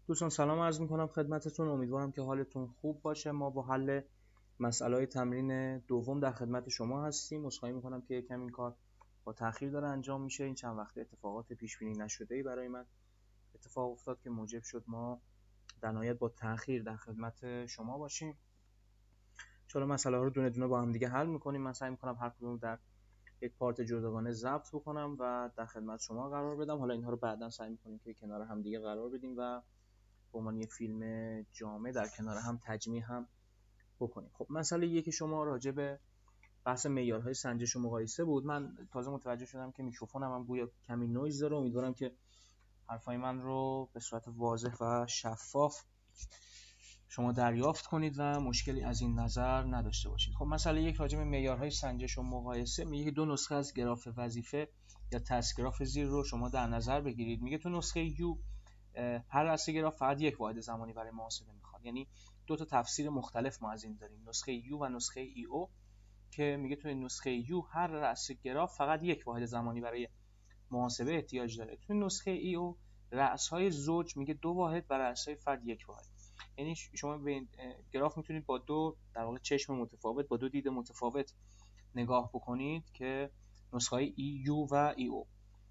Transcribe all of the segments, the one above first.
دوستان سلام عرض میکنم خدمتتون. امیدوارم که حالتون خوب باشه. ما با حل مسئله تمرین دوم در خدمت شما هستیم. عذرخواهی میکنم که کم این کار با تأخیر داره انجام میشه. این چند وقته اتفاقات پیش بینی نشده‌ای برای من اتفاق افتاد که موجب شد ما در نهایت با تأخیر در خدمت شما باشیم. ان شاءالله مسئله ها رو دونه دونه با هم دیگه حل میکنیم. من سعی میکنم هر کدوم در یک پارت جداگانه ضبط بکنم و در خدمت شما قرار بدم. حالا اینها رو بعداً سعی میکنیم که کنار هم دیگه قرار بدیم و به عنوان یک فیلم جامع در کنار هم تجمیع هم بکنیم. خب مسئله یک شما راجع به بحث معیارهای سنجش و مقایسه بود. من تازه متوجه شدم که میکروفونم هم گویا کمی نویز داره. امیدوارم که حرفای من رو به صورت واضح و شفاف شما دریافت کنید و مشکلی از این نظر نداشته باشید. خب مسئله یک راجع به معیارهای سنجش و مقایسه میگه دو نسخه از گراف وظیفه یا تسک گراف زیر رو شما در نظر بگیرید. میگه تو نسخه یو هر رأس گراف فقط یک واحد زمانی برای محاسبه میخواد. یعنی دو تا تفسیر مختلف ما از این داریم، نسخه یو و نسخه ای او، که میگه توی نسخه یو هر رأس گراف فقط یک واحد زمانی برای محاسبه احتیاج داره. توی نسخه ای او رأس‌های زوج میگه دو واحد و رأس‌های فرد یک واحد. یعنی شما به این گراف میتونید با دو در واقع چشم متفاوت، با دو دید متفاوت نگاه بکنید که نسخه ای یو و ای او.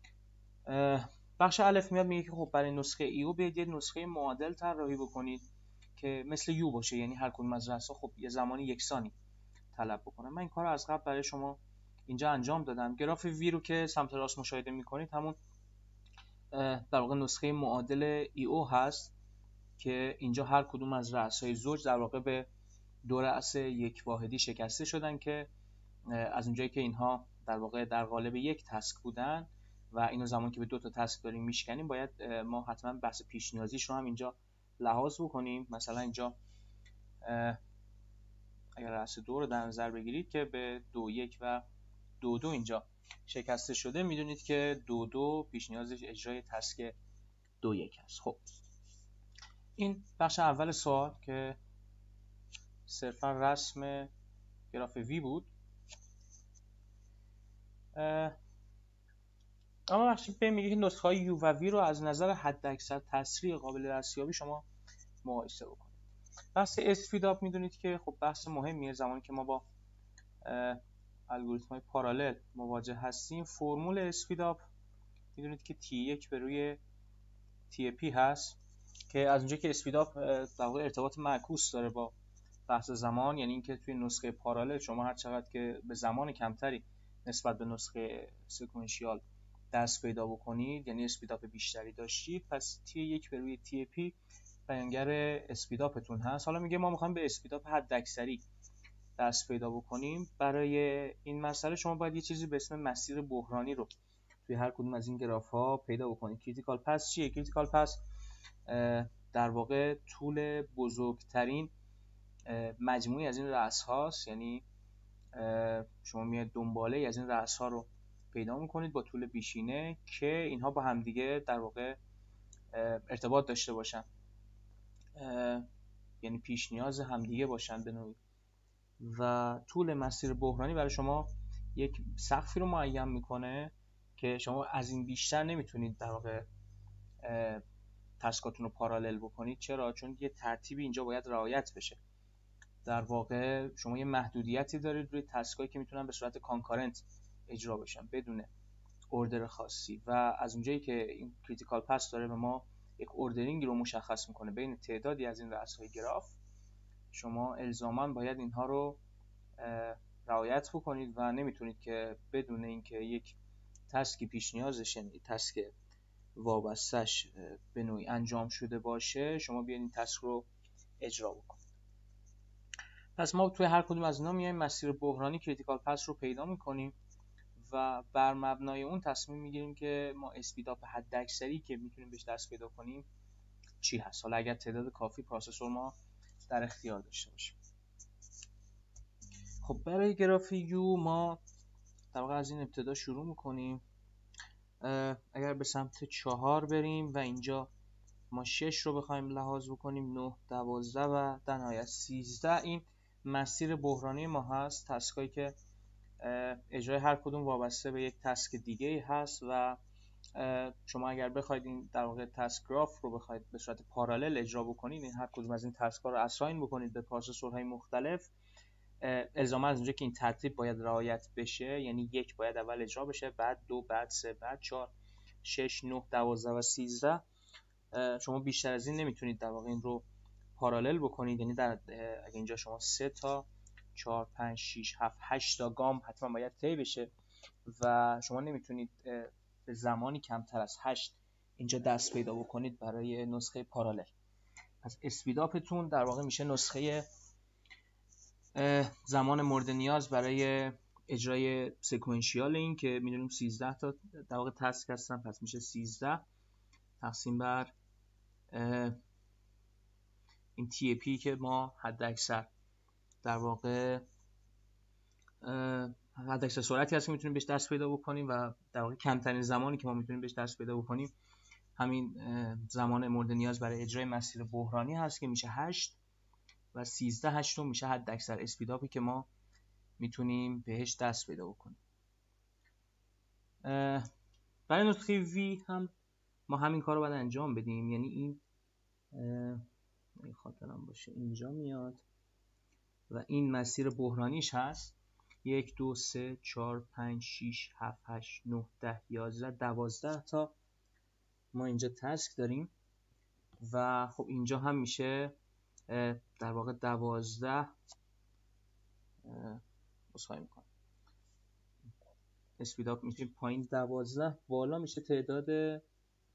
بخش الف میاد میگه که خب برای نسخه ای او بیاید یه نسخه معادل طراحی بکنید که مثل یو باشه، یعنی هر کدوم از رأس‌ها خب یه زمانی یکسانی طلب بکنه. من این کارو از قبل برای شما اینجا انجام دادم. گراف وی رو که سمت راست مشاهده میکنید همون در واقع نسخه معادل ای او هست که اینجا هر کدوم از رأس‌های زوج در واقع به دو رأس یک واحدی شکسته شدن که از اونجایی که اینها در واقع در قالب یک تسک بودن و اینو زمانی که به دو تا تسک داریم میشکنیم باید ما حتما بحث پیش نیازیش رو هم اینجا لحاظ بکنیم. مثلا اینجا اگر رأس دو رو در نظر بگیرید که به 2.1 و 2.2 اینجا شکسته شده، میدونید که 2.2 پیش نیازش اجرای تسک 2.1 هست. خب این بخش اول سوال که صرفا رسم گراف وی بود. اما بخشی به میگه که نسخه های یو و وی رو از نظر حداکثر تسریع قابل دستیابی شما مقایسه بکنید. بحث اسپیداپ میدونید که خب بحث مهمیه. زمانی که ما با الگوریتم های پارالل مواجه هستیم، فرمول اسپیداپ میدونید که T1 به روی TP هست که از اونجایی که اسپیداپ در واقع ارتباط معکوس داره با بحث زمان، یعنی اینکه توی نسخه پارالل شما هر چقدر که به زمان کمتری نسبت به نسخه سکونشیال دست پیدا بکنید، یعنی اسپیداپ بیشتری داشتید، پس T1 به روی TP بیانگر اسپیداپتون هست. حالا میگه ما میخوایم به اسپیداپ حداکثری دست پیدا بکنیم. برای این مسئله شما باید یه چیزی به اسم مسیر بحرانی رو توی هر کدوم از این گراف ها پیدا بکنید. کریتیکال پس چیه؟ کریتیکال پس در واقع طول بزرگترین مجموعی از این رأس هاست. یعنی شما میاد دنباله از این رأس ها رو پیدا میکنید با طول بیشینه که اینها با همدیگه در واقع ارتباط داشته باشن، یعنی پیش نیاز همدیگه باشن به نوعی. و طول مسیر بحرانی برای شما یک سقفی رو معین میکنه که شما از این بیشتر نمیتونید در واقع تسکاتون رو پارالل بکنید. چرا؟ چون یه ترتیبی اینجا باید رعایت بشه. در واقع شما یه محدودیتی دارید روی تسکایی که میتونن به صورت کانکارنت اجرا بشن بدون اوردر خاصی، و از اونجایی که این کریتیکال پس داره به ما یک اوردرینگ رو مشخص میکنه بین تعدادی از این رأس‌های گراف، شما الزاما باید اینها رو رعایت بکنید و نمیتونید که بدون اینکه یک تسکی پیش نیازش، یعنی تسک وابستش به نوعی انجام شده باشه، شما بیاید این تسک رو اجرا بکنید. پس ما توی هر کدوم از اینا میایم مسیر بحرانی کریتیکال پس رو پیدا میکنیم و بر مبنای اون تصمیم میگیریم که ما اسپیداپ حداکثری که میتونیم بهش دست پیدا کنیم چی هست، حالا اگر تعداد کافی پروسسور ما در اختیار داشته باشیم. خب برای گراف یو ما در واقع از این ابتدا شروع میکنیم. اگر به سمت 4 بریم و اینجا ما 6 رو بخوایم لحاظ بکنیم، 9 12 و در نهایت 13 این مسیر بحرانی ما هست. تسکایی که اجرای هر کدوم وابسته به یک تسک دیگه هست و شما اگر بخواید این در واقع تاسک گراف رو بخواید به صورت پارالل اجرا بکنید، این هر کدوم از این تاسک ها رو اساین بکنید به پروسسورهای مختلف، الزاما از اونجا که این ترتیب باید رعایت بشه، یعنی 1 باید اول اجرا بشه، بعد 2، بعد 3، بعد 4، 6، 9، 12 و 13. شما بیشتر از این نمیتونید در واقع این رو پارالل بکنید، یعنی در اگه اینجا شما 3 تا 4 5 6 7 8 تا گام حتما باید طی بشه و شما نمیتونید به زمانی کمتر از 8 اینجا دست پیدا بکنید برای نسخه پارالل. پس اسپیداپتون در واقع میشه نسخه زمان مورد نیاز برای اجرای سکوئنشیال، این که میدونیم 13 تا در واقع تاسک هستن، پس میشه 13 تقسیم بر این تی پی که ما حد اکثر در واقع حد اکثر سرعتی هست که میتونیم بهش دست پیدا بکنیم و در واقع کمترین زمانی که ما میتونیم بهش دست پیدا بکنیم همین زمان مورد نیاز برای اجرای مسیر بحرانی هست که میشه 8 و 13 هشتم میشه حد اکثر اسپیداپی که ما میتونیم بهش دست پیدا بکنیم. برای نسخه وی هم ما همین کار رو باید انجام بدیم، یعنی این خاطرم باشه اینجا میاد و این مسیر بحرانیش هست 1 2 3 4 5 6 7 8 9 10 11 12 تا ما اینجا تاسک داریم و خب اینجا هم میشه در واقع 12 بسخواهی میکنم اسپیداپ میشه پایین 12، بالا میشه تعداد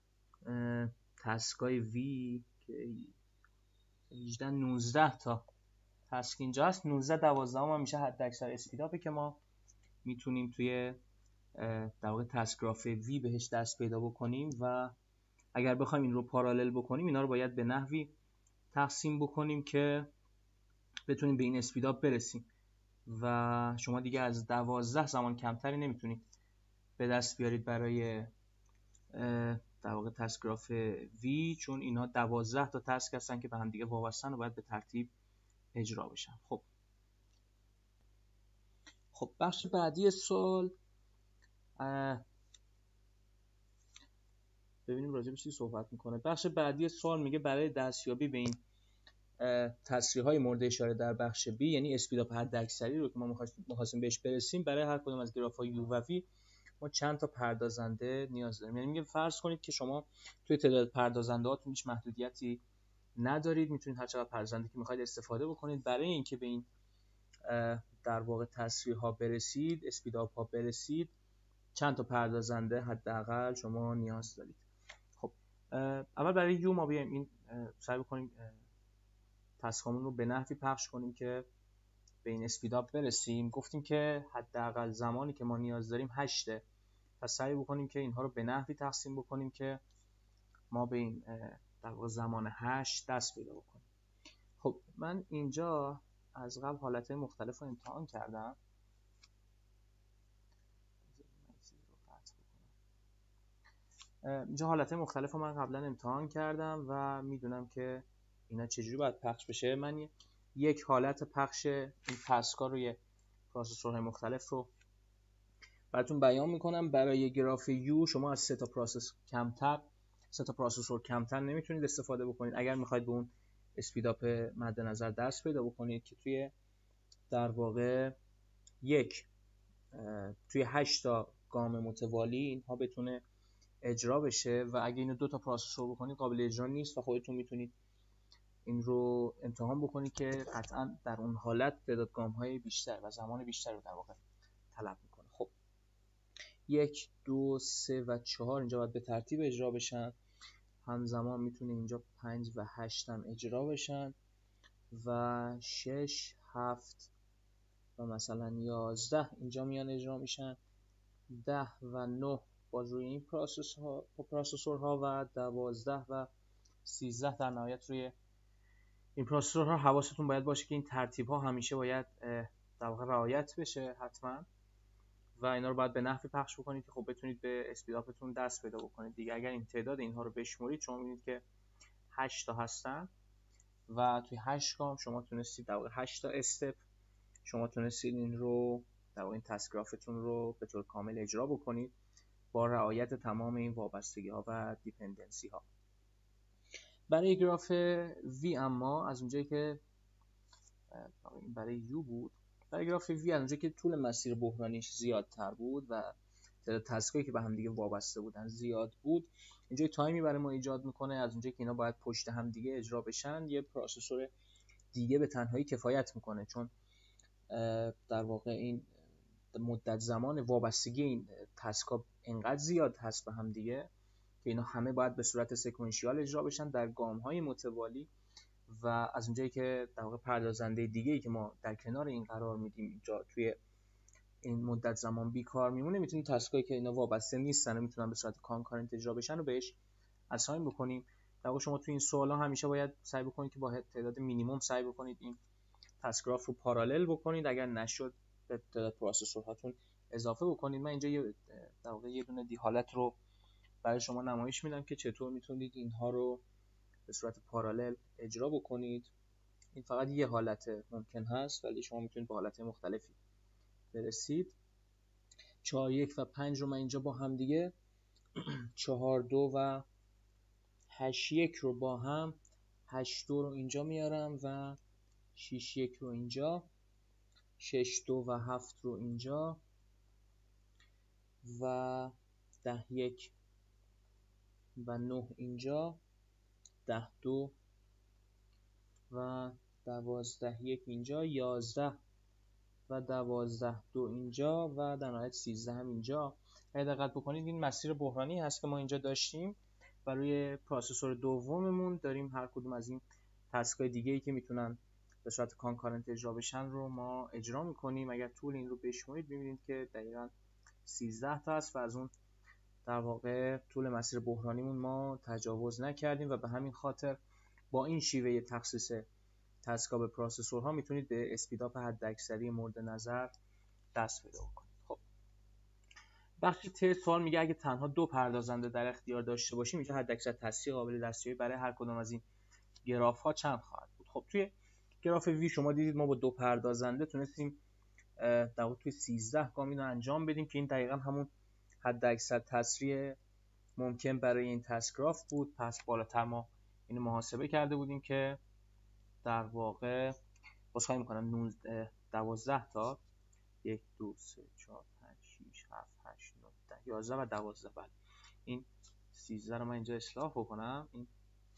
تاسکای وی که 18 19 تا تاسک اینجا هست. 19 12 هم میشه حد اکثر اسپیداپی که ما میتونیم توی در واقع تاسک گراف وی بهش دست پیدا بکنیم و اگر بخوایم این رو پارالل بکنیم اینا رو باید به نحوی تقسیم بکنیم که بتونیم به این اسپیداپ برسیم و شما دیگه از 12 زمان کمتری نمیتونید به دست بیارید برای در واقع تاسک گراف وی، چون اینا 12 تا تاسک هستن که به هم دیگه وابستن و باید به ترتیب اجرا بشن. خب بخش بعدی سوال ببینیم راجع به چی صحبت میکنه. بخش بعدی سوال میگه برای دستیابی به این تصریح‌های مورد اشاره در بخش B، یعنی اسپیداپ حد اکثری رو که ما می‌خواستیم بهش برسیم، برای هر کدوم از گراف‌های U و V ما چند تا پردازنده نیاز داریم. یعنی میگه فرض کنید که شما توی تعداد پردازنده‌هاتون هیچ محدودیتی ندارید، میتونید هر چقدر پردازنده که می‌خواید استفاده بکنید. برای اینکه به این در واقع تصریح‌ها برسید، اسپیداپ‌ها برسید، چند تا پردازنده حداقل شما نیاز دارید. خب اول برای U ما بیایم این سعی بکنیم تاسکامون رو به نحوی پخش کنیم که به این اسپیداپ برسیم. گفتیم که حداقل زمانی که ما نیاز داریم 8، پس سعی بکنیم که اینها رو به نحوی تقسیم بکنیم که ما به این در واقع زمان 8 دست پیدا بکنیم. خب من اینجا از قبل حالتهای مختلف رو امتحان کردم. اینجا حالتهای مختلف رو من قبلا امتحان کردم و میدونم که اینا چجوری باید پخش بشه. من یک حالت پخش این تاسک‌ها روی پروسسورهای مختلف رو براتون بیان میکنم. برای گراف یو شما از 3 تا پروسسور کمتر نمیتونید استفاده بکنید اگر میخواید به اون اسپیداپ مد نظر دست پیدا بکنید که توی در واقع توی 8 تا گام متوالی اینها بتونه اجرا بشه و اگه اینو 2 تا پروسسور بکنید قابل اجرا نیست و خودتون میتونید این رو امتحان بکنید که قطعا در اون حالت تعداد گام‌های بیشتر و زمان بیشتر رو در واقع طلب میکنه. خب 1 2 3 و 4 اینجا باید به ترتیب اجرا بشن، همزمان میتونه اینجا 5 و 8 هم اجرا بشن و 6 7 و مثلا 11 اینجا میان اجرا میشن، 10 و 9 باز روی این پروسسورها و 12 و 13 در نهایت روی این پروسسورها. حواستون باید باشه که این ترتیب ها همیشه باید در واقع رعایت بشه حتما و اینا رو باید به نحوی پخش بکنید که خب بتونید به اسپیداپتون دست پیدا بکنید دیگه. اگر این تعداد اینها رو بشمرید شما میبینید که 8 تا هستن و توی 8 گام شما تونستید در واقع 8 تا استپ شما تونستید این رو در واقع این تاسک گرافتون رو به طور کامل اجرا بکنید با رعایت تمام این وابستگی ها و دیپندنسی ها. برای گراف V اما از اونجایی که برای یو بود، برای گراف وی از اونجایی که طول مسیر بحرانیش زیادتر بود و تعداد تسکایی که به هم دیگه وابسته بودن زیاد بود، اینجا تایمی برای ما ایجاد میکنه. از اونجایی که اینا باید پشت هم دیگه اجرا بشن، یه پروسسور دیگه به تنهایی کفایت میکنه، چون در واقع این مدت زمان وابستگی این تسکا انقدر زیاد هست به هم دیگه که اینا همه باید به صورت سکوئنشیال اجرا بشن در گام‌های متوالی. و از اونجایی که در واقع پردازنده دیگه‌ای که ما در کنار این قرار میدیم اینجا توی این مدت زمان بیکار میمونه، میتونیم تسکایی که اینا وابسته نیستن و میتونن به صورت کانکارنت اجرا بشن رو بهش اساین بکنیم. در واقع شما توی این سوالا همیشه باید سعی بکنید که با تعداد مینیمم سعی بکنید این تسک گراف رو پارالل بکنید. اگر نشد به تعداد پروسسورهاتون اضافه بکنید. من اینجا در واقع یه دونه حالت رو برای شما نمایش میدم که چطور میتونید اینها رو به صورت پارالل اجرا بکنید. این فقط یه حالت ممکن هست ولی شما میتونید با حالت مختلفی برسید. 4 1 و 5 رو من اینجا با هم دیگه 4 2 و 8 1 رو با هم 8 2 رو اینجا میارم و 6 1 رو اینجا، 6 2 و 7 رو اینجا و 10 1 و 9 اینجا، 10 2 و 12 1 اینجا، 11 و 12 2 اینجا و در نهایت 13 هم اینجا. اگه دقت بکنید این مسیر بحرانی هست که ما اینجا داشتیم. برای پروسسور دوممون داریم هر کدوم از این تسکای دیگه‌ای که میتونن به صورت کانکارنت اجرا بشن رو ما اجرا میکنیم. اگر طول این رو بشمارید میبینید که دقیقاً 13 تا است و از اون در واقع طول مسیر بحرانیمون ما تجاوز نکردیم و به همین خاطر با این شیوه تخصیص تسکا به پروسسورها میتونید به اسپیداپ حداکثری مورد نظر دست پیدا کنید. خب بخش ت سوال میگه اگه تنها 2 پردازنده در اختیار داشته باشیم، اینجا حداکثر تسریع قابل دستیابی برای هر کدام از این گراف ها چند خواهد بود. خب توی گراف وی شما دیدید ما با 2 پردازنده تونستیم در واقع توی 13 گام اینو انجام بدیم که این دقیقاً همون حداکثر تسریع ممکن برای این تسک گراف بود. پس بالاتر ما اینو محاسبه کرده بودیم که در واقع بازخواهی میکنم 12 تا 1 2 3 4 5 6 7 8 9 10 11 و 12. بله این 13 رو من اینجا اصلاح بکنم، این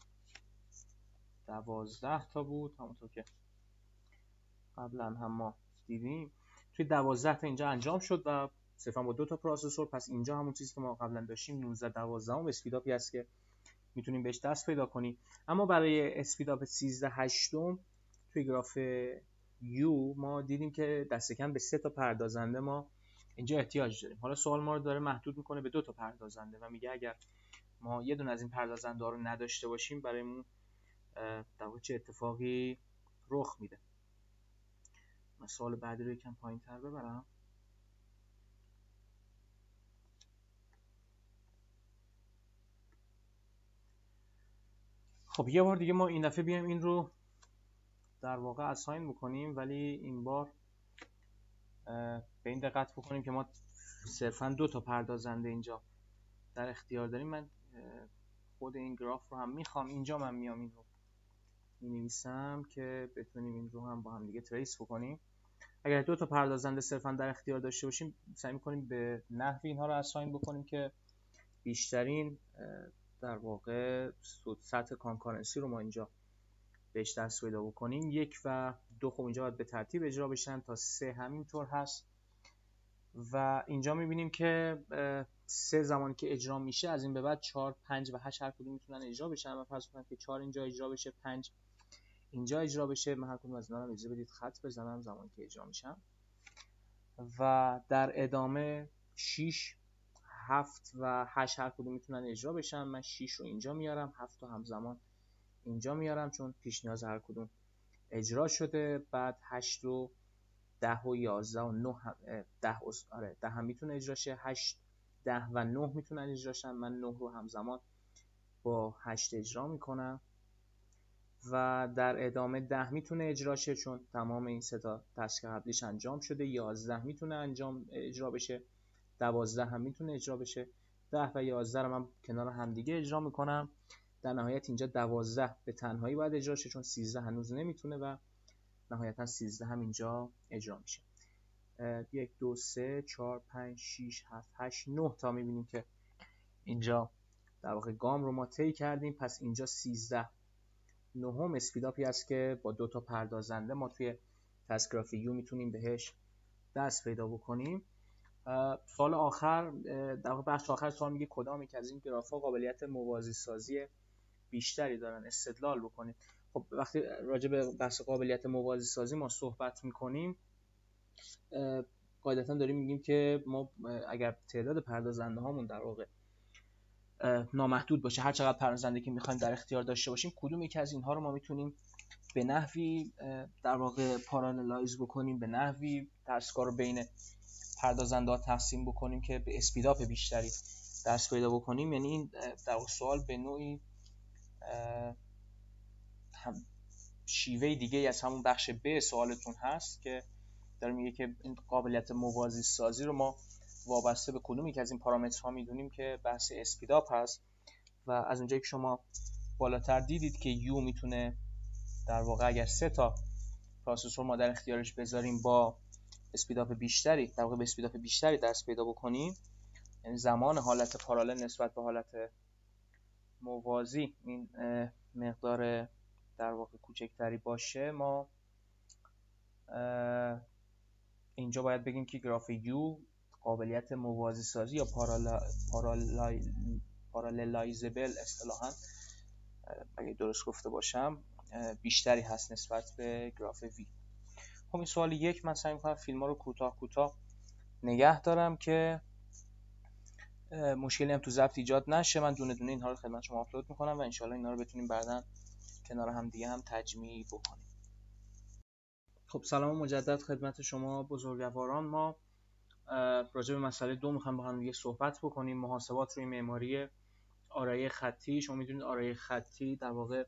12 تا بود همونطور که قبلا هم ما دیدیم. توی 12 تا اینجا انجام شد و صرفا با 2 تا پروسسور. پس اینجا همون چیزی که ما قبلا داشتیم 19 12 اسپیداپی هست که میتونیم بهش دست پیدا کنیم. اما برای اسپیداپ 13 8 توی گراف یو ما دیدیم که دست کم به 3 تا پردازنده ما اینجا احتیاج داریم. حالا سوال ما رو داره محدود میکنه به 2 تا پردازنده و میگه اگر ما یه دونه از این پردازنده ها رو نداشته باشیم برایمون در واقع چه اتفاقی رخ میده. من سوال بعدی رو یکم پایین‌تر ببرم. خب یه بار دیگه ما این دفعه بیایم این رو در واقع اساین بکنیم، ولی این بار به این دقت بکنیم که ما صرفاً 2 تا پردازنده اینجا در اختیار داریم. من خود این گراف رو هم میخوام، اینجا من میام این رو می‌نویسم که بتونیم این رو هم با هم دیگه تریس بکنیم. اگر 2 تا پردازنده صرفاً در اختیار داشته باشیم سعی می‌کنیم به نحوی اینها رو اساین بکنیم که بیشترین در واقع سطح کانکارنسی رو ما اینجا بهش دست پیدا بکنیم. 1 و 2 خب اینجا باید به ترتیب اجرا بشن تا 3 همینطور هست و اینجا میبینیم که 3 زمانی که اجرا میشه از این به بعد 4 5 و 8 هر کدوم میتونن اجرا بشن. من فرض کنم که 4 اینجا اجرا بشه، 5 اینجا اجرا بشه. من هر کدوم از اینا رو اجازه بدید خط بزنم زمانی که اجرا میشن و در ادامه 6 7 و 8 هر کدوم میتونن اجرا بشن. من 6 رو اینجا میارم، 7 رو همزمان اینجا میارم چون پیش نیاز هر کدوم اجرا شده. بعد 8 و 10 و 11 و 9 هم 10 هم میتونه اجرا شه. 8 10 و 9 میتونن اجرا شن. من 9 رو همزمان با 8 اجرا میکنم و در ادامه 10 میتونه اجرا شه چون تمام این سه تا تسک قبلیش انجام شده. 11 میتونه اجرا بشه، 12 هم میتونه اجرا بشه 10 و 11 رو من کنار همدیگه اجرا میکنم. در نهایت اینجا 12 به تنهایی باید اجرا شه چون 13 هنوز نمیتونه و نهایتا 13 هم اینجا اجرا میشه. 1 2 3 4 5 6 7 8 9 تا میبینیم که اینجا در واقع گام رو ما طی کردیم. پس اینجا 13 نهم اسپیداپی است که با 2 تا پردازنده ما توی تسک گراف یو میتونیم بهش دست پیدا بکنیم. سوال آخر، در واقع بخش آخر سوال میگه کدام یک از این گراف‌ها قابلیت موازی سازی بیشتری دارن، استدلال بکنید. خب وقتی راجع به بحث قابلیت موازی سازی ما صحبت میکنیم، قاعدتا داریم میگیم که ما اگر تعداد پردازنده هامون در واقع نامحدود باشه، هر چقدر پردازنده که میخوایم در اختیار داشته باشیم، کدوم یکی از اینها رو ما میتونیم به نحوی در واقع پاراللایز بکنیم، به نحوی تسکا رو بین پردازنده ها تقسیم بکنیم که به اسپیداپ بیشتری دست پیدا بکنیم. یعنی این در واقع سوال به نوعی شیوه دیگه از همون بخش ب سوالتون هست که داره میگه که این قابلیت موازی سازی رو ما وابسته به کدوم یکی از این پارامترها میدونیم که بحث اسپیداپ هست. و از اونجایی که شما بالاتر دیدید که یو میتونه در واقع اگر 3 تا پروسسور ما در اختیارش بذاریم با اسپیداپ بیشتری، در واقع به اسپیداپ بیشتری دست پیدا بکنیم، یعنی زمان حالت پارالل نسبت به حالت موازی این مقدار در واقع کوچکتری باشه، ما اینجا باید بگیم که گراف یو قابلیت موازی سازی یا پاراللایزبل اصطلاحاً اگه درست گفته باشم بیشتری هست نسبت به گراف وی. خب این سوال یک، من سعی می‌کنم فیلم‌ها رو کوتاه نگه دارم که مشکلی هم تو ضبط ایجاد نشه. من دونه دونه اینها رو خدمت شما آپلود می‌کنم و انشالله اینا رو بتونیم بعداً کنار هم دیگه هم تجمیع بکنیم. خب سلام مجدد خدمت شما بزرگواران. ما راجع به مسئله 2 می‌خوایم با هم دیگه صحبت بکنیم، محاسبات روی معماری آرایه خطی. شما می‌دونید آرایه خطی در واقع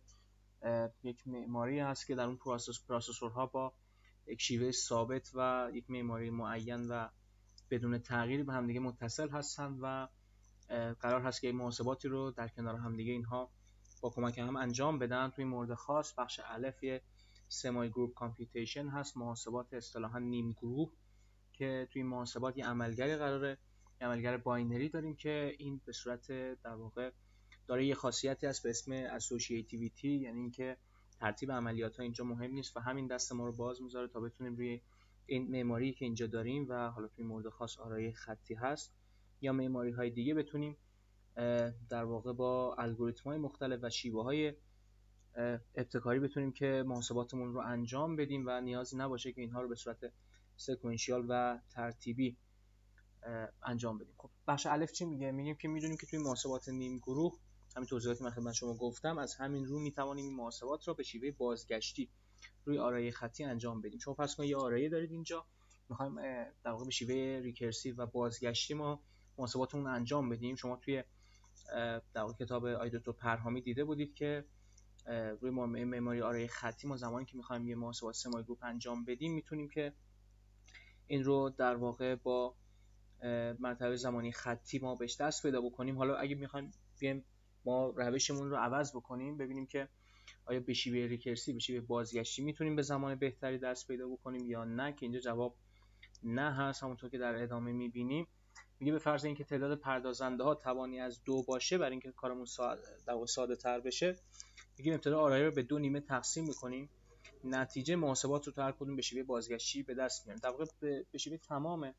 یک معماری هست که در اون پروسسورها با یک شیوه ثابت و یک معماری معین و بدون تغییری به همدیگه متصل هستند و قرار هست که محاسباتی رو در کنار همدیگه اینها با کمک هم انجام بدن. توی مورد خاص بخش الف یه سمی گروپ کامپیوتیشن هست، محاسبات اصطلاحاً نیم گروه، که توی محاسبات یه عملگری قراره، یه عملگر باینری داریم که این به صورت در واقع داره یه خاصیتی هست به اسم اسوسییتیویتی، یعنی اینکه ترتیب عملیات‌ها اینجا مهم نیست و همین دست ما رو باز میذاره تا بتونیم روی این معماری که اینجا داریم و حالا توی مورد خاص آرایه خطی هست یا معماری‌های دیگه بتونیم در واقع با الگوریتم‌های مختلف و شیوه‌های ابتکاری بتونیم که محاسباتمون رو انجام بدیم و نیازی نباشه که اینها رو به صورت سکوئنشیال و ترتیبی انجام بدیم. خب بخش الف چی میگه؟ میگیم که میدونیم که توی محاسبات نیم گروه، همین توضیحاتی من خدمت شما گفتم، از همین رو میتوانیم این محاسبات رو به شیوه بازگشتی روی آرایه خطی انجام بدیم. شما فرض کنید یه آرایه دارید اینجا، میخوایم در واقع به شیوه ریکرسیو و بازگشتی ما محاسباتمون رو انجام بدیم. شما توی در واقع کتاب آقای دکتر پرهامی دیده بودید که روی معماری آرایه خطی ما زمانی که میخوایم یه محاسبات سمی گروپ انجام بدیم میتونیم که این رو در واقع با مرتبه زمانی خطی ما بهش دست پیدا بکنیم. حالا اگه میخوایم بیایم ما روشمون رو عوض بکنیم، ببینیم که آیا به شیوه ریکرسی، به شیوه بازگشتی میتونیم به زمان بهتری دست پیدا بکنیم یا نه، که اینجا جواب نه هست. همونطور که در ادامه میبینیم میگه به فرض اینکه تعداد پردازنده ها توانی از 2 باشه، برای اینکه کارمون ساده تر بشه، میگیم ابتدا آرایه رو به 2 نیمه تقسیم میکنیم، نتیجه محاسبات رو هر کدوم به شیوه بازگشتی به دست میاریم. در واقع به شیوه تمام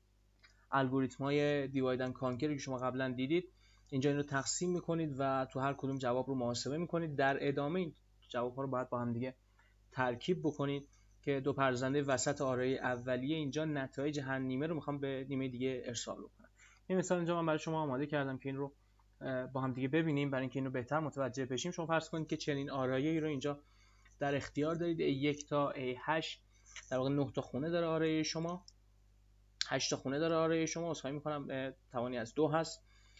الگوریتم‌های دیواید اند کانکر که شما قبلا دیدید، اینجا این رو تقسیم میکنید و تو هر کدوم جواب رو محاسبه میکنید. در ادامه این جواب‌ها رو باید با هم دیگه ترکیب بکنید که 2 پردازنده وسط آرایه اولیه اینجا نتایج هر نیمه رو میخوام به نیمه دیگه ارسال بکنم. این مثال اینجا من برای شما آماده کردم که این رو با هم دیگه ببینیم برای اینکه اینو بهتر متوجه بشیم. شما فرض کنید که چنین آرایه‌ای رو اینجا در اختیار دارید، A1 تا A8 در واقع 9 تا خونه داره آرایه شما، 8 تا خونه داره آرایه شما، عذرخواهی می‌کنم توانی از 2 هست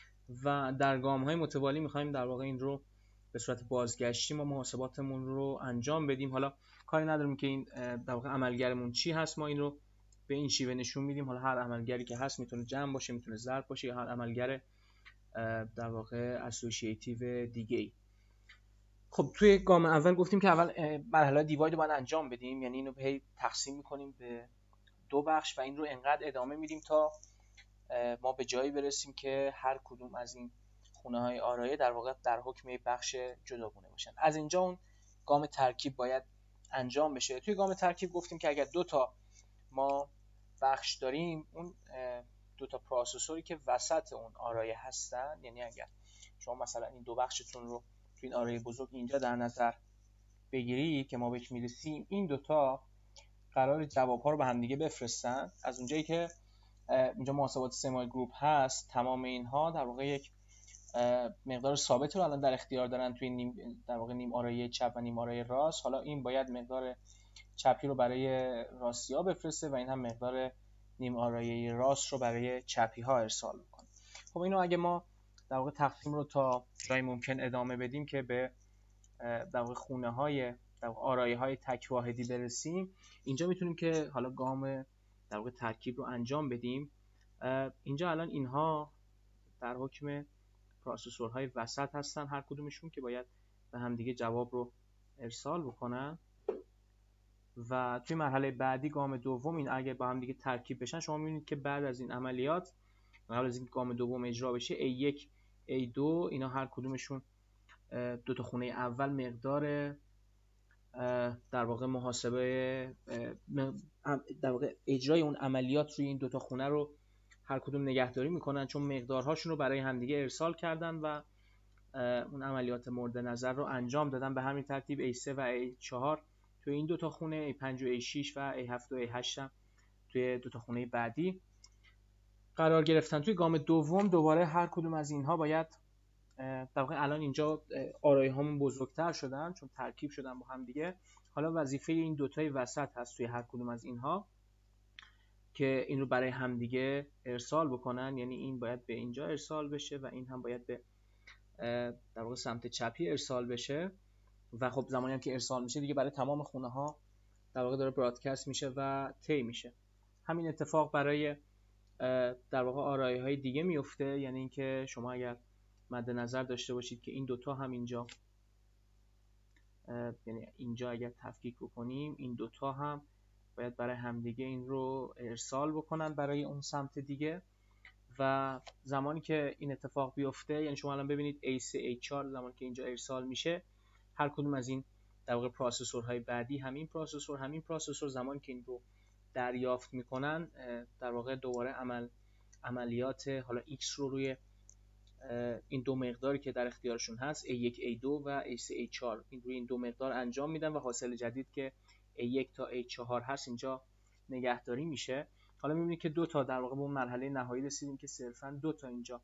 و در گام‌های متوالی می‌خوایم در واقع این رو به صورت بازگشتی ما محاسباتمون رو انجام بدیم. حالا کاری نداریم که این در واقع عملگرمون چی هست، ما این رو به این شیوه نشون میدیم. حالا هر عملگری که هست میتونه جمع باشه، میتونه ضرب باشه، یا هر عملگر در واقع اسوسییتیو دیگه ای. خب توی گام اول گفتیم که اول مرحله دیواید رو باید انجام بدیم، یعنی اینو هی تقسیم میکنیم به دو بخش و این رو انقدر ادامه میدیم تا ما به جایی برسیم که هر کدوم از این خونه های آرایه در واقع در حکم بخش جداگونه باشن. از اینجا اون گام ترکیب باید انجام بشه. توی گام ترکیب گفتیم که اگر دو تا ما بخش داریم، اون دو تا پروسسوری که وسط اون آرایه هستن، یعنی اگر شما مثلا این دو بخشتون رو توی این آرایه بزرگ اینجا در نظر بگیری که ما بهش میرسیم، این دوتا قرار جواب‌ها رو به هم دیگه بفرستن. از اونجایی که اینجا محاسبات سمای گروپ هست، تمام اینها در واقع یک مقدار ثابت رو الان در اختیار دارن توی در واقع نیم آرایه چپ و نیم آرایه راست. حالا این باید مقدار چپی رو برای راستی ها بفرسته و این هم مقدار نیم آرایه راست رو برای چپی ها ارسال بکنه. خب اینو اگه ما در واقع تقسیم رو تا جای ممکن ادامه بدیم که به در واقع خونه های در واقع آرایه های تک واحدی برسیم، اینجا میتونیم که حالا گام در واقع ترکیب رو انجام بدیم. اینجا الان اینها در حکم پروسسورهای وسط هستن، هر کدومشون که باید به هم دیگه جواب رو ارسال بکنن و توی مرحله بعدی گام دوم این اگه با هم دیگه ترکیب بشن، شما میبینید که بعد از این عملیات قبل از این گام دوم اجرا بشه، A1 A2 اینا هر کدومشون دو تا خونه اول مقدار در واقع محاسبه در واقع اجرای اون عملیات روی این دو تا خونه رو هر کدوم نگهداری میکنن، چون مقدارهاشون رو برای همدیگه ارسال کردن و اون عملیات مورد نظر رو انجام دادن. به همین ترتیب A3 و A4 توی این دو تا خونه، A5 و A6 و A7 و A8 هم توی دو تا خونه بعدی قرار گرفتن. توی گام دوم دوباره هر کدوم از اینها باید در واقع الان اینجا آرایه هامون بزرگتر شدن چون ترکیب شدن با هم دیگه. حالا وظیفه این دوتای وسط هست توی هر کدوم از اینها که این رو برای همدیگه ارسال بکنن، یعنی این باید به اینجا ارسال بشه و این هم باید به در واقع سمت چپی ارسال بشه و خب زمانی هم که ارسال میشه دیگه برای تمام خونه ها در واقع داره برادکست میشه و طی میشه. همین اتفاق برای در واقع آرایه های دیگه میفته، یعنی اینکه شما اگر مد نظر داشته باشید که این دوتا هم اینجا یعنی اینجا اگر تفکیک بکنیم این دوتا هم باید برای همدیگه این رو ارسال بکنن برای اون سمت دیگه و زمانی که این اتفاق بیفته، یعنی شما الان ببینید A3 A4 زمانی که اینجا ارسال میشه، هر کدوم از این در واقع پروسسورهای بعدی همین پروسسور زمانی که این رو دریافت میکنن در واقع دوباره عملیات حالا X رو روی این دو مقداری که در اختیارشون هست A1 A2 و A3 A4 این روی این دو مقدار انجام میدن و حاصل جدید که A1 تا A4 هست اینجا نگهداری میشه. حالا میبینید که دو تا در واقع به اون مرحله نهایی رسیدیم که صرفا دو تا اینجا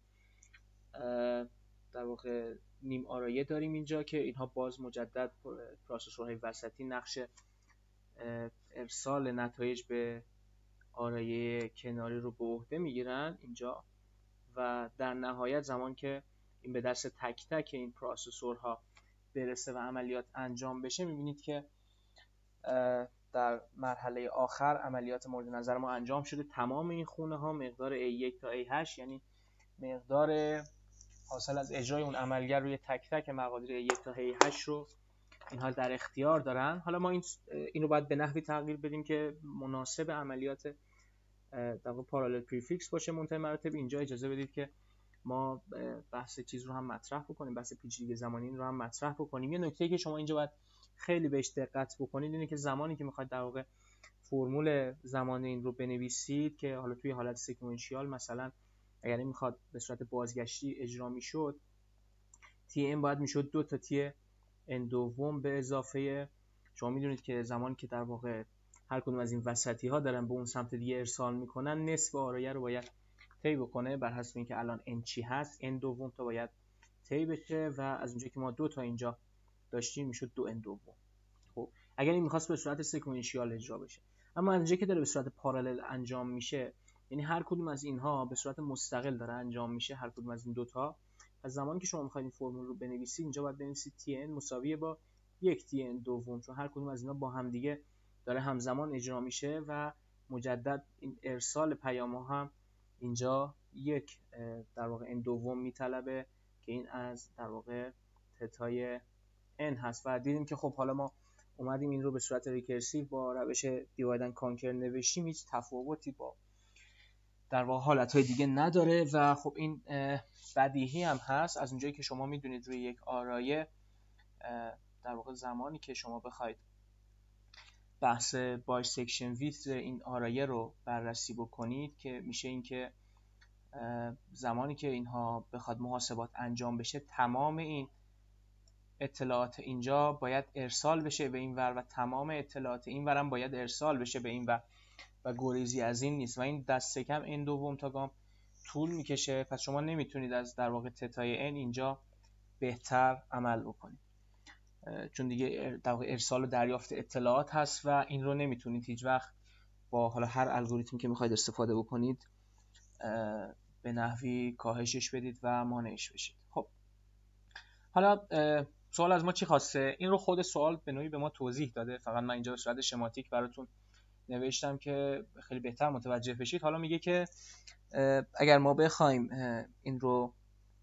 در واقع نیم آرایه داریم اینجا که اینها باز مجدد پروسسورهای وسطی نقش ارسال نتایج به آرایه کناری رو به عهده میگیرن اینجا و در نهایت زمان که این به دست تک تک این پروسسورها برسه و عملیات انجام بشه، میبینید که در مرحله آخر عملیات مورد نظر ما انجام شده. تمام این خونه ها مقدار A1 تا A8 یعنی مقدار حاصل از اجرای اون عملگر روی تک تک مقادیر A1 تا A8 رو اینها در اختیار دارن. حالا ما این رو باید به نحوی تغییر بدیم که مناسب عملیات در واقع پارالل پریفیکس باشه منتهی مراتب. اینجا اجازه بدید که ما بحث چیز رو هم مطرح بکنیم، بحث پیچیدگی زمانی رو هم مطرح بکنیم. یه نکته که شما اینجا باید خیلی بهش دقت بکنید اینه که زمانی که میخواید در واقع فرمول زمان این رو بنویسید که حالا توی حالت سکوئنشیال مثلا اگر این میخواد به صورت بازگشتی اجرا میشد، TN باید میشد 2 تا TN دوم به اضافه شما میدونید که زمانی که در واقع هر کدوم از این وسطی ها دارن به اون سمت دیگه ارسال میکنن، نصف آرایه رو باید طی بکنه بر حسب اینکه الان n چی هست، n دوم تا باید طی بشه و از اونجایی که ما 2 تا اینجا داشتیم میشد 2n دوم. خب اگر این میخواست به صورت سکوئنشیال اجرا بشه، اما از اونجایی که داره به صورت پارالل انجام میشه، یعنی هر کدوم از اینها به صورت مستقل داره انجام میشه، هر کدوم از این دوتا، از زمانی که شما میخواید این فرمول رو بنویسید اینجا باید بنویسید TN مساویه با 1 TN دوم، چون هر کدوم از اینا با هم دیگه داره همزمان اجرا میشه و مجدد این ارسال پیام ها هم اینجا یک در واقع n دوم میطلبه که این از در واقع تتای n هست و دیدیم که خب حالا ما اومدیم این رو به صورت ریکرسیو با روش دیواید اند کانکر نوشتیم، هیچ تفاوتی با در واقع حالتهای دیگه نداره و خب این بدیهی هم هست از اونجایی که شما میدونید روی یک آرایه در واقع زمانی که شما بخواید بحث بایسکشن ویدث این آرایه رو بررسی بکنید که میشه این که زمانی که اینها بخواد محاسبات انجام بشه تمام این اطلاعات اینجا باید ارسال بشه به این ور و تمام اطلاعات این ورم باید ارسال بشه به این ور و گریزی از این نیست و این دست کم n دوم تا گام طول میکشه. پس شما نمیتونید از در واقع تتای n اینجا بهتر عمل بکنید چون دیگه در واقع ارسال و دریافت اطلاعات هست و این رو نمیتونید هیچ وقت با حالا هر الگوریتمی که میخواید استفاده بکنید به نحوی کاهشش بدید و مانعش بشید. خب حالا سوال از ما چی خواسته؟ این رو خود سوال به نوعی به ما توضیح داده، فقط من اینجا به صورت شماتیک براتون نوشتم که خیلی بهتر متوجه بشید. حالا میگه که اگر ما بخوایم این رو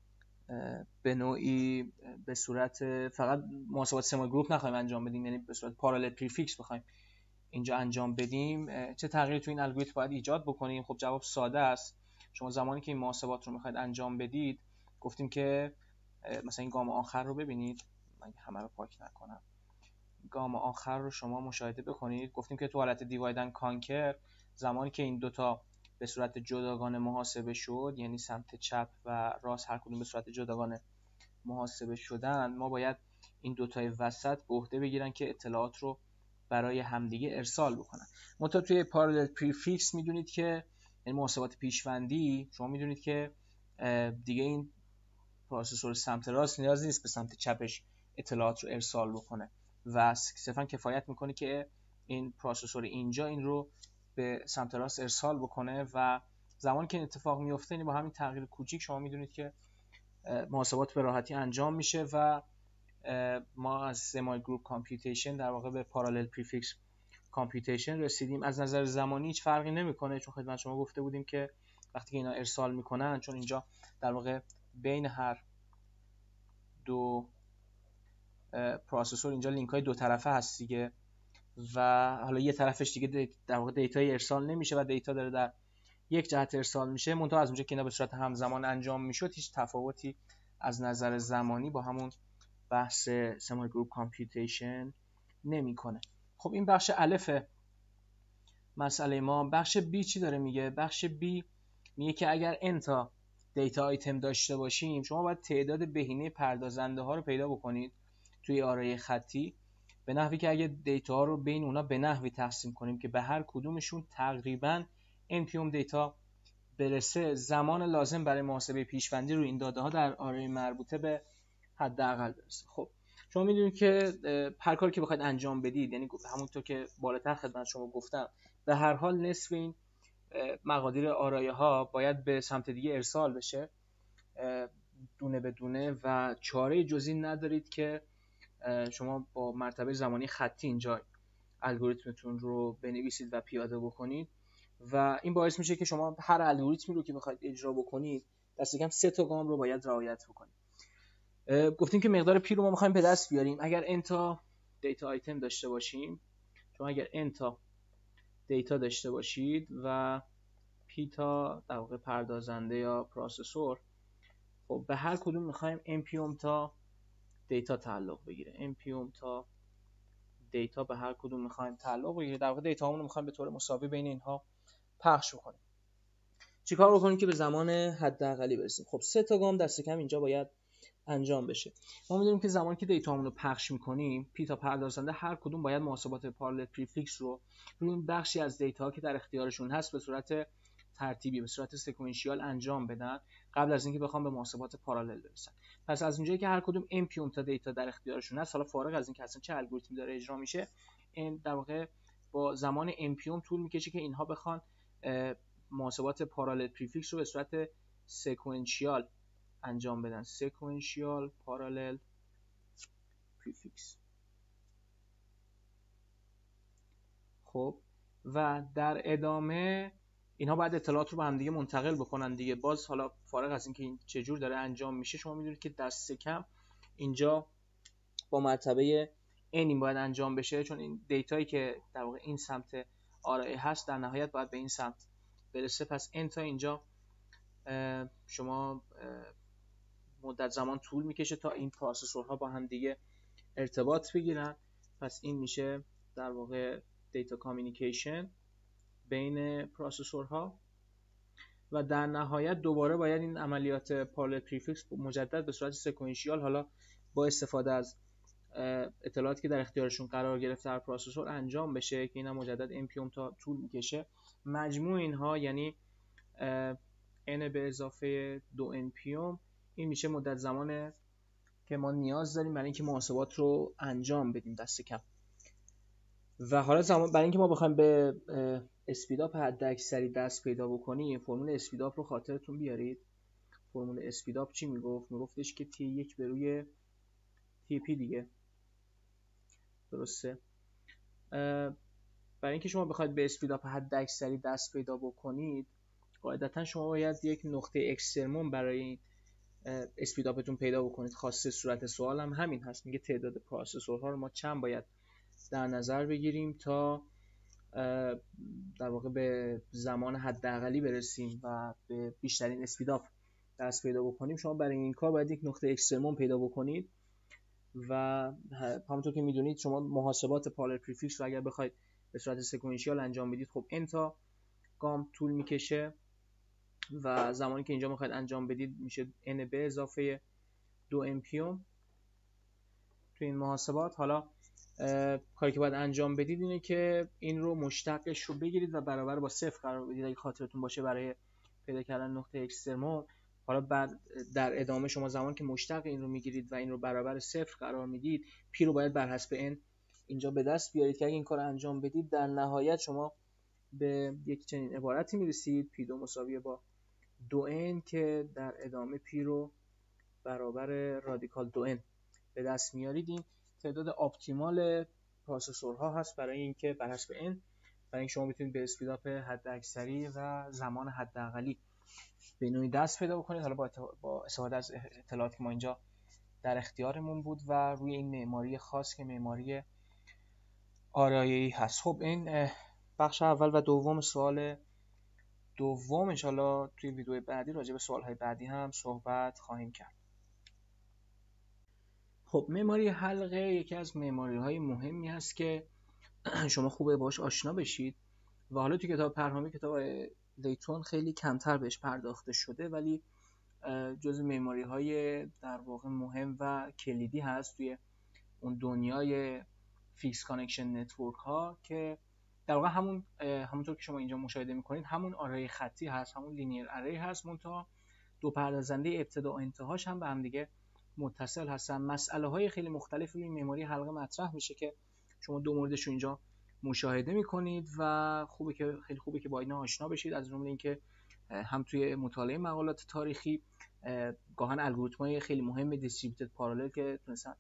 به نوعی به صورت فقط محاسبات سمول گروپ نخوایم انجام بدیم، یعنی به صورت پارالل پریفیکس بخوایم اینجا انجام بدیم، چه تغییری تو این الگوریتم باید ایجاد بکنیم؟ خب جواب ساده است. شما زمانی که این محاسبات رو میخواید انجام بدید گفتیم که مثلا این گام آخر رو ببینید، من همه رو پاک نکنم، گام آخر رو شما مشاهده بکنید. گفتیم که تو حالت دیواید اند کانکر زمانی که این دوتا به صورت جداگانه محاسبه شد، یعنی سمت چپ و راست هر کدوم به صورت جداگانه محاسبه شدن، ما باید این دوتای وسط به عهده بگیرن که اطلاعات رو برای همدیگه ارسال بکنن. منتها توی پارالل پریفیکس میدونید که یعنی محاسبات پیشوندی شما میدونید که دیگه این پروسسور سمت راست نیاز نیست به سمت چپش اطلاعات رو ارسال بکنه و صرفا کفایت میکنه که این پروسسور اینجا این رو به سمت راست ارسال بکنه و زمانی که این اتفاق میفته یعنی با همین تغییر کوچیک شما میدونید که محاسبات به راحتی انجام میشه و ما از سمول گروپ کامپیوتیشن در واقع به پارالل پریفیکس کامپیوتیشن رسیدیم. از نظر زمانی هیچ فرقی نمیکنه چون خدمت شما گفته بودیم که وقتی که اینا ارسال میکنن، چون اینجا در واقع بین هر دو پروسسور اینجا لینک های دو طرفه هست دیگه و حالا یه طرفش دیگه در واقع دیتای ارسال نمیشه و دیتا داره در یک جهت ارسال میشه. منتها از اونجا که اینا به صورت همزمان انجام میشد هیچ تفاوتی از نظر زمانی با همون بحث سمول گروپ کامپیوتیشن نمیکنه. خب این بخش الف مسئله ما. بخش بی چی داره میگه؟ بخش بی میگه که اگر n تا دیتا آیتم داشته باشیم شما باید تعداد بهینه پردازنده ها رو پیدا بکنید توی آرای خطی به نحوی که اگه دیتا ها رو بین اونا به نحوی تقسیم کنیم که به هر کدومشون تقریبا npm دیتا برسه، زمان لازم برای محاسبه پیشوندی رو این داده ها در آرای مربوطه به حداقل برسه. خب شما میدونید که هر کاری که بخواید انجام بدید، یعنی همونطور که بالاتر خدمت شما گفتم، به هر حال نصف این مقادیر آرایه ها باید به سمت دیگه ارسال بشه دونه به دونه و چاره جزی ندارید که شما با مرتبه زمانی خطی اینجا الگوریتمتون رو بنویسید و پیاده بکنید و این باعث میشه که شما هر الگوریتمی رو که بخواید اجرا بکنید دست کم 3 تا گام رو باید رعایت بکنید. گفتیم که مقدار پی رو ما میخوایم به دست بیاریم. اگر n تا دیتا آیتم داشته باشیم، شما اگر n تا دیتا داشته باشید و p تا در واقع پردازنده یا پروسسور، خب به هر کدوم میخوایم npm تا دیتا تعلق بگیره. npm تا دیتا به هر کدوم میخوایم تعلق بگیره، در واقع دیتا همون رو میخوایم به طور مساوی بین اینها پخش بکنیم. چیکار بکنیم که به زمان حداقلی برسیم؟ خب 3 تا گام دست کم اینجا باید انجام بشه. ما میدونیم که زمانی که دیتامون رو پخش میکنیم پی تا پردازنده هر کدوم باید محاسبات پارالل پریفیکس رو روی این بخشی از دیتا که در اختیارشون هست به صورت ترتیبی، به صورت سکوئنشیال انجام بدن قبل از اینکه بخوام به محاسبات پارالل برسن. پس از اونجایی که هر کدوم npm تا دیتا در اختیارشون هست، حالا فارغ از اینکه اصلا چه الگوریتمی داره اجرا میشه، این در واقع با زمان npm طول میکشه که اینها بخوان محاسبات پارالل پریفیکس رو به صورت سکوئنشیال انجام بدن. سکوئنشیال پارالل پریفیکس. خب و در ادامه اینها باید اطلاعات رو به هم دیگه منتقل بکنن دیگه. باز حالا فارغ از اینکه این چه جور داره انجام میشه، شما میدونید که دست کم اینجا با مرتبه n این باید انجام بشه، چون این دیتایی که در واقع این سمت آرای هست در نهایت باید به این سمت برسه. پس n تا اینجا شما مدت زمان طول میکشه تا این پروسسورها با هم دیگه ارتباط بگیرن. پس این میشه در واقع دیتا کامیونیکیشن بین پروسسورها و در نهایت دوباره باید این عملیات پارالل پریفیکس مجدد به صورت سکوئنشیال، حالا با استفاده از اطلاعاتی که در اختیارشون قرار گرفته در پروسسور انجام بشه که اینا مجدد امپیوم تا طول میکشه. مجموع اینها یعنی n به اضافه 2 امپیوم، این میشه مدت زمان که ما نیاز داریم برای اینکه محاسبات رو انجام بدیم دست کم. و حالا زمان برای اینکه ما بخوایم به اسپیداپ حداکثری دست پیدا بکنیم، فرمول اسپیداپ رو خاطرتون بیارید. فرمول اسپیداپ چی میگفت؟ میگفتش که T1 به روی TP دیگه، درسته؟ برای اینکه شما بخواید به اسپیداپ حداکثری دست پیدا بکنید، قاعدتا شما باید یک نقطه اکسترموم برای این اسپیداپتون پیدا بکنید. خواسته صورت سوال هم همین هست، میگه تعداد پروسسورها رو ما چند باید در نظر بگیریم تا در واقع به زمان حداقلی برسیم و به بیشترین اسپیداپ دست پیدا بکنیم. شما برای این کار باید یک نقطه اکسترموم پیدا بکنید و همونطور که میدونید شما محاسبات پارالل پریفیکس رو اگر بخواید به صورت سکوئنشیال انجام بدید، خب n تا گام طول میکشه و زمانی که اینجا میخواید انجام بدید میشه n به اضافه 2 امپیوم تو این محاسبات. حالا کاری که باید انجام بدید اینه که این رو مشتقش رو بگیرید و برابر با 0 قرار بدید. اگه خاطرتون باشه برای پیدا کردن نقطه اکسترموم، حالا بعد در ادامه شما زمان که مشتق این رو میگیرید و این رو برابر 0 قرار میدید، پی رو باید بر حسب n اینجا به دست بیارید که اگه این کار رو انجام بدید در نهایت شما به یک چنین عبارتی میرسید: پی 2 مساویه با 2n که در ادامه پی رو برابر رادیکال 2n به دست میارید. این تعداد اپتیمال پروسسورها هست برای اینکه بر حسب n، برای اینکه شما بتونید به اسپیداپ حداکثری و زمان حداقلی به نوعی دست پیدا بکنید. حالا با استفاده از اطلاعاتی که ما اینجا در اختیارمون بود و روی این معماری خاص که معماری آرایه‌ای هست. خب این بخش اول و دوم سوال دوم. انشالله توی ویدیو بعدی راجع به سوالهای بعدی هم صحبت خواهیم کرد. خب معماری حلقه یکی از معماری‌های مهمی هست که شما خوبه باهاش آشنا بشید و حالا توی کتاب پرهامی، کتاب لیتون، خیلی کمتر بهش پرداخته شده، ولی جزو معماری‌های در واقع مهم و کلیدی هست توی اون دنیای فیکس کانکشن نتورک ها که در واقع همونطور که شما اینجا مشاهده میکنید همون آرای خطی هست، همون لینیر اری هست، منتها دو پردازنده ابتدا و انتهاش هم به هم دیگه متصل هستن. مسئله های خیلی مختلفی روی معماری حلقه مطرح میشه که شما دو موردش رو اینجا مشاهده میکنید و خیلی خوبه که با اینا آشنا بشید. از جمله اینکه هم توی مطالعه مقالات تاریخی گاهن الگوریتم‌های خیلی مهم دیستریبیوتد پارالل که تونستن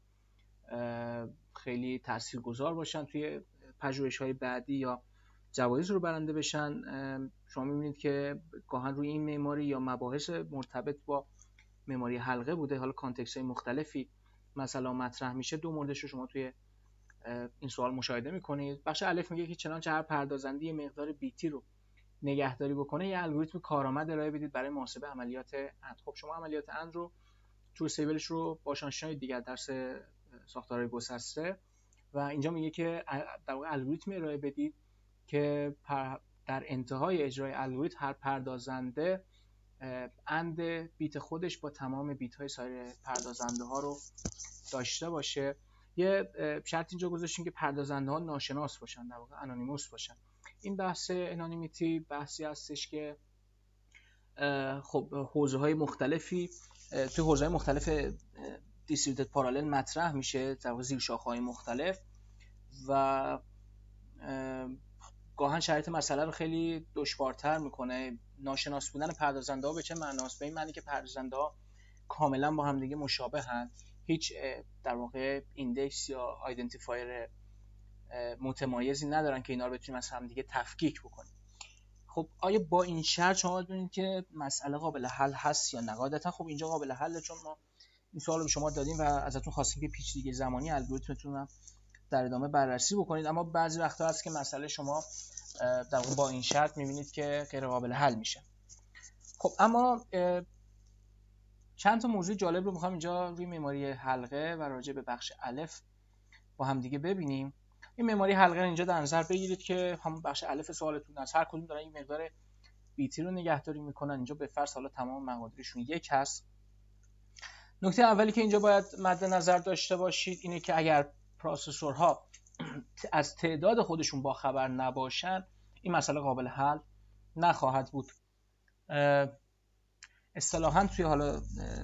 خیلی تاثیرگذار باشن توی پژوهش‌های بعدی یا جوایز رو برنده بشن، شما می‌بینید که گاهن روی این معماری یا مباحث مرتبط با معماری حلقه بوده، حالا کانتکست‌های مختلفی مثلا مطرح میشه. دو موردش رو شما توی این سوال مشاهده می‌کنید. بخش الف میگه که چنانچه هر پردازنده یه مقدار بیتی رو نگهداری بکنه، یه الگوریتم کارآمد ارائه بدید برای محاسبه عملیات اند. خب شما عملیات اند رو تروث تیبلش رو باهاش آشنایید دیگه، درس ساختارهای گسسته، و اینجا میگه که در واقع الگوریتم ارائه بدید که در انتهای اجرای الگوریتم هر پردازنده اند بیت خودش با تمام بیت های سایر پردازنده ها رو داشته باشه. یه شرط اینجا گذاشتیم که پردازنده ها ناشناس باشن، در واقع انونیموس باشن. این بحث انونیمیتی بحثی هستش که خب حوزه های مختلفی توی حوزه های مختلف دیستریبیوتد پارالل مطرح میشه، در واقع زیر شاخه‌های مختلف، و گاهن شرایط مسئله رو خیلی دشوارتر میکنه. ناشناس بودن پردازنده ها به چه معناست؟ به این معنی که پردازنده ها کاملا با هم دیگه مشابهن، هیچ در واقع ایندکس یا آیدنتیفایر متمایزی ندارن که اینا رو بتونیم از هم دیگه تفکیک بکنیم. خب آیا با این شرط شما بدونید که مسئله قابل حل هست یا نه؟ قاعدتا خب اینجا قابل حله، چون ما این سوال رو به شما دادیم و ازتون خواستیم که پیچیدگی زمانی الگوریتمتون رو در ادامه بررسی بکنید، اما بعضی وقتا هست که مسئله شما در واقع با این شرط می‌بینید که غیر قابل حل میشه. خب اما چند تا موضوع جالب رو می‌خوام اینجا روی معماری حلقه و راجع به بخش الف با هم دیگه ببینیم. این معماری حلقه اینجا در نظر بگیرید که همون بخش الف سوالتون از هر کدوم دارن این مقدار بیتی رو نگهداری میکنن. اینجا به فرض حالا تمام مقادیرشون یک هست. نکته اولی که اینجا باید مد نظر داشته باشید اینه که اگر پروسسورها از تعداد خودشون با خبر نباشن، این مسئله قابل حل نخواهد بود. اصطلاحاً توی حالا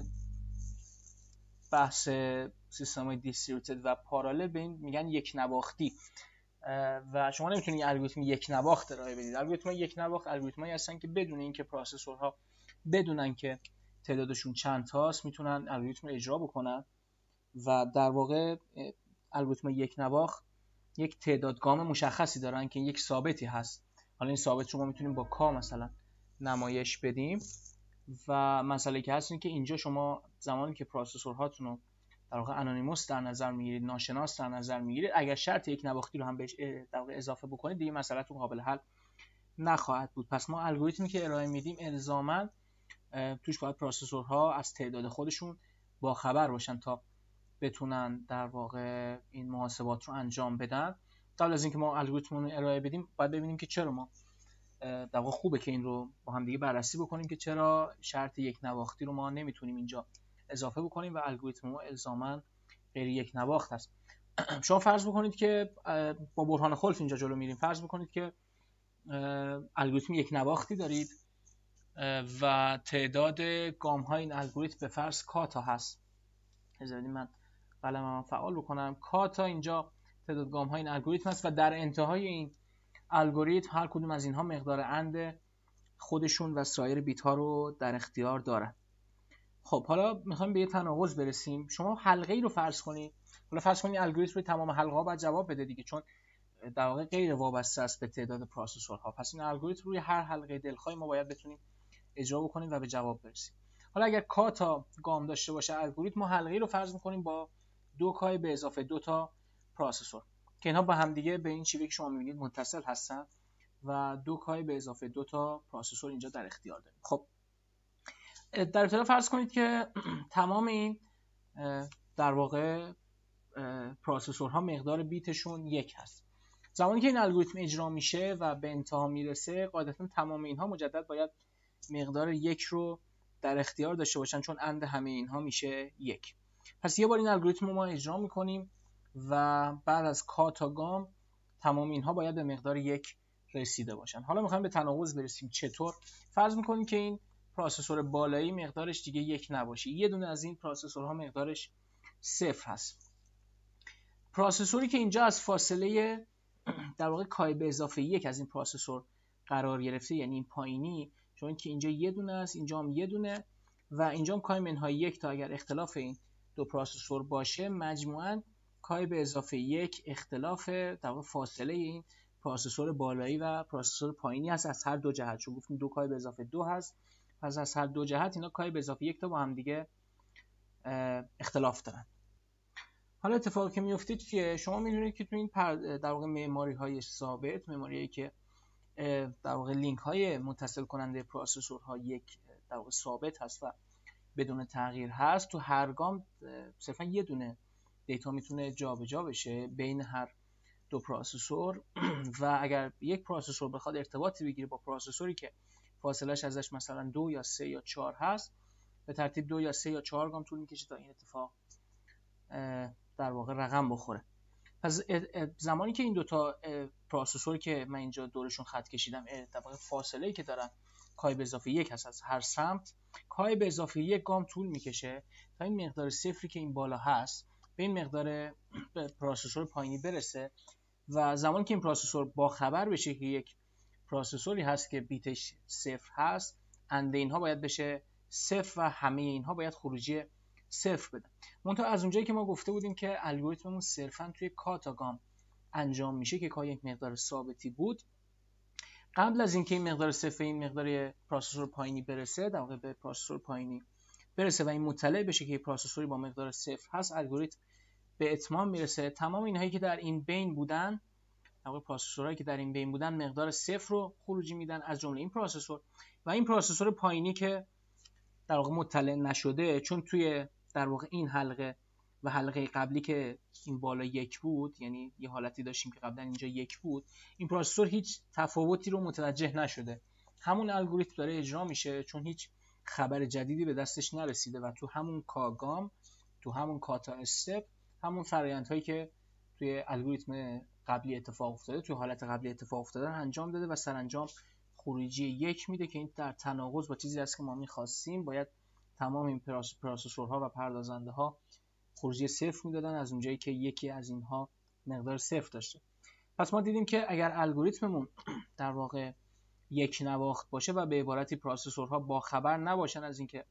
بحث سیستم‌های دیستریبیوتد و پارالل به این میگن یک نواختی و شما نمیتونید الگوریتم یک نواخت ارائه بدید. الگوریتم یک نواخت الگوریتمایی هستن که بدون اینکه پروسسورها بدونن که تعدادشون چند تاست میتونن الگوریتم رو اجرا بکنن و در واقع الگوریتم یک نواخت یک تعدادگام مشخصی دارن که یک ثابتی هست. حالا این ثابت رو ما میتونیم با کا مثلا نمایش بدیم و مسئله که هست اینه که اینجا شما زمانی که پروسسورهاتون رو در واقع انونیموس در نظر میگیرید، ناشناس در نظر میگیرید، اگر شرط یک نواختی رو هم بهش در واقع اضافه بکنید دیگه مسئلهتون قابل حل نخواهد بود. پس ما الگوریتمی که ارائه میدیم الزاما توش باید پروسسورها از تعداد خودشون با خبر باشن تا بتونن در واقع این محاسبات رو انجام بدن. قبل از اینکه ما الگوریتم رو ارائه بدیم باید ببینیم که چرا ما در واقع خوبه که این رو با هم دیگه بررسی بکنیم که چرا شرط یک نواختی رو ما نمیتونیم اینجا اضافه بکنیم و الگوریتم ما الزاما غیر یک نواخت هست. شما فرض بکنید که با برهان خلف اینجا جلو میریم. فرض بکنید که الگوریتم یک نواختی دارید و تعداد گام های این الگوریتم به فرض کا تا هست. اجازه من قلمم فعال بکنم. کا تا اینجا تعداد گام های این الگوریتم هست و در انتهای این الگوریتم هر کدوم از اینها مقدار اند خودشون و سایر بیت ها رو در اختیار دارن. خب حالا میخوایم به یه تناقض برسیم. شما حلقه ای رو فرض کنید. حالا فرض کنید الگوریتم روی تمام حلقه ها باید جواب بده دیگه، چون در واقع غیر وابسته است به تعداد پروسسورها. پس این الگوریتم روی هر حلقه دلخواه ما باید بتونیم اجرا بکنیم و به جواب برسیم. حالا اگر کا تا گام داشته باشه الگوریتم، ما حلقه ای رو فرض می‌کنیم با 2 کای به اضافه 2 تا پروسسور که اینها با هم دیگه به این شیوه که شما می‌بینید متصل هستن و 2 کای به اضافه 2 تا پروسسور اینجا در اختیار داریم. خب در ابتدا فرض کنید که تمام این در واقع پروسسورها مقدار بیتشون 1 هست. زمانی که این الگوریتم اجرا میشه و به انتها میرسه قاعدتا تمام اینها مجدد باید مقدار 1 رو در اختیار داشته باشن، چون اند همه اینها میشه 1. پس یه بار این الگوریتم رو ما اجرا میکنیم و بعد از کا تا گام تمام اینها باید به مقدار 1 رسیده باشن. حالا میخوایم به تناقض برسیم. چطور؟ فرض میکنیم که این پروسسور بالایی مقدارش دیگه 1 نباشه. یه دونه از این پروسسورها مقدارش 0 هست. پروسسوری که اینجا از فاصله در واقع کای به اضافه 1 از این پروسسور قرار گرفته، یعنی این پایینی، چون که اینجا یه دونه است، اینجا هم یه دونه و اینجا هم کای منهای 1 تا اگر اختلاف این دو پروسسور باشه مجموعاً کای به اضافه 1 اختلاف در واقع فاصله این پروسسور بالایی و پروسسور پایینی هست از هر دو جهت. چون گفتیم 2 کای به اضافه 2 هست، پس از هر دو جهت اینا کای به اضافه 1 تا با هم دیگه اختلاف دارن. حالا اتفاقی که میفته چیه؟ شما میدونید که تو این در واقع معماری‌های ثابت، معماریایی که در واقع لینک های متصل کننده پروسسورها یک در واقع ثابت هست و بدون تغییر هست، تو هر گام صرفا یه دونه دیتا میتونه جابجا بشه بین هر دو پروسسور و اگر یک پروسسور بخواد ارتباطی بگیره با پروسسوری که فاصلهش ازش مثلا 2 یا 3 یا 4 هست، به ترتیب 2 یا 3 یا 4 گام طول میکشه تا این اتفاق در واقع رقم بخوره. پس زمانی که این دوتا پروسسوری که من اینجا دورشون خط کشیدم در واقع فاصله‌ای که دارن کای به اضافه 1 هست از هر سمت، کای به اضافه 1 گام طول میکشه تا این مقدار صفری که این بالا هست به این مقدار پروسسور پایینی برسه و زمانی که این پروسسور با خبر بشه که یک پروسسوری هست که بیتش 0 هست، اند اینها باید بشه 0 و همه اینها باید خروجی 0 بدن. منتها از اونجایی که ما گفته بودیم که الگوریتممون صرفاً توی کا تا گام انجام میشه که کا یک مقدار ثابتی بود، قبل از اینکه این مقدار صفر این مقدار پروسسور پایینی برسه، در واقع به پروسسور پایینی برسه و این مطلع بشه که پروسسوری با مقدار صفر هست، الگوریتم به اتمام میرسه. تمام اینهایی که در این بین بودن، در واقع پروسسورهایی که در این بین بودن، مقدار صفر رو خروجی میدن، از جمله این پروسسور و این پروسسور پایینی که در واقع مطلع نشده، چون توی در واقع این حلقه و حلقه قبلی که این بالا یک بود، یعنی یه حالتی داشتیم که قبلا اینجا یک بود، این پروسسور هیچ تفاوتی رو متوجه نشده، همون الگوریتم داره اجرا میشه چون هیچ خبر جدیدی به دستش نرسیده و تو همون کاگام، تو همون کاتا استپ، همون فرآیندهایی که توی الگوریتم قبلی اتفاق افتاده، توی حالت قبلی اتفاق افتاده انجام داده و سرانجام خروجی یک میده که این در تناقض با چیزی است که ما می‌خواستیم. باید تمام این پروسسورها و پردازنده ها خروجی صفر میدادن، از اونجایی که یکی از اینها مقدار صفر داشته. پس ما دیدیم که اگر الگوریتممون در واقع یک نواخت باشه و به عبارتی پروسسورها با خبر نباشن از اینکه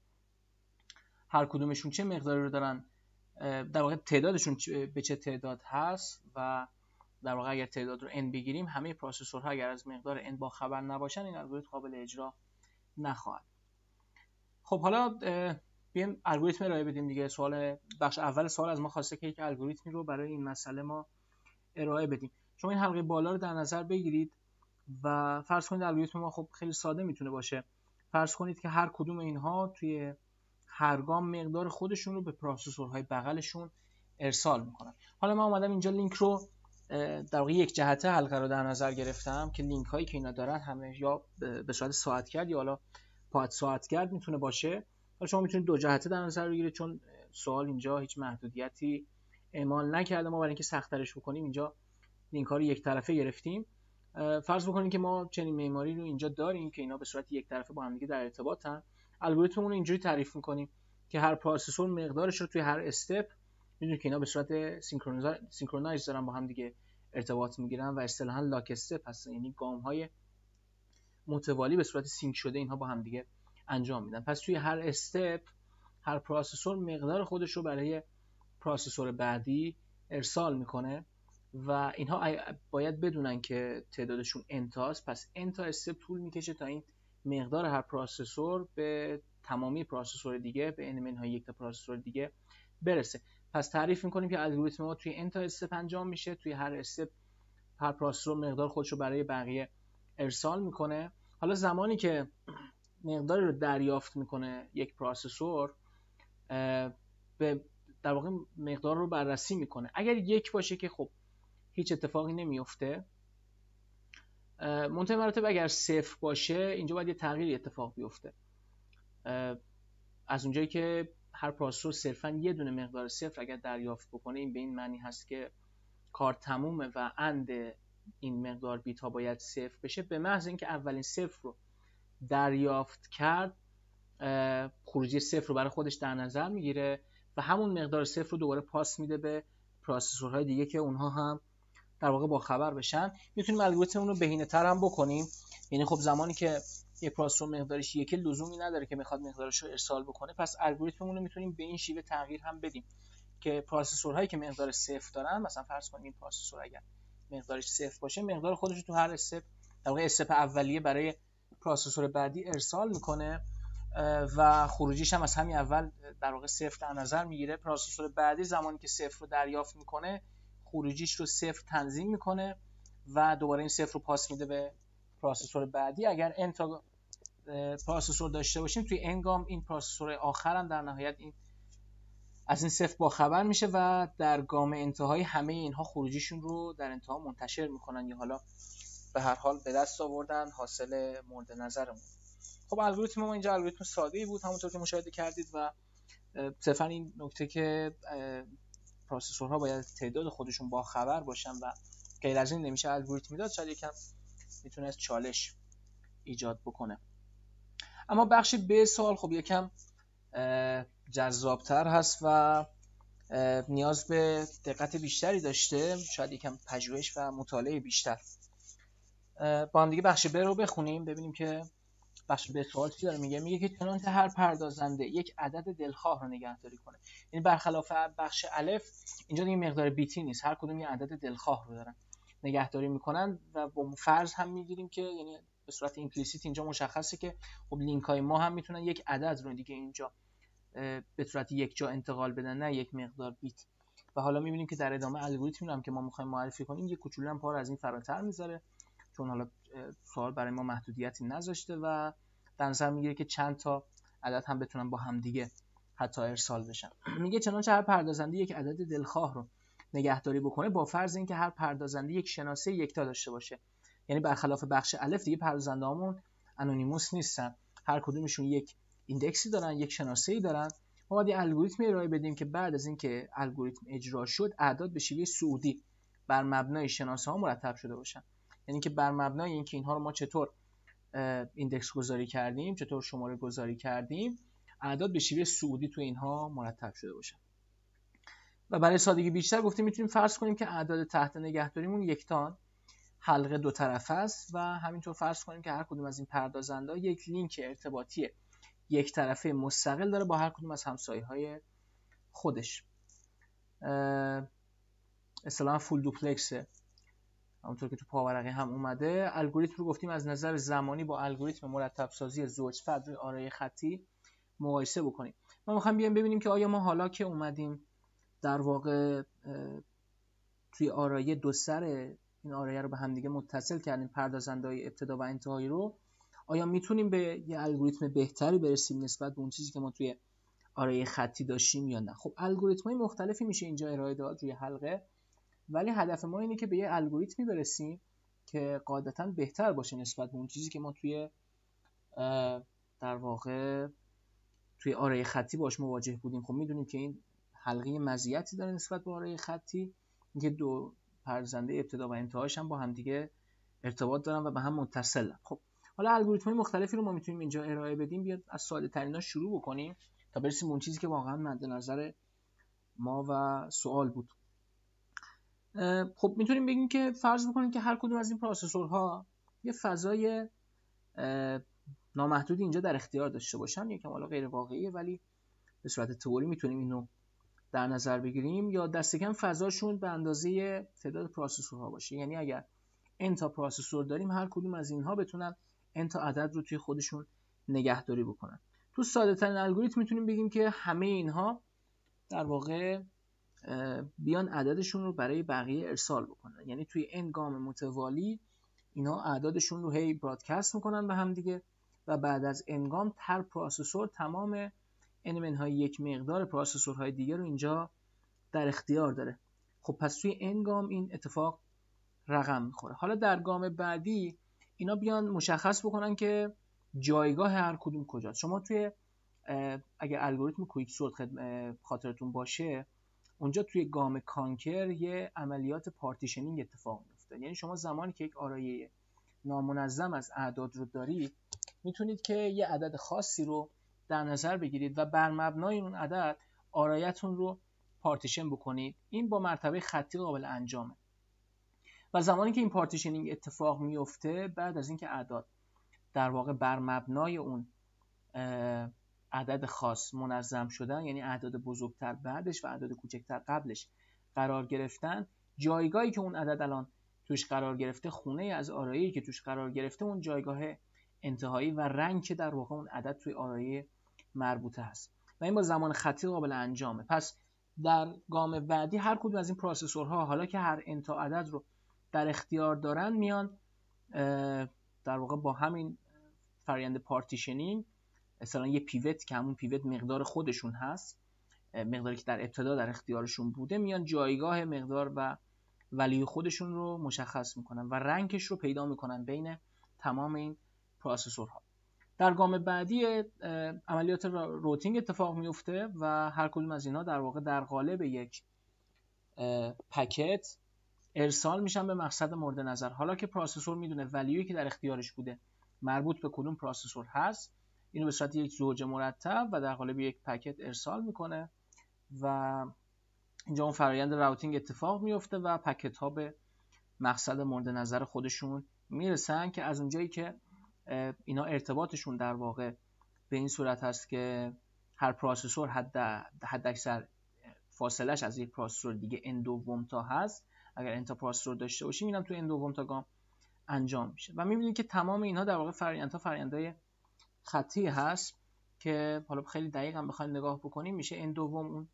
هر کدومشون چه مقداری رو دارن، در واقع تعدادشون به چه تعداد هست، و در واقع اگر تعداد رو n بگیریم، همه پروسسورها اگر از مقدار n با خبر نباشن، این الگوریتم قابل اجرا نخواهد. خب حالا بیایم الگوریتم ارائه بدیم دیگه. سوال بخش اول سوال از ما خواسته که یک الگوریتمی رو برای این مسئله ما ارائه بدیم. شما این حلقه بالا رو در نظر بگیرید و فرض کنید الگوریتم ما خب خیلی ساده میتونه باشه. فرض کنید که هر کدوم اینها توی هر گام مقدار خودشون رو به پروسسورهای بغلشون ارسال میکنن. حالا من اومدم اینجا لینک رو در واقع یک جهته حلقه رو در نظر گرفتم که لینک هایی که اینا دارن همه یا به صورت ساعتگرد یا حالا پاد ساعتگرد میتونه باشه. حالا شما میتونید دو جهته در نظر بگیرید، چون سوال اینجا هیچ محدودیتی اعمال نکرده. ما برای اینکه سخت‌ترش بکنیم اینجا لینک ها رو یک طرفه گرفتیم. فرض بکنید که ما چنین معماری رو اینجا داریم که اینا به صورت یک طرفه با هم دیگه در ارتباطن. الگوریتممون رو اینجوری تعریف می‌کنیم که هر پروسسور مقدارش رو توی هر استپ، می‌دونید که اینا به صورت سینکرونایز دارن با هم دیگه ارتباط می‌گیرن و اصطلاحاً لاک استپ هستن، یعنی گام‌های متوالی به صورت سینک شده اینها با هم دیگه انجام میدن. پس توی هر استپ هر پروسسور مقدار خودش رو برای پروسسور بعدی ارسال میکنه و اینها باید بدونن که تعدادشون n تاست. پس n تا استپ طول میکشه تا این مقدار هر پروسسور به تمامی پروسسور دیگه، به n منهای یک تا پروسسور دیگه برسه. پس تعریف میکنیم که الگوریتم ما توی n تا استپ انجام میشه. توی هر استپ هر پروسسور مقدار خودش رو برای بقیه ارسال میکنه. حالا زمانی که مقداری رو دریافت میکنه یک پروسسور، به در واقع مقدار رو بررسی میکنه. اگر یک باشه که خب هیچ اتفاقی نمیفته. منتهی مراتب اگر صفر باشه اینجا باید یه تغییری اتفاق بیفته. از اونجایی که هر پروسسور صرفا یه دونه مقدار صفر اگر دریافت بکنه، این به این معنی هست که کار تمومه و اند این مقدار بیت ها باید صفر بشه. به محض اینکه اولین صفر رو دریافت کرد، خروجی صفر رو برای خودش در نظر میگیره و همون مقدار صفر رو دوباره پاس میده به پروسسورهای دیگه که اونها هم در واقع با خبر بشن. میتونیم الگوریتممون رو بهینه‌تر هم بکنیم. یعنی خب زمانی که یک پروسسور مقدارش یکی، لزومی نداره که میخواد مقدارش رو ارسال بکنه. پس الگوریتممون رو میتونیم به این شیوه تغییر هم بدیم که پروسسورهایی که مقدار صفر دارن، مثلا فرض کنیم این پروسسور اگر مقدارش صفر باشه، مقدار خودش رو تو هر استپ، در واقع استپ اولیه برای پروسسور بعدی ارسال میکنه و خروجیش هم از همین اول در واقع صفر در نظر میگیره. پروسسور بعدی زمانی که صفر رو دریافت میکنه، خروجیش رو صفر تنظیم میکنه و دوباره این صفر رو پاس میده به پروسسور بعدی. اگر n تا پروسسور داشته باشیم، توی n گام این پروسسور آخر هم در نهایت این از این صفر با خبر میشه و در گام انتهایی همه اینها خروجیشون رو در انتها منتشر میکنن یا حالا به هر حال به دست آوردن حاصل مورد نظرمون. خب الگوریتم ما اینجا الگوریتم ساده‌ای بود همونطور که مشاهده کردید و صرفا این نکته که پروسسورها باید تعداد خودشون با خبر باشن و غیر از این نمیشه الگوریتم داد، شاید یکم میتونه از چالش ایجاد بکنه. اما بخش ب سوال خب یکم جذابتر هست و نیاز به دقت بیشتری داشته، شاید یکم پژوهش و مطالعه بیشتر. با هم دیگه بخش ب رو بخونیم ببینیم که بخش ب سوال چی داره میگه. میگه که چنانچه هر پردازنده یک عدد دلخواه رو نگهداری کنه. یعنی برخلاف بخش الف اینجا دیگه مقدار بیتی نیست، هر کدوم یه عدد دلخواه رو دارن نگهداری میکنن و با فرض هم میگیریم که یعنی به صورت ایمپلیسیت اینجا مشخصه که خب لینک های ما هم میتونن یک عدد رو دیگه اینجا به صورت یک جا انتقال بدن، نه یک مقدار بیت. و حالا میبینیم که در ادامه الگوریتمی هم که ما میخوایم معرفی کنیم یه کوچولو هم پار از این فراتر میذاره، چون حالا سوال برای ما محدودیتی نذاشته و در نظر میگیره که چند تا عدد هم بتونن با هم دیگه حتی ارسال بشن. میگه چنانچه هر پردازنده یک عدد دلخواه رو نگهداری بکنه با فرض اینکه هر پردازنده یک شناسه یکتا داشته باشه. یعنی برخلاف بخش الف دیگه پردازنده‌هامون انونیموس نیستن، هر کدومشون یک ایندکسی دارن، یک شناسه‌ای دارن. ما باید الگوریتمی ارائه بدیم که بعد از اینکه الگوریتم اجرا شد اعداد به شیوه صعودی بر مبنای شناسه‌ها مرتب شده باشن. یعنی که بر مبنای اینکه اینها رو ما چطور ایندکس گذاری کردیم، چطور شماره گذاری کردیم، اعداد به شیوه صعودی تو اینها مرتب شده باشن. و برای سادگی بیشتر گفتیم میتونیم فرض کنیم که اعداد تحت نگهداریمون یکتان، حلقه دو طرفه است و همینطور فرض کنیم که هر کدوم از این پردازنده‌ها یک لینک ارتباطی یک طرفه مستقل داره با هر کدوم از همسایه‌های خودش. اصطلاحاً فول دوپلکسه، همونطور که تو پاورقی هم اومده. الگوریتم رو گفتیم از نظر زمانی با الگوریتم مرتب سازی زوج‌فرد روی آرای خطی مقایسه بکنیم. ما می‌خوایم بیایم ببینیم که آیا ما حالا که اومدیم در واقع توی آرایه دو سر این آرایه رو به هم دیگه متصل کردیم، پردازنده‌های ابتدا و انتهایی رو، آیا میتونیم به یه الگوریتم بهتری برسیم نسبت به اون چیزی که ما توی آرایه خطی داشتیم یا نه؟ خب الگوریتم‌های مختلفی میشه اینجا ارائه داد روی حلقه، ولی هدف ما اینه که به یه الگوریتمی برسیم که قاعدتاً بهتر باشه نسبت به اون چیزی که ما توی در واقع توی آرایه خطی باش مواجه بودیم. خب میدونیم که این حلقه مزیتی داره نسبت به آرایه خطی، اینکه دو پردازنده ابتدا و انتهاش هم با هم دیگه ارتباط دارن و به هم متصلن. خب حالا الگوریتم‌های مختلفی رو ما میتونیم اینجا ارائه بدیم. بیاد از ساده‌ترینا شروع بکنیم تا برسیم اون چیزی که واقعا مد نظر ما و سوال بود. خب میتونیم بگیم که فرض بکنیم که هر کدوم از این پروسسورها یه فضای نامحدودی اینجا در اختیار داشته باشن. یکم حالا غیر واقعیه ولی به صورت تئوری میتونیم اینو در نظر بگیریم، یا دست کم فضاشون به اندازه تعداد پروسسورها باشه. یعنی اگر n تا پروسسور داریم هر کدوم از اینها بتونن n تا عدد رو توی خودشون نگهداری بکنن. تو ساده ترین الگوریتم میتونیم بگیم که همه اینها در واقع بیان عددشون رو برای بقیه ارسال بکنن. یعنی توی n گام متوالی اینها اعدادشون رو هی برادکست میکنن به هم دیگه و بعد از n گام هر پروسسور تمام n منهای یک مقدار پروسسورهای دیگه رو اینجا در اختیار داره. خب پس توی n گام این اتفاق رقم میخوره. حالا در گام بعدی اینا بیان مشخص بکنن که جایگاه هر کدوم کجاست. شما توی اگر الگوریتم کویک سورت خاطرتون باشه، اونجا توی گام کانکر یه عملیات پارتیشنینگ اتفاق میفته. یعنی شما زمانی که یک آرایه نامنظم از اعداد رو دارید میتونید که یه عدد خاصی رو در نظر بگیرید و بر مبنای اون عدد آرایتون رو پارتیشن بکنید. این با مرتبه خطی قابل انجامه و زمانی که این پارتیشنینگ اتفاق میفته بعد از اینکه اعداد در واقع بر مبنای اون عدد خاص منظم شدن، یعنی اعداد بزرگتر بعدش و اعداد کوچکتر قبلش قرار گرفتن، جایگاهی که اون عدد الان توش قرار گرفته، خونه از آرایه‌ای که توش قرار گرفته، اون جایگاه انتهایی و رنگ که در واقع اون عدد توی آرایه مربوطه هست و این با زمان خطی قابل انجامه. پس در گام بعدی هر کدوم از این پروسسورها حالا که هر n تا عدد رو در اختیار دارن میان در واقع با همین فرآیند پارتیشنینگ مثلا یه پیوت که همون پیوت مقدار خودشون هست، مقداری که در ابتدا در اختیارشون بوده، میان جایگاه مقدار و ولیو خودشون رو مشخص میکنن و رنگش رو پیدا میکنن بین تمام این پروسسورها. در گام بعدی عملیات روتینگ اتفاق میفته و هر کدوم از اینها در واقع در قالب یک پکت ارسال میشن به مقصد مورد نظر. حالا که پروسسور میدونه ولیویی که در اختیارش بوده مربوط به کدوم پروسسور هست، اینو به صورت یک زوج مرتب و در قالب یک پکت ارسال میکنه و اینجا اون فرآیند راوتینگ اتفاق میفته و پکت ها به مقصد مورد نظر خودشون میرسن که از اونجایی که اینا ارتباطشون در واقع به این صورت هست که هر پروسسور حد اکثر فاصلش از یک پروسسور دیگه n دوم تا هست. اگر n تا پروسسور داشته باشیم اینم تو n دوم تا گام انجام میشه و میبینید که تمام اینها در واقع فرآیندهای خطی هست که حالا خیلی دقیق هم بخوایم نگاه بکنیم میشه n دوم اون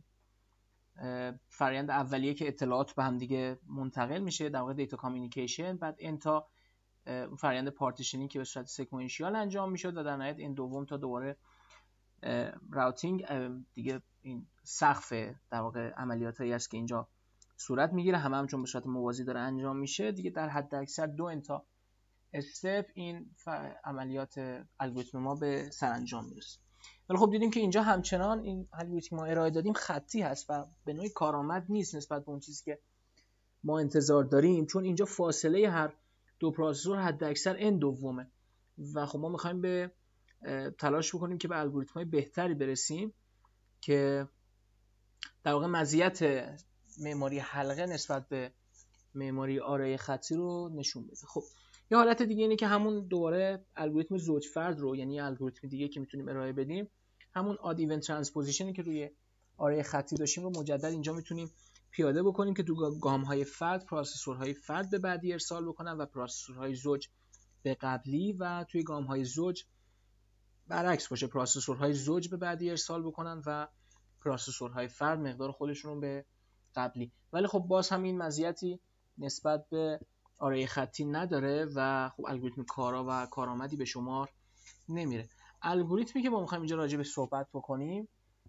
فرآیند اولیه که اطلاعات به هم دیگه منتقل میشه در واقع دیتا کامیونیکیشن، بعد n تا فرآیند پارتیشنینگ که به صورت سکوئنشیال انجام میشد و در نهایت n دوم تا دوباره راوتینگ دیگه این سقف در واقع عملیاتایی است که اینجا صورت میگیره، هم چون به صورت موازی داره انجام میشه دیگه در حد اکثر 2 تا استپ این عملیات الگوریتم ما به سرانجام میرسه. ولی خب دیدیم که اینجا همچنان این الگوریتم ما ارائه دادیم خطی هست و به نوعی کارآمد نیست نسبت به اون چیزی که ما انتظار داریم، چون اینجا فاصله هر دو پروسسور حد اکثر n دومه و خب ما میخوایم به تلاش بکنیم که به الگوریتم های بهتری برسیم که در واقع مزیت معماری حلقه نسبت به معماری آرای خطی رو نشون بده. خب یه حالت دیگه اینه که همون دوباره الگوریتم زوج فرد رو، یعنی الگوریتم دیگه که میتونیم ارائه بدیم، همون آد ایونت ترانسپوزیشنی که روی آرای خطی داشتیم رو مجدد اینجا میتونیم پیاده بکنیم که تو گام‌های فرد پروسسورهای فرد به بعدی ارسال بکنن و پروسسورهای زوج به قبلی، و توی گام‌های زوج برعکس باشه، پروسسورهای زوج به بعدی ارسال بکنن و پروسسورهای فرد مقدار خودشون رو به قبلی. ولی خب باز هم این مزیتی نسبت به آرای خطی نداره و خب الگوریتم کارا و کارآمدی به شمار نمیره. الگوریتمی که ما می‌خوایم اینجا راجع به صحبت بکنیم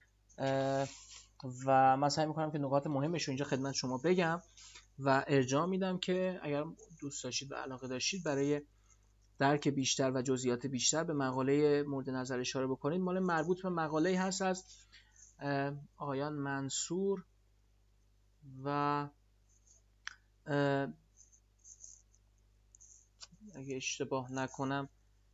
و من سعی می‌کنم که نکات مهمش رو اینجا خدمت شما بگم و ارجاع میدم که اگر دوست داشتید و علاقه داشتید برای درک بیشتر و جزئیات بیشتر به مقاله مورد نظر اشاره بکنید. مال مربوط به مقاله‌ای هست از آقایان منصور و اگه اشتباه نکنم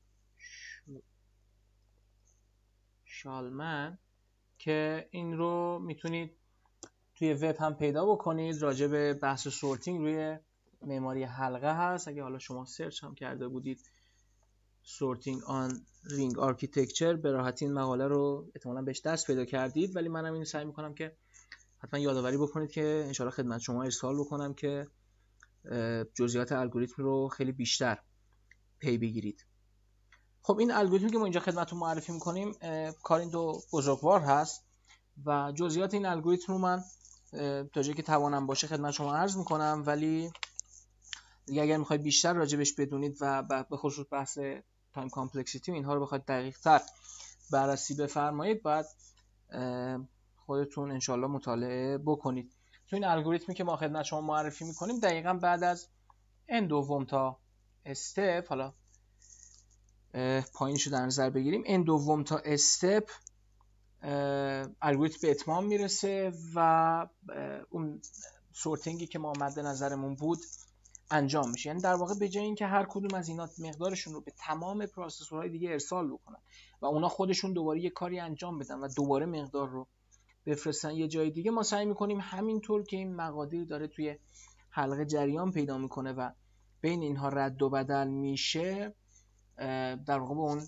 شالمن، که این رو میتونید توی وب هم پیدا بکنید. راجع به بحث سورتینگ روی معماری حلقه هست. اگه حالا شما سرچ هم کرده بودید سورتینگ آن رینگ آرکیتکچر، به راحتی این مقاله رو احتمالاً بهش دست پیدا کردید، ولی منم اینو سعی میکنم که حتما یادآوری بکنید که انشالله خدمت شما ارسال بکنم که جزئیات الگوریتم رو خیلی بیشتر پی بگیرید. خب این الگوریتمی که ما اینجا خدمتتون معرفی میکنیم کار این دو بزرگوار هست و جزئیات این الگوریتم رو من تا جایی که توانم باشه خدمت شما عرض میکنم، ولی دیگه اگر میخواید بیشتر راجبش بدونید و به خصوص بحث تایم کامپلکسیتی و اینها رو بخواید دقیق تر بررسی بفرمایید باید خودتون انشالله مطالعه بکنید. تو این الگوریتمی که ما خدمت شما معرفی میکنیم دقیقاً بعد از n دوم تا استپ، حالا پایینشو در نظر بگیریم، n دوم تا استپ الگوریتم به اتمام میرسه و اون سورتینگی که ما مد نظرمون بود انجام میشه. یعنی در واقع به جای اینکه هر کدوم از اینا مقدارشون رو به تمام پروسسورهای دیگه ارسال بکنن و اونا خودشون دوباره یه کاری انجام بدن و دوباره مقدار رو بفرستن یه جای دیگه، ما سعی میکنیم همینطور که این مقادیر داره توی حلقه جریان پیدا میکنه و بین اینها رد و بدل میشه، در واقع به اون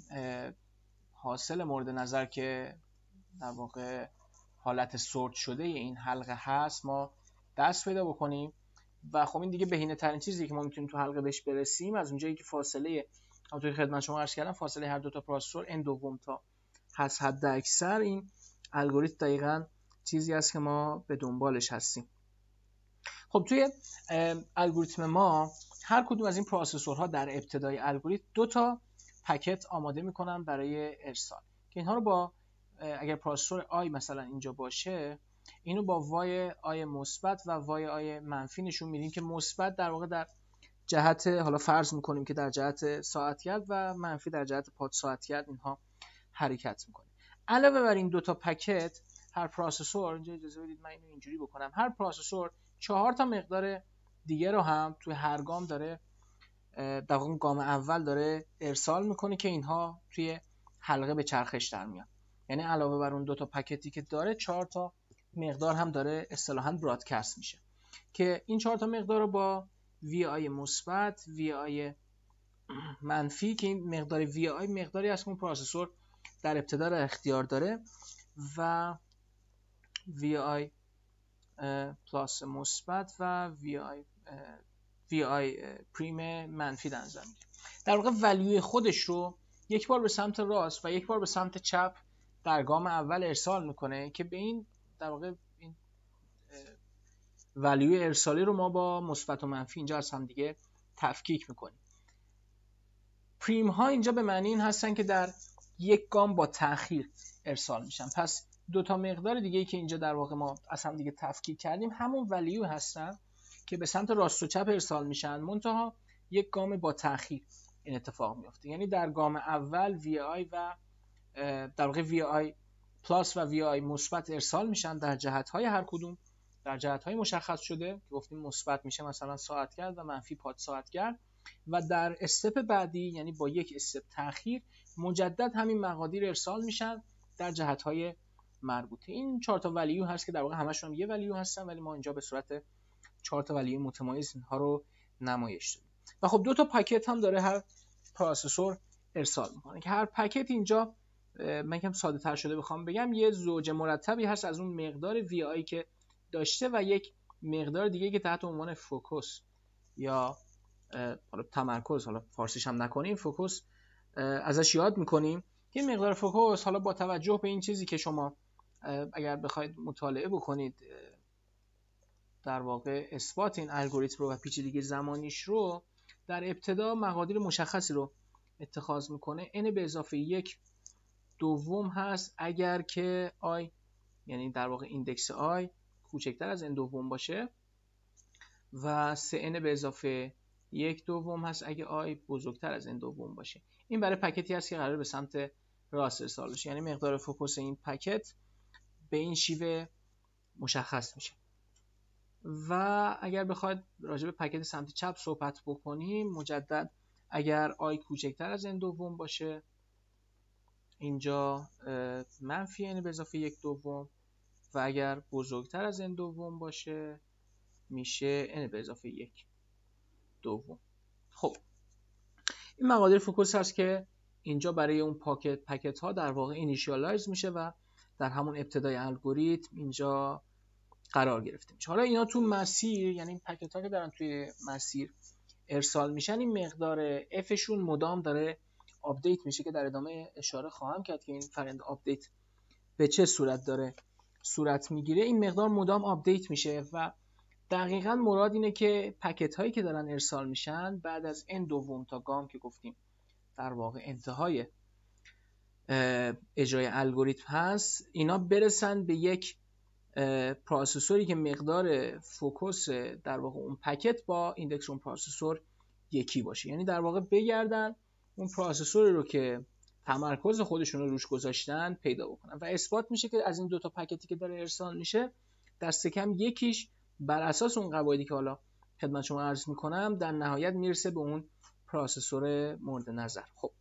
حاصل مورد نظر که در واقع حالت سورت شده این حلقه هست ما دست پیدا بکنیم. و خب این دیگه بهینه ترین چیزی که ما میتونیم تو حلقه بهش برسیم، از اونجایی که فاصله همونطوری خدمت شما عرض کردم فاصله هر دو تا پروسسور n دوم تا هست حد اکثر، این الگوریتم دقیقاً چیزی است که ما به دنبالش هستیم. خب توی الگوریتم ما هر کدوم از این پروسسورها در ابتدای الگوریتم 2 تا پکت آماده میکنن برای ارسال که اینها رو با اگر پروسسور آی مثلا اینجا باشه اینو با وای آی مثبت و وای آی منفی نشون میدیم که مثبت در واقع در جهت، حالا فرض میکنیم که در جهت ساعتگرد و منفی در جهت پاد ساعتگرد اینها حرکت میکنه. علاوه بر این 2 تا پکت هر پروسسور، اینجا اجازه بدید من اینو اینجوری بکنم، هر پروسسور 4 تا مقدار دیگه رو هم توی هر گام داره، در واقع گام اول داره ارسال میکنه که اینها توی حلقه به چرخش در میان. یعنی علاوه بر اون 2 تا پکتی که داره 4 تا مقدار هم داره اصطلاحاً برادکست میشه که این 4 تا مقدار رو با وی آی مثبت، وی آی منفی، که این مقدار وی آی مقداری از اون پروسسور در ابتدا رو اختیار داره و وی آی پلاس مثبت و وی آی وی آی پریم منفی در نظر میگیره. در واقع ولیوی خودش رو یک بار به سمت راست و یک بار به سمت چپ در گام اول ارسال میکنه که به این در واقع این ولیوی ارسالی رو ما با مثبت و منفی اینجا از هم دیگه تفکیک میکنیم. پریم ها اینجا به معنی این هستن که در یک گام با تأخیر ارسال میشن. پس دو تا مقدار دیگه ای که اینجا در واقع ما از هم دیگه تفکیک کردیم همون ولیو هستن که به سمت راست و چپ ارسال میشن، منتها یک گام با تأخیر این اتفاق میفته. یعنی در گام اول وی آی و در واقع وی آی پلاس و وی آی مثبت ارسال میشن در جهت های هر کدوم، در جهت های مشخص شده که گفتیم مثبت میشه مثلا ساعتگرد و منفی پاد ساعتگرد، و در استپ بعدی یعنی با یک استپ تأخیر مجدد همین مقادیر ارسال میشن در جهت های مربوطه. این 4 تا ولیو هست که در واقع همشون یه ولیو هستن، ولی ما اینجا به صورت 4 تا ولیو متمایز اینها رو نمایش دادیم. و خب 2 تا پاکت هم داره هر پروسسور ارسال میکنه که هر پاکت اینجا من کم ساده تر شده بخوام بگم یه زوج مرتبی هست از اون مقدار وی آی که داشته و یک مقدار دیگه که تحت عنوان فوکوس یا حالا تمرکز، حالا فارسیش هم نکنیم، فوکوس ازش یاد میکنیم که این مقدار فوکوس حالا با توجه به این چیزی که شما اگر بخواید مطالعه بکنید در واقع اثبات این الگوریتم رو و پیچیدگی زمانیش رو، در ابتدا مقادیر مشخصی رو اتخاذ میکنه. n به اضافه 1 دوم هست اگر که i یعنی در واقع ایندکس i کوچکتر از n دوم باشه و 3n به اضافه 1 دوم هست اگه i بزرگتر از n دوم باشه. این برای پکتی هست که قرار به سمت راست ارسال بشه، یعنی مقدار فوکوس این پکت به این شیوه مشخص میشه. و اگر بخواید راجع به پکت سمت چپ صحبت بکنیم، مجدد اگر i کوچکتر از n دوم باشه اینجا منفی n به اضافه 1 دوم و اگر بزرگتر از n دوم باشه میشه n به اضافه 1 دوم. خب این مقادیر فوکوس هست که اینجا برای اون پکت ها در واقع اینیشیالایز میشه و در همون ابتدای الگوریتم اینجا قرار گرفته میشه. حالا اینا تو مسیر، یعنی این پکت ها که دارن توی مسیر ارسال میشن، این مقدار f شون مدام داره آپدیت میشه که در ادامه اشاره خواهم کرد که این فرآیند آپدیت به چه صورت داره صورت میگیره. این مقدار مدام آپدیت میشه و دقیقاً مراد اینه که پکت هایی که دارن ارسال میشن بعد از n دوم تا گام که گفتیم در واقع انتهای اجرای الگوریتم هست، اینا برسن به یک پروسسوری که مقدار فوکوس در واقع اون پکت با ایندکس اون پروسسور یکی باشه. یعنی در واقع بگردن اون پروسسوری رو که تمرکز خودشون رو روش گذاشتن پیدا بکنن و اثبات میشه که از این 2 تا پکتی که داره ارسال میشه دست کم یکیش بر اساس اون قواعدی که حالا خدمت شما عرض میکنم در نهایت میرسه به اون پروسسور مورد نظر. خب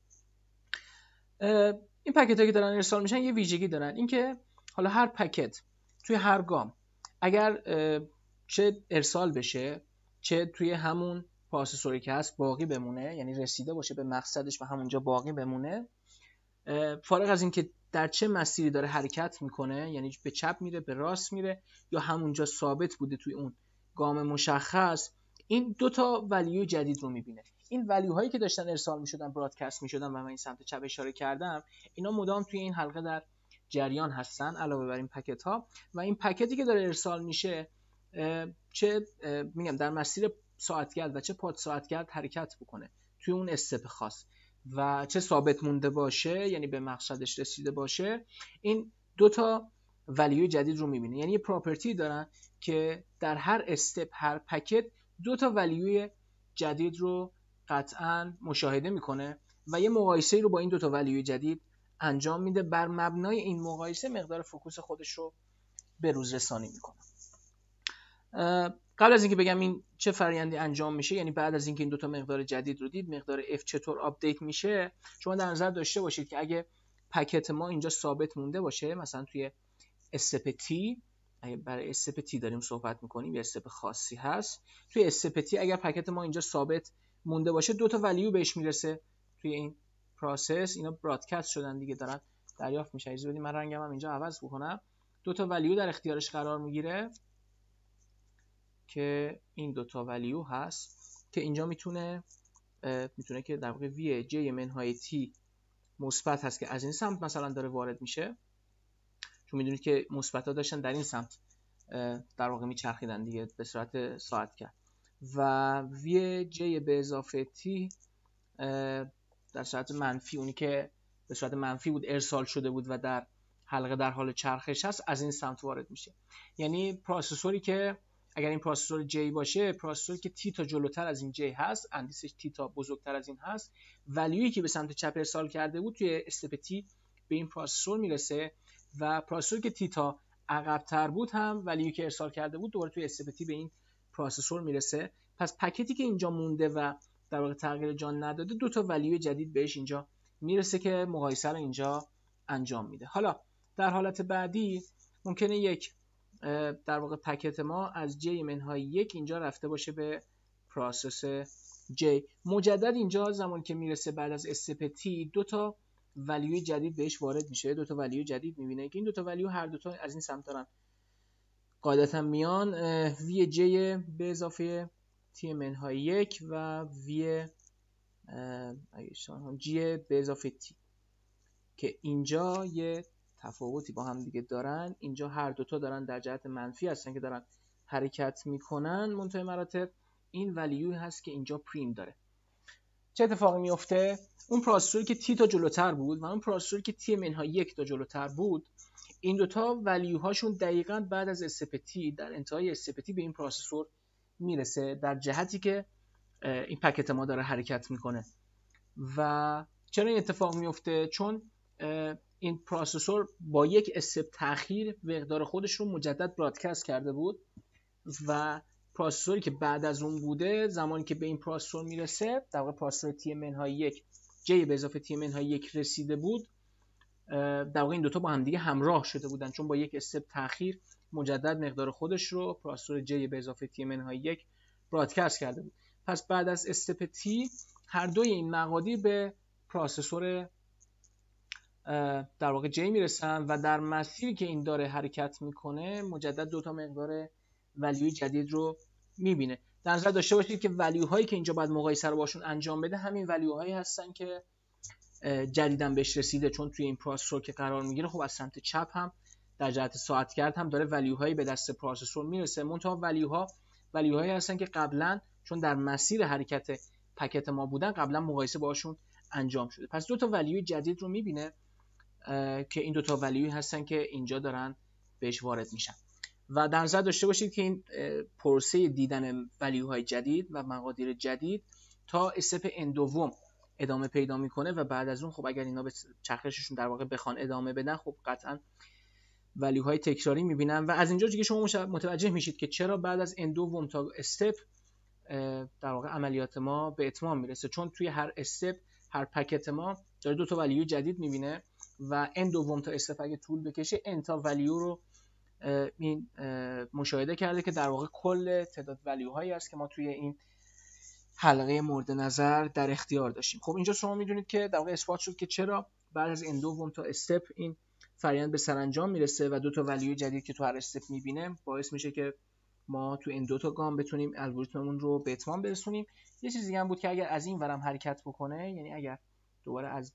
این پکت هایی که دارن ارسال میشن یه ویژگی دارن، اینکه حالا هر پکت توی هر گام اگر چه ارسال بشه چه توی همون پروسسوری که هست باقی بمونه، یعنی رسیده باشه به مقصدش و همونجا باقی بمونه، فارغ از اینکه در چه مسیری داره حرکت میکنه، یعنی به چپ میره به راست میره یا همونجا ثابت بوده توی اون گام مشخص، این 2 تا ولیو جدید رو میبینه. این ولیو هایی که داشتن ارسال میشدن برادکست میشدن و من این سمت چپ اشاره کردم، اینا مدام توی این حلقه در جریان هستن علاوه بر این پکت ها. و این پکتی که داره ارسال میشه چه میگم در مسیر ساعتگرد و چه پاد ساعتگرد حرکت بکنه توی اون استپ خاص و چه ثابت مونده باشه یعنی به مقصدش رسیده باشه، این 2 تا ولیو جدید رو میبینه. یعنی یه پراپرتی دارن که در هر استپ هر پکت 2 تا ولیو جدید رو قطعاً مشاهده میکنه و یه مقایسه رو با این 2 تا ولیو جدید انجام میده. بر مبنای این مقایسه مقدار فوکوس خودش رو به روز رسانی میکنه. قبل از اینکه بگم این چه فرآیندی انجام میشه، یعنی بعد از اینکه این 2 تا مقدار جدید رو دید مقدار f چطور آپدیت میشه، شما در نظر داشته باشید که اگه پکت ما اینجا ثابت مونده باشه، مثلا توی استپ t، اگه برای استپ t داریم صحبت میکنیم یه استپ خاصی هست، توی استپ t اگر پکت ما اینجا ثابت مونده باشه 2 تا ولیو بهش میرسه توی این پروسس. اینا برادکست شدن دیگه، دارن دریافت میشه. اجازه بدید من رنگم هم اینجا عوض بکنم. 2 تا ولیو در اختیارش قرار میگیره که این 2 تا ولیو هست که اینجا میتونه که در واقع وی جی منهای تی مثبت هست که از این سمت مثلا داره وارد میشه، چون میدونید که مثبت‌ها داشتن در این سمت در واقع میچرخیدن دیگه به صورت ساعت کرد، و وی جی به اضافه تی در صورت منفی، اونی که به صورت منفی بود ارسال شده بود و در حلقه در حال چرخش هست از این سمت وارد میشه. یعنی پروسسوری که اگر این پروسسور جی باشه، پروسسوری که تی تا جلوتر از این جی هست، اندیسش تی تا بزرگتر از این هست، ولیویی که به سمت چپ ارسال کرده بود توی استپ تی به این پروسسور میرسه، و پروسسوری که تی تا عقب‌تر بود هم ولیویی که ارسال کرده بود دوباره توی استپ تی به این پروسسور میرسه. پس پکتی که اینجا مونده و در واقع تغییر جان نداده، دو تا ولیوی جدید بهش اینجا میرسه که مقایسه رو اینجا انجام میده. حالا در حالت بعدی ممکنه یک در واقع پکت ما از جی منهای یک اینجا رفته باشه به پروسس جی، مجدد اینجا زمانی که میرسه بعد از استپ تی دو تا ولیوی جدید بهش وارد میشه، دو تا ولیوی جدید میبینه که این دو تا ولیو هر دو تا از این سمت دارن قاعدتا میان، وی جی به اضافه تی منهای یک و وی جی به اضافه تی که اینجا یه تفاوتی با هم دیگه دارن. اینجا هر دوتا دارن در جهت منفی هستن که دارن حرکت میکنن، منتهی مراتب این ولیوی هست که اینجا پریم داره. چه اتفاقی میفته؟ اون پروسسوری که تی تا جلوتر بود و اون پروسسوری که تی منهای یک تا جلوتر بود، این دوتا ولیوهاشون دقیقاً بعد از استپ تی در انتهای استپ تی به این پروسسور میرسه در جهتی که این پکت ما داره حرکت میکنه. و چرا این اتفاق میفته؟ چون این پروسسور با یک استپ تأخیر مقدار خودش رو مجدد برادکست کرده بود و پروسسوری که بعد از اون بوده زمانی که به این پروسسور میرسه، در واقع پروسسور تی منهای یک جی به اضافه تی منهای یک رسیده بود، در واقع این دوتا با هم دیگه همراه شده بودن، چون با یک استپ تأخیر مجدد مقدار خودش رو پروسسور جی به اضافه تی منهای یک برادکست کرده بود. پس بعد از استپ تی هر دوی این مقادیر به پروسسور در واقع جی میرسن و در مسیری که این داره حرکت میکنه مجدد دو تا مقدار ولیوی جدید رو میبینه. در نظر داشته باشید که ولیوهایی که اینجا باید مقایسه رو باشون انجام بده همین ولیوهایی هستن که جدیدن بهش رسیده، چون توی این پروسسور که قرار میگیره خب از سمت چپ هم در جهت ساعت گرد هم داره ولیوهایی به دست پروسسور میرسه، منتها ولیوهایی هستن که قبلا چون در مسیر حرکت پکت ما بودن قبلا مقایسه باشون انجام شده. پس دو تا ولیوی جدید رو میبینه که این دو تا ولیوی هستن که اینجا دارن بهش وارد میشن. و در نظر داشته باشید که این پروسه دیدن ولیوهای جدید و مقادیر جدید تا استپ ان دوم ادامه پیدا میکنه و بعد از اون خب اگر اینا به چرخششون در واقع بخوان ادامه بدن خب قطعا ولیوهای تکراری میبینن و از اینجا دیگه شما متوجه میشید که چرا بعد از ان دوم تا استپ در واقع عملیات ما به اتمام میرسه، چون توی هر استپ هر پکت ما داره دو تا ولیو جدید میبینه و ان دوم تا استپ اگه طول بکشه ان تا ولیو رو این مشاهده کرده که در واقع کل تعداد ولیوهایی است که ما توی این حلقه مورد نظر در اختیار داشتیم. خب اینجا شما میدونید که در واقع اثبات شد که چرا بعد از ان دوم تا استپ این فرآیند به سرانجام میرسه و دو تا ولیو جدید که تو هر استپ میبینه باعث میشه که ما تو این دو تا گام بتونیم الگوریتممون رو به اتمام برسونیم. یه چیز دیگه هم بود که اگر از این ورم حرکت بکنه، یعنی اگر دوباره از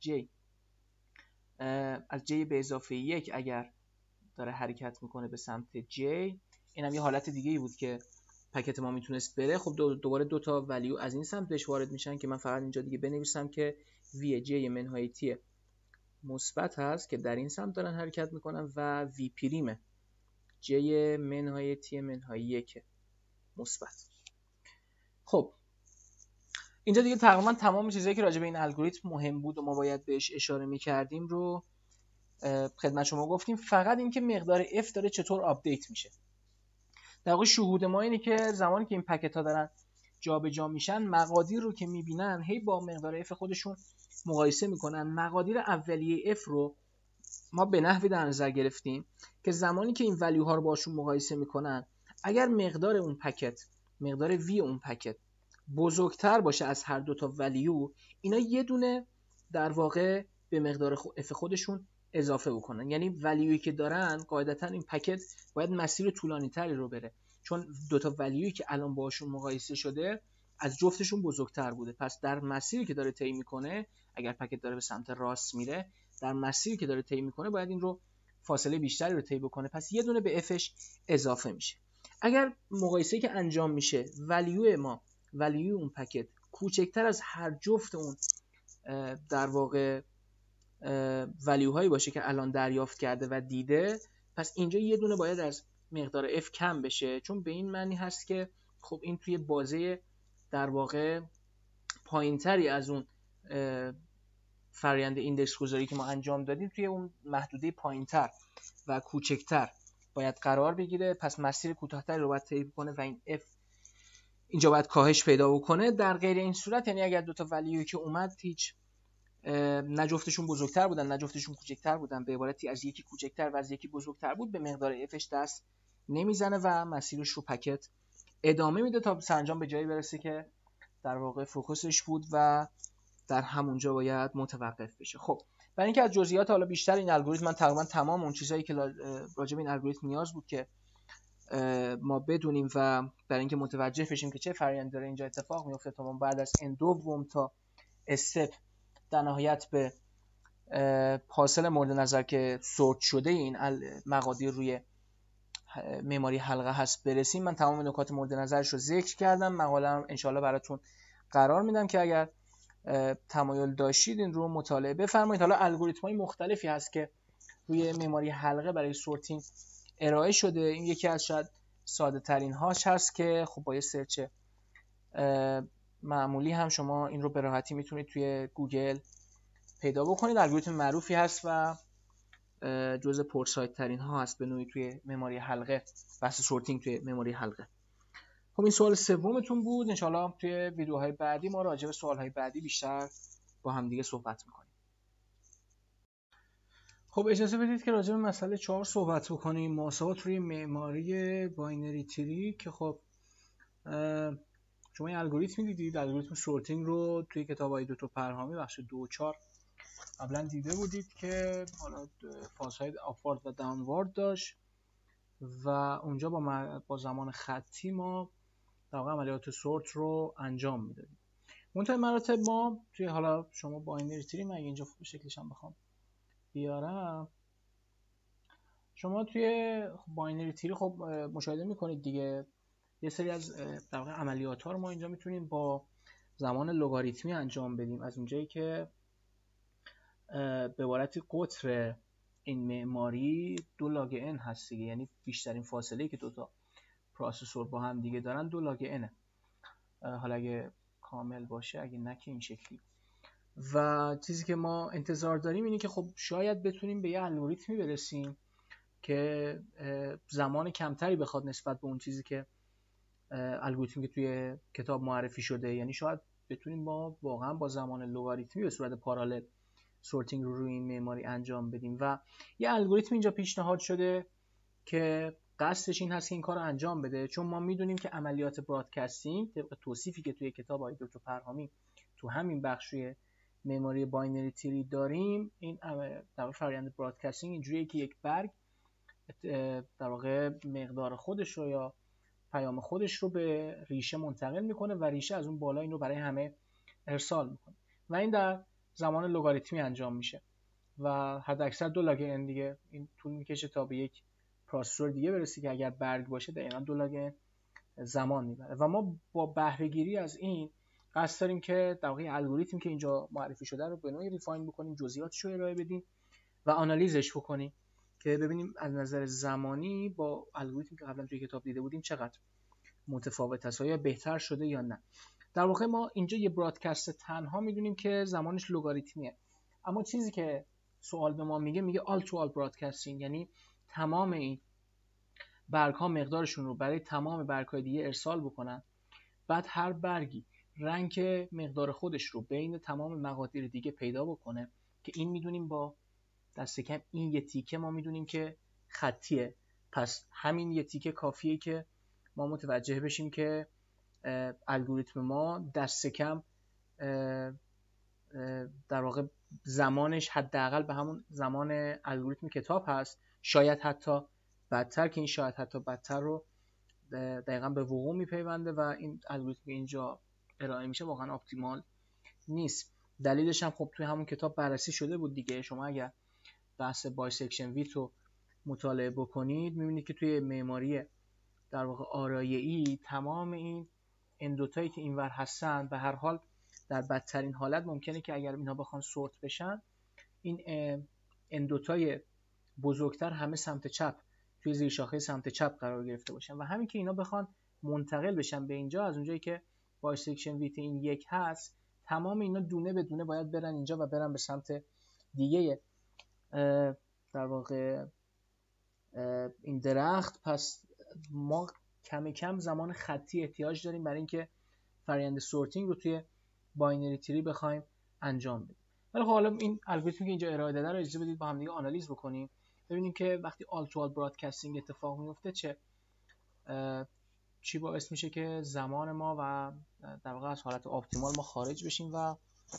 جی به اضافه یک اگر داره حرکت میکنه به سمت جی، اینم یه حالت دیگه ای بود که پکت ما میتونست بره. خب دوباره دو تا ولیو از این سمت بهش وارد میشن که من فقط اینجا دیگه بنویسم که وی جی منهای تی مثبت هست که در این سمت دارن حرکت میکنن و وی پریم جی منهای تی منهای یک مثبت. خب اینجا دیگه تقریبا تمام چیزایی که راجع به این الگوریتم مهم بود و ما باید بهش اشاره میکردیم رو خدمت شما گفتیم. فقط این که مقدار F داره چطور آپدیت میشه. در واقع شهود ما اینه که زمانی که این پکت ها دارن جابجا میشن مقادیر رو که میبینن هی با مقدار F خودشون مقایسه میکنن. مقادیر اولیه F رو ما به نحوی در نظر گرفتیم که زمانی که این ولیوها رو باشون مقایسه میکنن اگر مقدار اون پکت، مقدار V اون پکت بزرگتر باشه از هر دو تا ولیو، اینا یه دونه در واقع به مقدار F خودشون اضافه بکنن. یعنی ولیویی که دارن قاعدتا این پکت باید مسیر طولانی تری رو بره، چون دو تا ولیویی که الان باشون مقایسه شده از جفتشون بزرگتر بوده. پس در مسیری که داره طی میکنه، اگر پکت داره به سمت راست میره، در مسیری که داره طی میکنه باید این رو فاصله بیشتری رو طی بکنه، پس یه دونه به fش اضافه میشه. اگر مقایسه‌ای که انجام میشه ولیو اون پکت کوچکتر از هر جفت اون در واقع ولیو هایی باشه که الان دریافت کرده و دیده، پس اینجا یه دونه باید از مقدار f کم بشه، چون به این معنی هست که خب این توی بازه در واقع پایینتری از اون فرآیند ایندکس گذاری که ما انجام دادیم توی اون محدوده پایینتر و کوچکتر باید قرار بگیره. پس مسیر کوتاه‌تری رو باید طی کنه و این f اینجا باید کاهش پیدا بکنه. در غیر این صورت، یعنی اگر دو تا ولیویی که اومد هیچ نه جفتشون بزرگتر بودن نه جفتشون کوچکتر بودن، به عبارتی از یکی کوچکتر و از یکی بزرگتر بود، به مقدار fش دست نمیزنه و مسیرش رو پکت ادامه میده تا سرانجام به جایی برسه که در واقع فوکوسش بود و در همونجا باید متوقف بشه. خب برای اینکه از جزئیات حالا بیشتر این الگوریتم، من تقریبا تمام اون چیزایی که راجع به این الگوریتم نیاز بود که ما بدونیم و برای اینکه متوجه بشیم که چه فرآیندی داره اینجا اتفاق میفته تا ما بعد از n دوم تا استپ در نهایت به حاصل مورد نظر که سورت شده این مقادیر روی مموری حلقه هست برسیم. من تمام نکات مورد نظرش رو ذکر کردم، مقاله رو انشالله براتون قرار میدم که اگر تمایل داشتید این رو مطالعه بفرمایید. حالا الگوریتم‌های مختلفی هست که روی مموری حلقه برای سورتینگ ارائه شده. این یکی از شاید ساده ترین هاش هست که خب با یه سرچ معمولی هم شما این رو به راحتی میتونید توی گوگل پیدا بکنید. الگوریتم معروفی هست و جزء پرسایت ترین ها هست به نوعی توی مموری حلقه، بحث سورتینگ توی مموری حلقه. خب این سوال سومتون بود. انشالله توی ویدیوهای بعدی ما راجع به سوالهای بعدی بیشتر با هم دیگه صحبت میکنیم. خب اجازه بدید که راجع به مسئله 4 صحبت بکنیم، محاسبات روی معماری باینری تری، که خب شما این الگوریتم دیدید، الگوریتم سورتینگ رو توی کتاب‌های دکتر پرهامی بخش 2 و 4 قبلا دیده بودید که حالا فازهای آپوارد و داونوارد داشت و اونجا با زمان خطی ما در واقع عملیات سورت رو انجام میدادیم. منتها مراتب ما توی حالا شما باینری تری، من اینجا شکلش هم بخوام بیارم، شما توی باینری تری خب مشاهده میکنید دیگه یه سری از در واقع عملیات ها رو ما اینجا میتونیم با زمان لگاریتمی انجام بدیم، از اونجایی که به عبارت قطر این معماری 2 لاگ n هست دیگه، یعنی بیشترین فاصله که دوتا پروسسور با هم دیگه دارن 2 لاگ n. حالا اگه کامل باشه، اگه نه که این شکلی. و چیزی که ما انتظار داریم اینه که خب شاید بتونیم به یه الگوریتمی برسیم که زمان کمتری بخواد نسبت به اون چیزی که الگوریتمی که توی کتاب معرفی شده، یعنی شاید بتونیم ما واقعا با زمان لگاریتمی به صورت پارالل سورتینگ رو روی این معماری انجام بدیم. و یه الگوریتم اینجا پیشنهاد شده که قصدش این هست که این کار رو انجام بده، چون ما میدونیم که عملیات برادکاستینگ طبق توصیفی که توی کتاب آقای دکتر پرهامی تو همین بخش روی معماری باینری تری داریم، این در واقع فرآیند برادکاستینگ اینجوریه که یک برگ در واقع مقدار خودش رو یا پیام خودش رو به ریشه منتقل میکنه و ریشه از اون بالا این رو برای همه ارسال میکنه و این در زمان لگاریتمی انجام میشه و حداکثر 2 لاگ n دیگه. این طول میکشه تا به یک پروسسور دیگه برسی که اگر برگ باشه دقیقاً 2 لاگ n زمان میبره. و ما با بهره گیری از این قصد داریم که در واقع الگوریتم که اینجا معرفی شده رو به نوعی ریفاین بکنیم، جزئیاتش رو ارائه بدیم و آنالیزش بکنیم که ببینیم از نظر زمانی با الگوریتمی که قبلا توی کتاب دیده بودیم چقدر متفاوت است، یا بهتر شده یا نه. در واقع ما اینجا یه برادکست تنها میدونیم که زمانش لگاریتمیه، اما چیزی که سوال به ما میگه all to all broadcasting، یعنی تمام این برگ ها مقدارشون رو برای تمام برگ های دیگه ارسال بکنن، بعد هر برگی رنگ مقدار خودش رو بین تمام مقادیر دیگه پیدا بکنه که این میدونیم با دست کم این یه تیکه ما میدونیم که خطیه. پس همین یه تیکه کافیه که ما متوجه بشیم که الگوریتم ما دست کم در واقع زمانش حداقل به همون زمان الگوریتم کتاب هست، شاید حتی بدتر، که این شاید حتی بدتر رو دقیقاً به وقوع میپیونده و این الگوریتم اینجا ارائه میشه واقعا اپتیمال نیست. دلیلش هم خب توی همون کتاب بررسی شده بود دیگه. شما اگر بحث بایسکشن ویت رو مطالعه بکنید میبینید که توی معماری در واقع آرایه‌ای تمام این اندوتایی که اینور هستن به هر حال در بدترین حالت ممکنه که اگر اینا بخوان سورت بشن این اندوتای بزرگتر همه سمت چپ توی زیر شاخه سمت چپ قرار گرفته باشن و همین که اینا بخوان منتقل بشن به اینجا، از اونجایی که بایسکشن ویت این یک هست تمام اینا دونه به دونه باید برن اینجا و برن به سمت دیگه در واقع این درخت. پس ما کم کم زمان خطی احتیاج داریم برای اینکه فرآیند سورتینگ رو توی باینری تری بخوایم انجام بدیم. ولی خب حالا این الگوریتمی که اینجا ارائه داده رو اجازه بدید با هم دیگه آنالیز بکنیم، ببینیم که وقتی آل تو آل برادکاستینگ اتفاق میفته چی باعث میشه که زمان ما و در واقع از حالت اپتیمال ما خارج بشیم و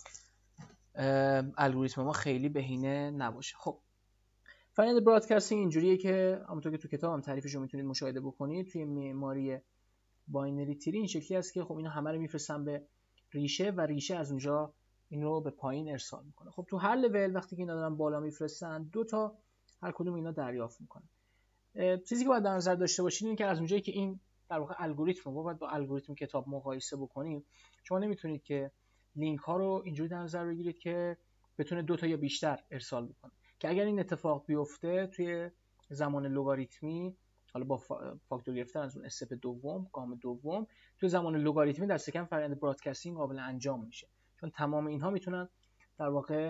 الگوریتم ما خیلی بهینه نباشه. خب فرآیند برادکاستینگ اینجوریه که همونطور که تو کتابم تعریفش رو میتونید مشاهده بکنید. توی معماری باینری تری این شکلی است که خب اینا همه رو میفرستن به ریشه و ریشه از اونجا این رو به پایین ارسال میکنه. خب تو هر لول وقتی که اینا دارن بالا میفرستن دو تا هر کدوم اینا دریافت میکنن. چیزی که باید در نظر داشته باشید اینه که از اونجایی که این در واقع الگوریتم رو باید با الگوریتم کتاب مقایسه بکنیم، شما نمیتونید که لینک ها رو اینجوری در نظر بگیرید که بتونه دو تا یا بیشتر ارسال بکنه، که اگر این اتفاق بیفته توی زمان لگاریتمی، حالا با فاکتور گرفتن از اون استپ دوم، گام دوم، توی زمان لگاریتمی در سکند فرآیند برادکاستینگ قابل انجام میشه، چون تمام اینها میتونن در واقع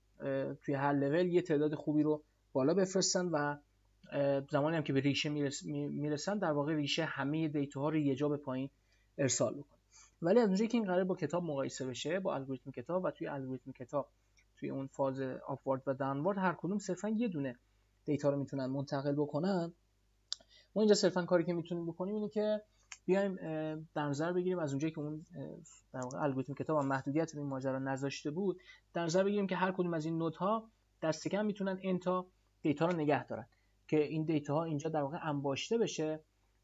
توی هر لول یه تعداد خوبی رو بالا بفرستن و زمانی هم که به ریشه میرسن در واقع ریشه همه دیتاها رو یه جا به پایین ارسال بکنه. ولی از اونجایی که این قرار با کتاب مقایسه بشه، با الگوریتم کتاب، و توی الگوریتم کتاب توی اون فاز آپوارد و داونوارد هر کدوم صرفا یه دونه دیتا رو میتونن منتقل بکنن، ما اینجا صرفا کاری که میتونیم بکنیم اینه که بیایم در نظر بگیریم از اونجایی که اون در واقع الگوریتم کتاب هم محدودیت به این ماجرا نذاشته بود، در نظر بگیریم که هر کدوم از این نودها دست کم میتونن n تا دیتا رو نگه دارن که این دیتا ها اینجا در واقع انباشته بشه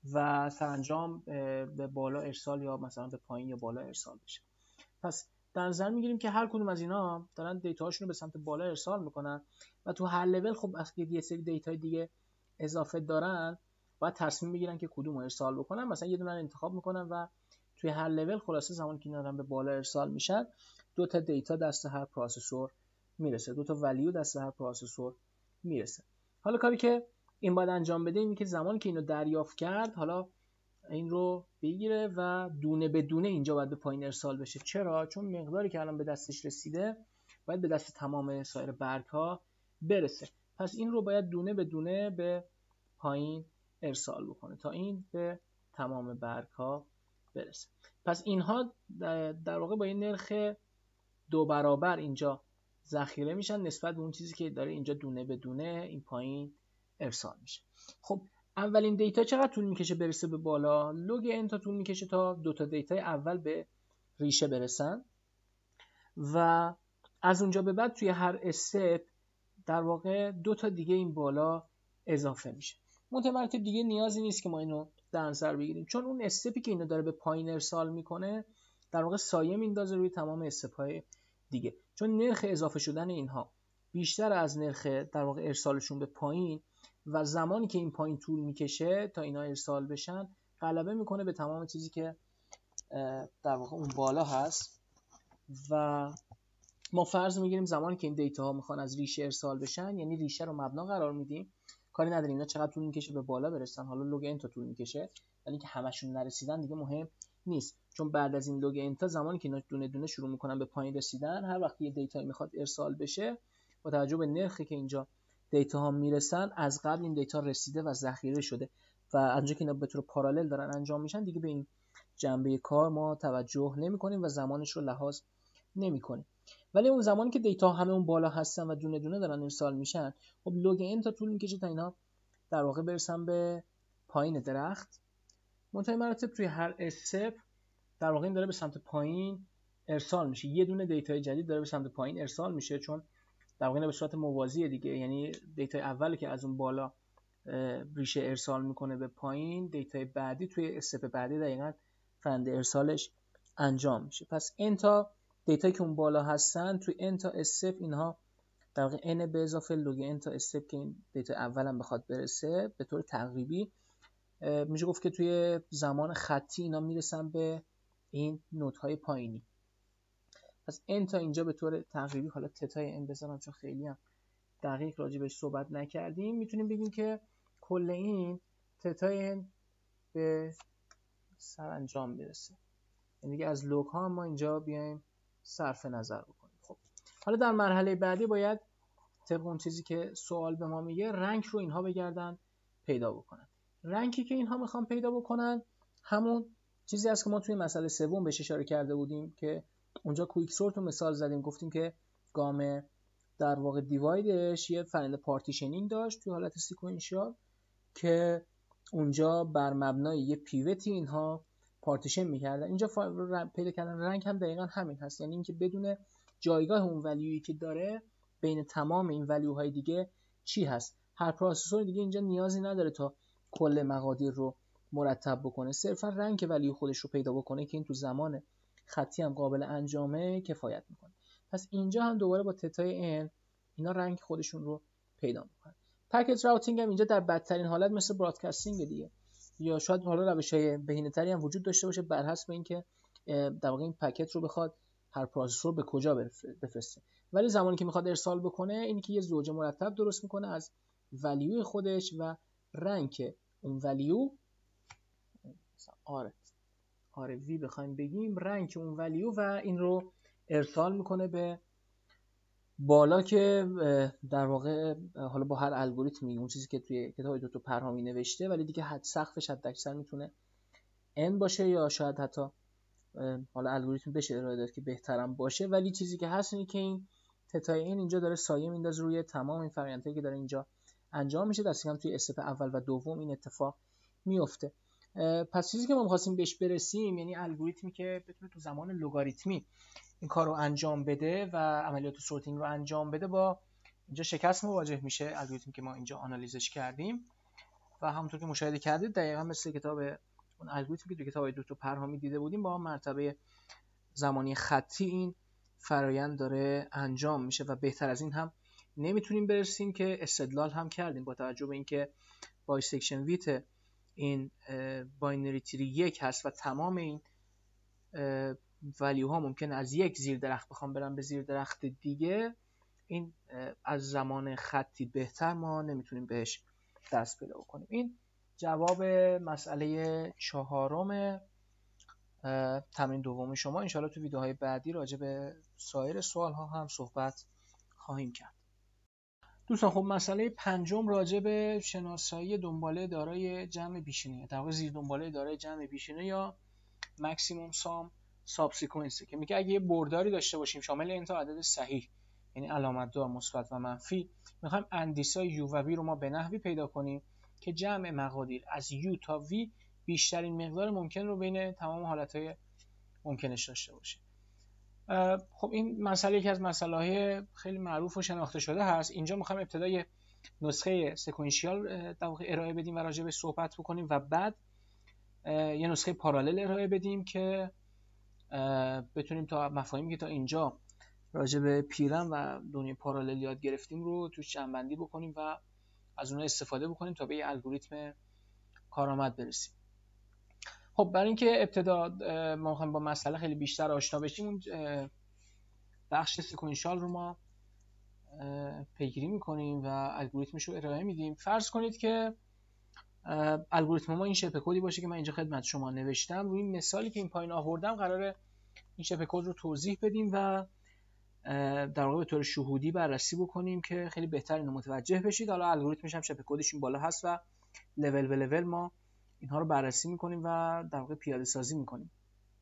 و سرانجام به بالا ارسال یا مثلا به پایین یا بالا ارسال بشه. پس در نظر میگیریم که هر کدوم از اینا دارن دیتا هاشون رو به سمت بالا ارسال میکنن و تو هر لول خب وقتی یه سری دیتای دیگه اضافه دارن باید تصمیم بگیرن که کدوم رو ارسال بکنن. مثلا یه دونه رو انتخاب میکنن و توی هر لول خلاصه زمانی که اینا به بالا ارسال میشن دو تا دیتا دست هر پروسسور میرسه، دو تا ولیو دست هر پروسسور میرسه. حالا کاری که این باید انجام بده اینه که زمانی که اینو دریافت کرد حالا این رو بگیره و دونه به دونه اینجا باید به پایین ارسال بشه. چرا؟ چون مقداری که الان به دستش رسیده باید به دست تمام سایر برگ ها برسه. پس این رو باید دونه به دونه به پایین ارسال بکنه تا این به تمام برگ ها برسه. پس اینها در واقع با این نرخ 2 برابر اینجا ذخیره میشن نسبت به اون چیزی که داره اینجا دونه به دونه این پایین ارسال میشه. خب اولین دیتا چقدر طول میکشه برسه به بالا؟ لوگ n تا طول میکشه تا دو تا دیتای اول به ریشه برسن و از اونجا به بعد توی هر استپ در واقع دو تا دیگه این بالا اضافه میشه. متمرکب دیگه نیازی نیست که ما اینو در نظر بگیریم، چون اون استپی که اینو داره به پایین ارسال میکنه در واقع سایه میندازه روی تمام استپ‌های دیگه، چون نرخ اضافه شدن اینها بیشتر از نرخ در واقع ارسالشون به پایین و زمانی که این پایین طول میکشه تا اینا ارسال بشن غلبه میکنه به تمام چیزی که در واقع اون بالا هست. و ما فرض میگیریم زمانی که این دیتا ها میخوان از ریشه ارسال بشن، یعنی ریشه رو مبنا قرار میدیم، کاری نداریم اینا چقدر طول میکشه به بالا برسن، حالا لوگ n تا طول میکشه، ولی که همشون نرسیدن دیگه مهم نیست، چون بعد از این لوگ n تا زمانی که اینا دونه دونه شروع میکنن به پایین رسیدن، هر وقت یه دیتا میخواد ارسال بشه با توجه به نرخی که اینجا دیتا ها میرسن از قبل این دیتا رسیده و ذخیره شده و اونجا که اینا به طور پارالل دارن انجام میشن دیگه به این جنبه کار ما توجه نمیکنیم و زمانش رو لحاظ نمیکنیم. ولی اون زمانی که دیتا همه اون بالا هستن و دونه دونه دارن ارسال میشن، خب لوگ n تا طول میکشه تا اینا در واقع برسن به پایین درخت. منتهی مراتب توی هر استپ در واقع این داره به سمت پایین ارسال میشه، یه دونه دیتای جدید داره به سمت پایین ارسال میشه، چون در واقع به صورت موازیه دیگه، یعنی دیتای اولی که از اون بالا ریشه ارسال میکنه به پایین، دیتای بعدی توی استپ بعدی دقیقاً فرآیند ارسالش انجام میشه. پس n تا دیتایی که اون بالا هستن توی n تا استپ اینها در واقع n به اضافه log n تا استپ که این دیتا اولم بخواد برسه به طور تقریبی میشه گفت که توی زمان خطی اینا میرسن به این نودهای پایینی. پس n تا اینجا به طور تقریبی، حالا تتای n بذارم چون خیلی هم دقیق راجع بهش صحبت نکردیم، میتونیم بگیم که کل این تتای n به سرانجام میرسه. یعنی دیگه از لوگ ها ما اینجا بیایم صرف نظر بکنیم. خب حالا در مرحله بعدی باید طبق اون چیزی که سوال به ما میگه رنک رو اینها بگردن پیدا بکنن. رنکی که اینها میخوان پیدا بکنن همون چیزی است که ما توی مسئله سوم بهش اشاره کرده بودیم که اونجا کویک سورت رو مثال زدیم، گفتیم که گام در واقع دیوایدش یه فرآیند پارتیشنینگ داشت توی حالت سیکوئنشیال که اونجا بر مبنای یه پیوتی اینها پارتیشن میکردن. اینجا پیدا کردن رنگ هم دقیقا همین هست، یعنی اینکه بدون جایگاه اون ولیویی که داره بین تمام این ولیوهای دیگه چی هست. هر پروسسور دیگه اینجا نیازی نداره تا کل مقادیر رو مرتب بکنه، صرفا رنگ ولیو خودش رو پیدا بکنه که این تو زمان خطی هم قابل انجامه کفایت میکنه. پس اینجا هم دوباره با تتای n اینا رنگ خودشون رو پیدا میکنن. پکیج راوتینگ هم اینجا در بدترین حالت مثل برادکاستینگ دیگه، یا شاید حالا روش‌های بهینه‌تری هم وجود داشته باشه بر حسب اینکه در واقع این پکت رو بخواد هر پروسسور به کجا بفرسته. ولی زمانی که میخواد ارسال بکنه اینی که یه زوجه مرتب درست میکنه از ولیو خودش و رنگ اون ولیو، آره وی بخوایم بگیم، رنگ اون ولیو و این رو ارسال میکنه به بالا که در واقع حالا با هر الگوریتمی اون چیزی که توی کتاب دکتر پرهامی نوشته، ولی دیگه حد سقفش حداکثر میتونه n باشه یا شاید حتی حالا الگوریتم بشه ارائه داد که بهترم باشه، ولی چیزی که هست اینه که این تتای n اینجا داره سایه میندازه روی تمام این فرآیندهایی که داره اینجا انجام میشه. دست کم توی استپ اول و دوم این اتفاق میفته. پس چیزی که ما می‌خواستیم بهش برسیم، یعنی الگوریتمی که بتونه تو زمان لگاریتمی این کار رو انجام بده و عملیات سورتینگ رو انجام بده، با اینجا شکست مواجه میشه الگوریتمی که ما اینجا آنالیزش کردیم. و همونطور که مشاهده کردید دقیقاً مثل کتاب اون الگوریتمی که تو کتاب دکتر پرهامی دیده بودیم، با مرتبه زمانی خطی این فرآیند داره انجام میشه و بهتر از این هم نمیتونیم برسیم که استدلال هم کردیم با توجه به اینکه بایسکشن ویت این باینری تری 1 هست و تمام این ولیو ها ممکن از یک زیر درخت بخوام برم به زیر درخت دیگه، این از زمان خطی بهتر ما نمیتونیم بهش دست پیدا کنیم. این جواب مسئله 4 تمرین دوم شما. انشاءالله تو ویدیوهای بعدی راجع به سایر سوال ها هم صحبت خواهیم کرد. دوستان خب مسئله 5 راجع به شناسایی دنباله دارای جمع بیشینه، در واقع زیر دنباله دارای جمع بیشینه یا ماکسیموم سام ساب سیکونس، که میگه اگه یه برداری داشته باشیم شامل این تا عدد صحیح، یعنی علامت دار مثبت و منفی، میخوایم اندیسای یو و وی رو ما به نحوی پیدا کنیم که جمع مقادیر از یو تا وی بیشترین مقدار ممکن رو بین تمام حالتهای ممکنش داشته باشه. خب این مسئله یکی از مسائل خیلی معروف و شناخته شده هست. اینجا میخوایم ابتدای نسخه سکوئنشیال در واقع ارائه بدیم و راجع به صحبت بکنیم و بعد یه نسخه پارالل ارائه بدیم که بتونیم تا مفاهیمی که تا اینجا راجع به پیرم و دنیای پارالل یاد گرفتیم رو توش جمع‌بندی بکنیم و از اونها استفاده بکنیم تا به یه الگوریتم کارآمد برسیم. خب برای اینکه ابتدا ما می‌خوایم با مسئله خیلی بیشتر آشنا بشیم، اون بخش سکوئنشیال رو ما پیگیری می‌کنیم و الگوریتمش رو ارائه میدیم. فرض کنید که الگوریتم ما این شبه کدی باشه که من اینجا خدمت شما نوشتم. روی این مثالی که این پایین آوردم قراره این شبه کد رو توضیح بدیم و در واقع به طور شهودی بررسی بکنیم که خیلی بهتر اینو متوجه بشید. حالا الگوریتمش هم شبه کدش این بالا هست و لول به لول ما اینها رو بررسی میکنیم و در واقع پیاده سازی میکنیم.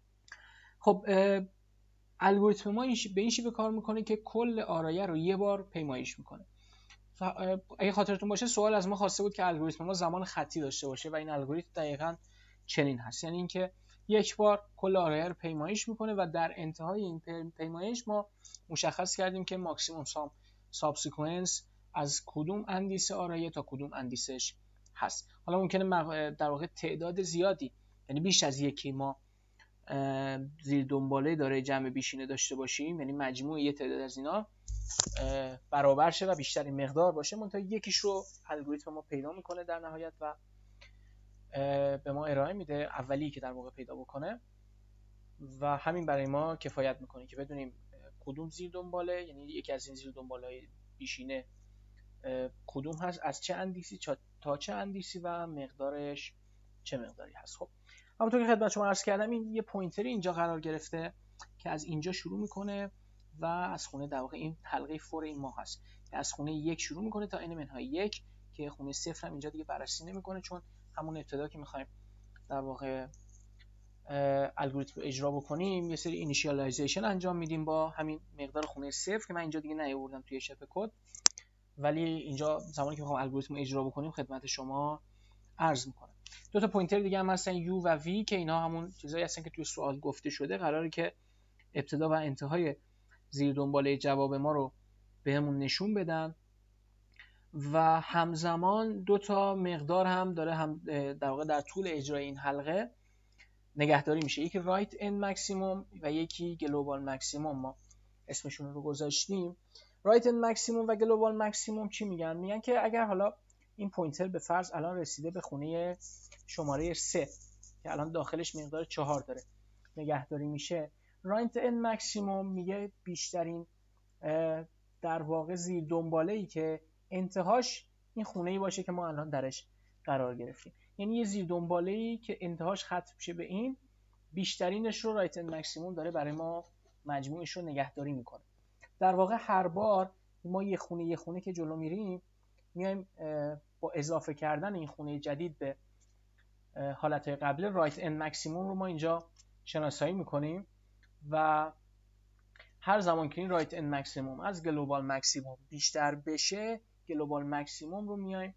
خب الگوریتم ما به این شیوه کار میکنه که کل آرایه رو یه بار پیمایش میکنه. اگه خاطرتون باشه سوال از ما خواسته بود که الگوریتم ما زمان خطی داشته باشه و این الگوریتم دقیقاً چنین هست، یعنی اینکه یک بار کل آرایه رو پیمایش میکنه و در انتهای این پیمایش ما مشخص کردیم که ماکسیموم سام ساب سیکونس از کدوم اندیسه آرایه تا کدوم اندیسهش هست. حالا ممکنه در واقع تعداد زیادی، یعنی بیش از یکی ما زیر دنباله داره جمع بیشینه داشته باشیم، یعنی مجموع یه تعداد از اینا برابر شه و بیشترین مقدار باشه، منتها یکیش رو الگوریتم ما پیدا میکنه در نهایت و به ما ارائه میده، اولی که در واقع پیدا بکنه، و همین برای ما کفایت میکنه که بدونیم کدوم زیر دنباله، یعنی یکی از این زیر دنباله‌های بیشینه کدوم هست، از چه اندیسی تا چه اندیسی و مقدارش چه مقداری هست. خب همونطور که خدمت شما عرض کردم، این یه پوینتری اینجا قرار گرفته که از اینجا شروع میکنه و از خونه در واقع این حلقه فور این ما هست که از خونه 1 شروع میکنه تا n منهای 1، که خونه 0 هم اینجا دیگه بررسی نمیکنه، چون همون ابتدا که میخوایم در واقع الگوریتم رو اجرا بکنیم یه سری اینیشیالایزیشن انجام میدیم با همین مقدار خونه 0 که من اینجا دیگه نیاوردم توی شپ کد، ولی اینجا زمانی که میخوام الگوریتم رو اجرا بکنیم خدمت شما عرض میکنم. دو تا پوینتر دیگه هم هستن U و V که اینا همون چیزایی هستن که توی سوال گفته شده، قراره که ابتدا و انتهای زیر دنباله جواب ما رو بهمون نشون بدن و همزمان دو تا مقدار هم داره، هم در واقع در طول اجرای این حلقه نگهداری میشه، یکی رایت اند ماکسیموم و یکی گلوبال ماکسیموم. ما اسمشون رو گذاشتیم. رایت اند ماکسیموم و گلوبال ماکسیموم چی میگن؟ میگن که اگر حالا این پوینتر به فرض الان رسیده به خونه شماره 3 که الان داخلش مقدار 4 داره نگهداری میشه، رایت اند ماکسیموم میگه بیشترین در واقع زیر دنباله‌ای که انتهاش این خونه‌ای باشه که ما الان درش قرار گرفتیم، یعنی یه زیر دنباله‌ای که انتهاش ختم شه به این، بیشترینش رو رایت اند ماکسیموم داره برای ما مجموعش رو نگهداری میکنه. در واقع هر بار ما یه خونه که جلو میریم، میایم با اضافه کردن این خونه جدید به حالتهای قبل، رایت اند ماکسیموم رو ما اینجا شناسایی میکنیم و هر زمان که این رایت اند ماکسیموم از گلوبال ماکسیموم بیشتر بشه، گلوبال ماکسیموم رو میایم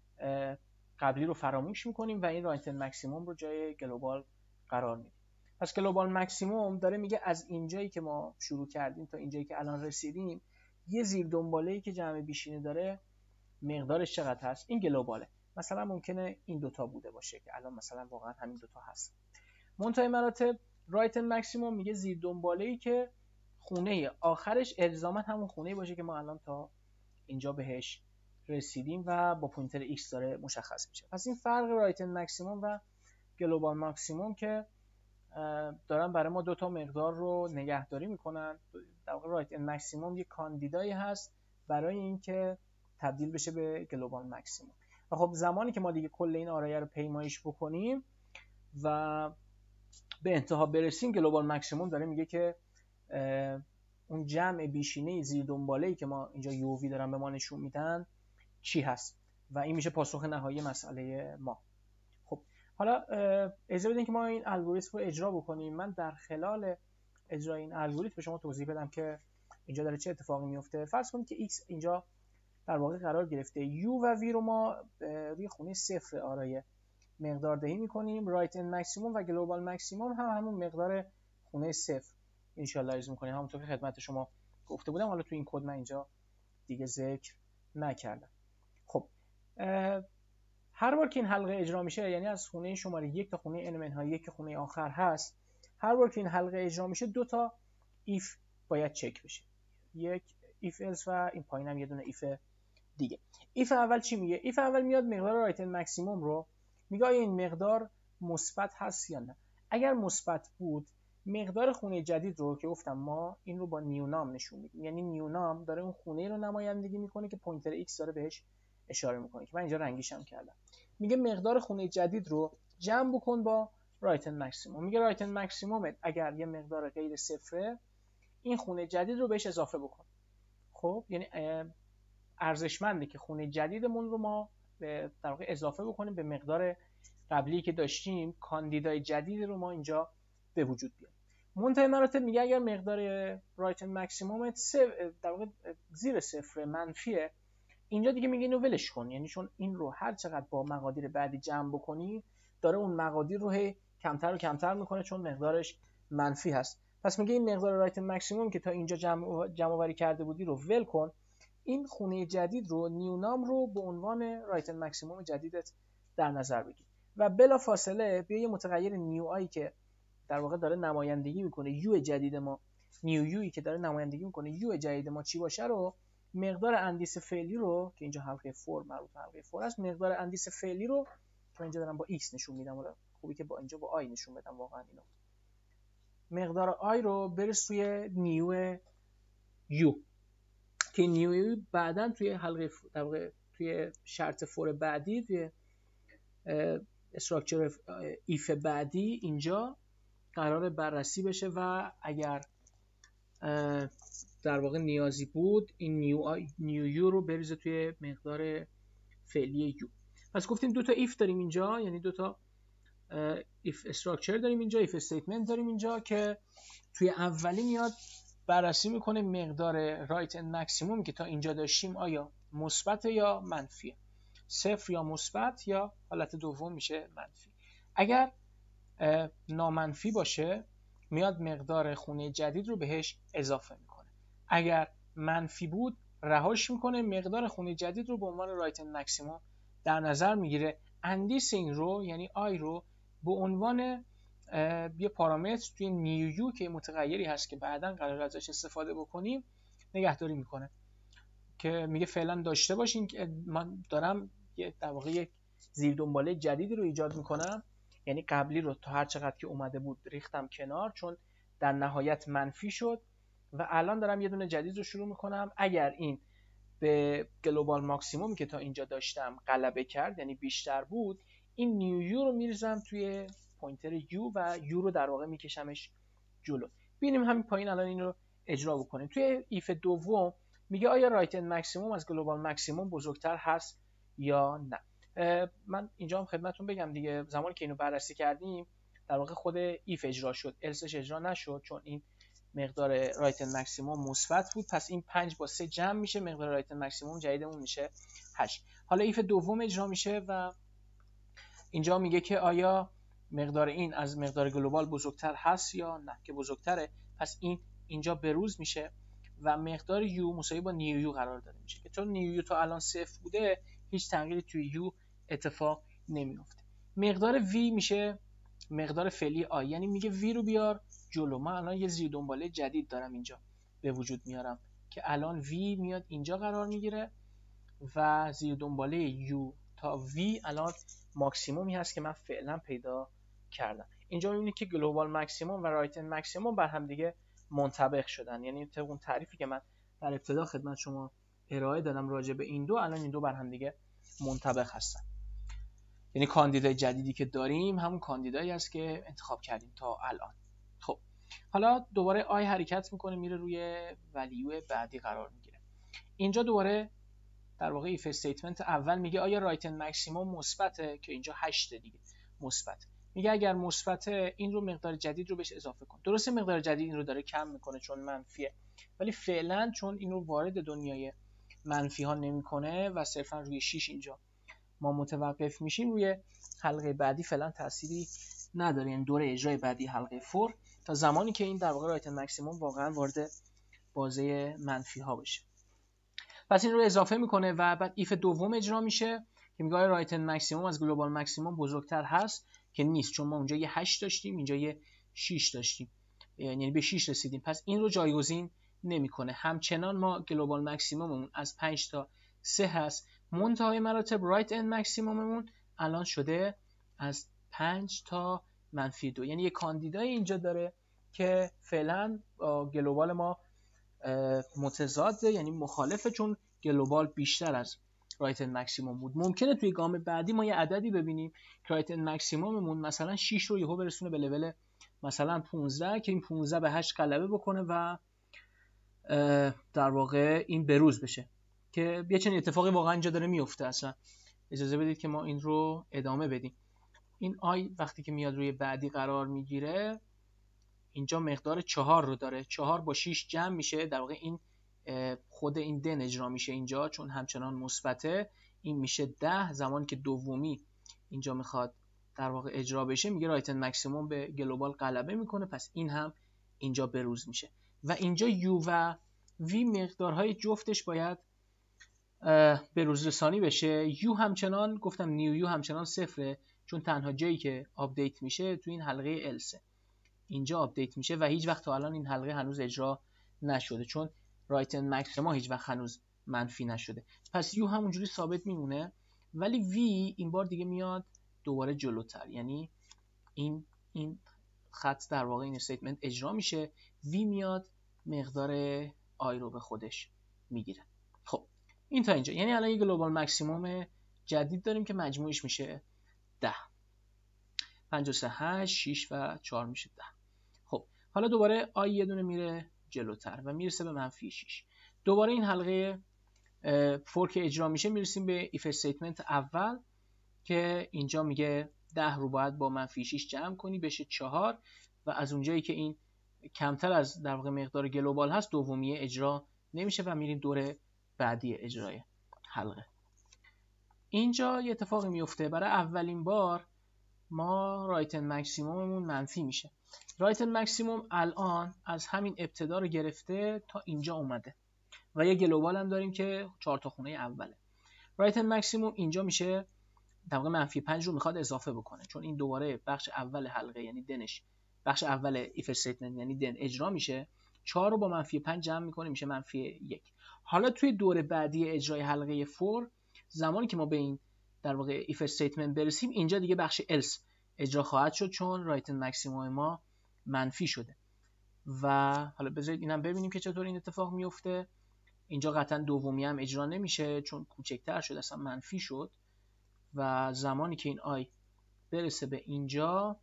قبلی رو فراموش میکنیم و این رایت اند ماکسیموم رو جای گلوبال قرار میدیم. پس گلوبال ماکسیموم داره میگه از اینجایی که ما شروع کردیم تا اینجایی که الان رسیدیم، یه زیر دنباله‌ای که جمع بیشینه داره مقدارش چقدر هست، این گلوباله. مثلا ممکنه این دوتا بوده باشه که الان مثلا واقعا همین دوتا هست. منتهای مراتب رایت اند ماکسیموم میگه زیر دنباله‌ای که خونه آخرش الزاما همون خونه‌ای باشه که ما الان تا اینجا بهش رسیدیم و با پوینتر x داره مشخص میشه. پس این فرق رایت اند ماکسیموم و گلوبال ماکسیموم که دارن برای ما دو تا مقدار رو نگهداری میکنن. در واقع رایت اند ماکسیموم یک کاندیدایی هست برای اینکه تبدیل بشه به گلوبال ماکسیموم. و خب زمانی که ما دیگه کل این آرایه رو پیمایش بکنیم و به انتها برسیم، گلوبال ماکسیموم داره میگه که اون جمع بیشینه زیر دنباله‌ای که ما اینجا یووی دارن به ما نشون میدن چی هست و این میشه پاسخ نهایی مسئله ما. خب حالا اجازه بدین که ما این الگوریتم رو اجرا بکنیم. من در خلال اجرای این الگوریتم به شما توضیح بدم که اینجا داره چه اتفاقی میفته. فرض کنید که x اینجا در واقع قرار گرفته، u و v رو ما روی خونه 0 آرایه مقدار دهی میکنیم، رایت اند ماکسیموم و گلوبال ماکسیموم هم همون مقدار خونه 0 اینیشیالایز میکنیم، همونطور که خدمت شما گفته بودم. حالا تو این کد من اینجا دیگه ذکر نکردم. خب هر بار که این حلقه اجرا میشه، یعنی از خونه شماره 1 تا خونه n منهای 1 که خونه آخر هست، هر بار که این حلقه اجرا میشه دو تا if باید چک بشه، یک if else و این پایینم یه دونه if دیگه. if اول چی میگه؟ if اول میاد مقدار رایت اند ماکسیموم رو میگه آیا این مقدار مثبت هست یا نه. اگر مثبت بود، مقدار خونه جدید رو که گفتم ما این رو با نیونام نشون میدیم، یعنی نیونام داره اون خونه رو نمایندگی میکنه که پوینتر x داره بهش اشاره میکنه که من اینجا رنگیشم کردم. میگه مقدار خونه جدید رو جمع بکن با رایت اند ماکسیموم. میگه رایت اند ماکسیموم اگر یه مقدار غیر صفره، این خونه جدید رو بهش اضافه بکن. خب یعنی ارزشمنده که خونه جدیدمون رو ما در واقع اضافه بکنیم به مقدار قبلی که داشتیم، کاندیدای جدید رو ما اینجا به وجود بیاریم. منتهای مراتب میگه اگر مقدار رایت اند ماکسیموم در واقع زیر صفر منفیه، اینجا دیگه میگه اینو ولش کن، یعنی چون این رو هر چقدر با مقادیر بعدی جمع بکنی داره اون مقادیر رو هی کمتر و کمتر میکنه چون مقدارش منفی هست. پس میگه این مقدار رایت اند ماکسیموم که تا اینجا جمع آوری کرده بودی رو ول کن، این خونه جدید رو نیونام رو به عنوان رایت اند ماکسیموم جدیدت در نظر بگیر و بلا فاصله بیا یه متغیر نیو آی که در واقع داره نمایندگی میکنه یو جدید ما، نیو یویی که داره نمایندگی میکنه یو جدید ما چی باشه رو، مقدار اندیس فعلی رو که اینجا حلقه فور مربوط به حلقه فور است، مقدار اندیس فعلی رو که اینجا دارم با x نشون میدم، ولی خوبی که با اینجا با i نشون بدم واقعا اینو، مقدار i رو برس توی نیو یو که نیو یو بعداً توی حلقه در واقع توی شرط فور بعدی، توی استراکچر ایف بعدی اینجا قرار بررسی بشه و اگر در واقع نیازی بود این نیو یو رو بریزه توی مقدار فعلی یو. پس گفتیم دو تا ایف داریم اینجا، یعنی دو تا ایف استراکچر داریم اینجا، ایف استیتمنت داریم اینجا که توی اولی میاد بررسی میکنه مقدار رایت اند ماکسیموم که تا اینجا داشتیم آیا مثبت یا منفیه، صفر یا مثبت، یا حالت دوم میشه منفی. اگر نامنفی باشه میاد مقدار خونه جدید رو بهش اضافه میکنه، اگر منفی بود رهاش میکنه، مقدار خونه جدید رو به عنوان رایت اند ماکسیموم در نظر میگیره. اندیس این رو یعنی آی رو به عنوان یه پارامتر توی نیو یو که متغیری هست که بعداً قرار ازش استفاده بکنیم نگهداری میکنه، که میگه فعلا داشته باشین که من دارم در واقع یک زیر دنباله جدیدی رو ایجاد میکنم، یعنی قبلی رو تا هر چقدر که اومده بود ریختم کنار چون در نهایت منفی شد و الان دارم یه دونه جدید رو شروع میکنم. اگر این به گلوبال ماکسیموم که تا اینجا داشتم غلبه کرد یعنی بیشتر بود، این نیو یو رو میریزم توی پوینتر یو و یو رو در واقع میکشمش جلو. ببینیم همین پایین الان این رو اجرا بکنیم. توی ایف دوم میگه آیا رایت اند ماکسیموم از گلوبال ماکسیموم بزرگتر هست یا نه. من اینجا هم خدمتتون بگم دیگه، زمانی که اینو بررسی کردیم در واقع خود ایف اجرا شد، السش اجرا نشد چون این مقدار رایت اند ماکسیموم مثبت بود، پس این 5 با 3 جمع میشه، مقدار رایت اند ماکسیموم جدیدمون میشه 8. حالا ایف دوم اجرا میشه و اینجا میگه که آیا مقدار این از مقدار گلوبال بزرگتر هست یا نه، که بزرگتره پس این اینجا بروز میشه و مقدار یو مساوی با نیو یو قرار داده میشه، که چون نیو یو تا الان صفر بوده هیچ تغییری توی یو اتفاق نمیفته. مقدار وی میشه مقدار فعلی آی، یعنی میگه وی رو بیار جلو. من الان یه زیر دنباله جدید دارم اینجا به وجود میارم که الان وی میاد اینجا قرار میگیره و زیر دنباله یو تا وی الان ماکسیمومی هست که من فعلا پیدا کردم. اینجا میبینید که گلوبال ماکسیموم و رایت اند ماکسیموم بر هم دیگه منطبق شدن، یعنی طبق اون تعریفی که من در ابتدا خدمت شما ارائه دادم راجع به این دو، الان این دو بر هم دیگه منطبق هستن. یعنی کاندیدای جدیدی که داریم همون کاندیدایی است که انتخاب کردیم تا الان. خب حالا دوباره آی حرکت میکنه میره روی ولیو بعدی قرار میگیره. اینجا دوباره در واقع ایف استیتمنت اول میگه آیا رایت اند ماکسیموم مثبته، که اینجا 8 دیگه مثبت. میگه اگر مثبته این رو مقدار جدید رو بهش اضافه کن. درسته مقدار جدید این رو داره کم میکنه چون منفیه، ولی فعلا چون این رو وارد دنیای منفی ها نمیکنه و صرفا روی 6 اینجا ما متوقف میشیم، روی حلقه بعدی فعلا تأثیری نداره، یعنی دوره اجرای بعدی حلقه فور تا زمانی که این در واقع رایت اند ماکسیموم واقعا وارد بازه منفی ها بشه. پس این رو اضافه میکنه و بعد ایف دوم اجرا میشه که میگه رایت اند ماکسیموم از گلوبال ماکسیموم بزرگتر هست، که نیست چون ما اونجا یه 8 داشتیم اینجا یه 6 داشتیم، یعنی به 6 رسیدیم، پس این رو جایگزین نمیکنه. همچنان ما گلوبال ماکسیموممون از 5 تا 3 هست، منتهای مراتب رایت اند ماکسیموممون الان شده از 5 تا -2، یعنی یه کاندیدای اینجا داره که فعلا گلوبال ما متضاده، یعنی مخالفه، چون گلوبال بیشتر از رایت اند ماکسیموم بود. ممکنه توی گام بعدی ما یه عددی ببینیم که رایت اند ماکسیموممون مثلا 6 رو یهو برسونه به لول مثلا 15 که این 15 به 8 غلبه بکنه و در واقع این بروز بشه، که یه چنین اتفاقی واقعا اینجا داره میفته. اصلا اجازه بدید که ما این رو ادامه بدیم. این آی وقتی که میاد روی بعدی قرار میگیره اینجا مقدار 4 رو داره، 4 با 6 جمع میشه، در واقع این خود این دن اجرا میشه اینجا چون همچنان مثبته، این میشه 10. زمانی که دومی اینجا میخواد در واقع اجرا بشه میگه رایت اند ماکسیموم به گلوبال غلبه میکنه، پس این هم اینجا بروز میشه و اینجا یو و وی مقدارهای جفتش باید بروز رسانی بشه. یو همچنان گفتم نیو یو همچنان صفره چون تنها جایی که آپدیت میشه تو این حلقه السه. اینجا آپدیت میشه و هیچ وقت تا الان این حلقه هنوز اجرا نشده، چون رایت اند مکسیما هیچ وقت هنوز منفی نشده. پس یو همونجوری ثابت میمونه، ولی وی این بار دیگه میاد دوباره جلوتر، یعنی این خط در واقع این استیتمنت اجرا میشه، وی میاد مقدار آی رو به خودش میگیره. خب این تا اینجا، یعنی الان یه گلوبال مکسیموم جدید داریم که مجموعش میشه 10. 5 و 3 8 6 و 4 میشه 10. خب حالا دوباره آی یه دونه میره جلوتر و میرسه به منفی 6. دوباره این حلقه فور که اجرا میشه میرسیم به ایف استیتمنت اول که اینجا میگه 10 رو باید با منفی 6 جمع کنی بشه 4 و از اونجایی که این کمتر از در واقع مقدار گلوبال هست دومیه اجرا نمیشه و میریم دور بعدی اجرای حلقه. اینجا یه اتفاقی میفته، برای اولین بار ما رایت اند مکسیموممون منفی میشه. رایت اند مکسیموم الان از همین ابتدا رو گرفته تا اینجا اومده و یه گلوبال هم داریم که 4 تا خونه اوله. رایت اند مکسیموم اینجا میشه در واقع منفی 5 رو میخواد اضافه بکنه، چون این دوباره بخش اول حلقه یعنی دنش، بخش اول ایف استیتمنت یعنی دن اجرا میشه، 4 رو با منفی 5 جمع میکنه میشه منفی 1. حالا توی دور بعدی اجرای حلقه فور زمانی که ما به این در واقع ایف استیتمنت برسیم اینجا دیگه بخش else اجرا خواهد شد چون رایت اند مکسیموم ما منفی شده. و حالا بذارید اینم ببینیم که چطور این اتفاق میفته. اینجا قطعا دومی هم اجرا نمیشه چون کوچکتر شد، اصلا منفی شد و زمانی که این آی برسه به اینجا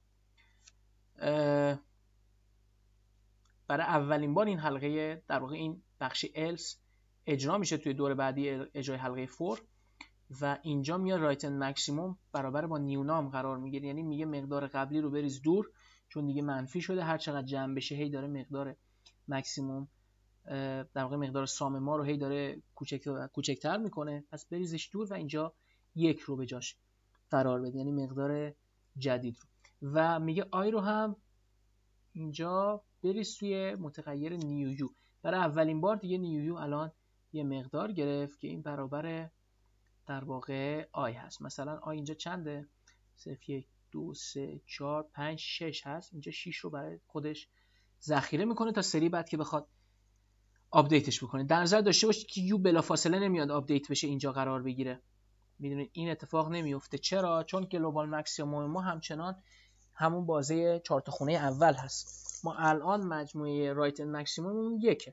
برای اولین بار این حلقه در واقع این بخش else اجرا میشه توی دور بعدی اجرای حلقه فور و اینجا میاد رایت اند مکسیموم برابر با نیو نام قرار میگیره، یعنی میگه مقدار قبلی رو بریز دور چون دیگه منفی شده، هر چقدر جمع بشه هی داره مقدار مکسیموم در واقع مقدار سام ما رو هی داره کوچکتر میکنه، پس بریزش دور و اینجا 1 رو به جاش قرار بده یعنی مقدار جدید رو، و میگه آی رو هم اینجا بریز توی متغیر نیو یو. برای اولین بار دیگه نیو یو الان یه مقدار گرفت که این برابر در واقع آی هست. مثلا آی اینجا چنده؟ 0 1 2 3 4 5 6 هست، اینجا 6 رو برای خودش ذخیره میکنه تا سری بعد که بخواد آپدیتش بکنه. در نظر داشته باشید که یو بلافاصله نمیاد آپدیت بشه اینجا قرار بگیره، میدونید این اتفاق نمیفته. چرا؟ چون گلوبال مکسیموم ما همچنان همون بازه 4 تا خونه اول هست. ما الان مجموعه رایت اند مکسیموممون 1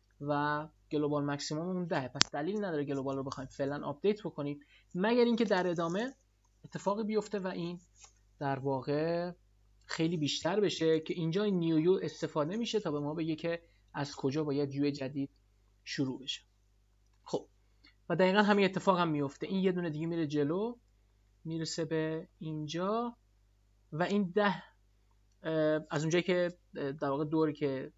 و گلوبال مکسیموممون 10، پس دلیل نداره گلوبال رو بخوایم فعلا آپدیت بکنیم مگر اینکه در ادامه اتفاقی بیفته و این در واقع خیلی بیشتر بشه که اینجا این نیو یو استفاده میشه تا به ما بگه که از کجا باید یو جدید شروع بشه. خب و دقیقا همین اتفاق هم میفته، این یه دونه دیگه میره جلو میرسه به اینجا و این 10 از اونجایی که در واقع دوری که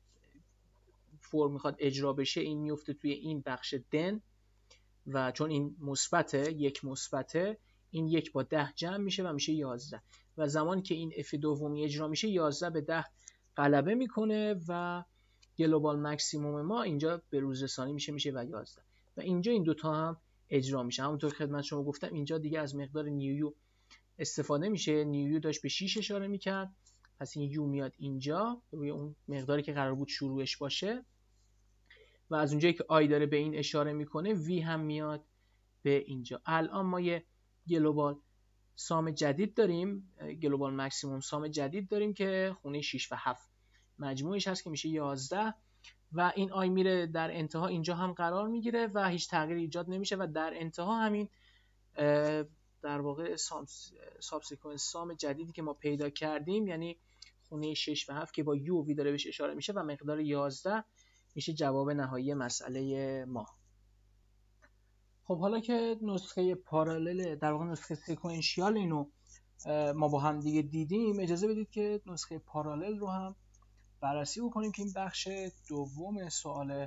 فور میخواد اجرا بشه این میفته توی این بخش دن و چون این مثبته، یک مثبته، این 1 با 10 جمع میشه و میشه 11 و زمانی که این اف دومی اجرا میشه 11 به 10 غلبه میکنه و گلوبال مکسیموم ما اینجا به روز رسانی میشه و 11 و اینجا این دوتا هم اجرا میشه. همونطور که خدمت شما گفتم اینجا دیگه از مقدار نیو استفاده میشه. نیو داشت به 6 اشاره میکرد، پس این یو میاد اینجا روی اون مقداری که قرار بود شروعش باشه و از اونجایی که آی داره به این اشاره میکنه وی هم میاد به اینجا. الان ما یه گلوبال سام جدید داریم، گلوبال مکسیموم سام جدید داریم که خونه 6 و 7 مجموعش هست که میشه 11 و این آی میره در انتها اینجا هم قرار میگیره و هیچ تغییری ایجاد نمیشه و در انتها همین در واقع سابسیکوئنس سام جدیدی که ما پیدا کردیم یعنی خونه 6 و 7 که با یو وی داره بهش اشاره میشه و مقدار 11 میشه جواب نهایی مسئله ما. خب حالا که نسخه پارالل در واقع نسخه سیکوئنشیال اینو ما با هم دیگه دیدیم، اجازه بدید که نسخه پارالل رو هم بررسی بکنیم که این بخش دوم سوال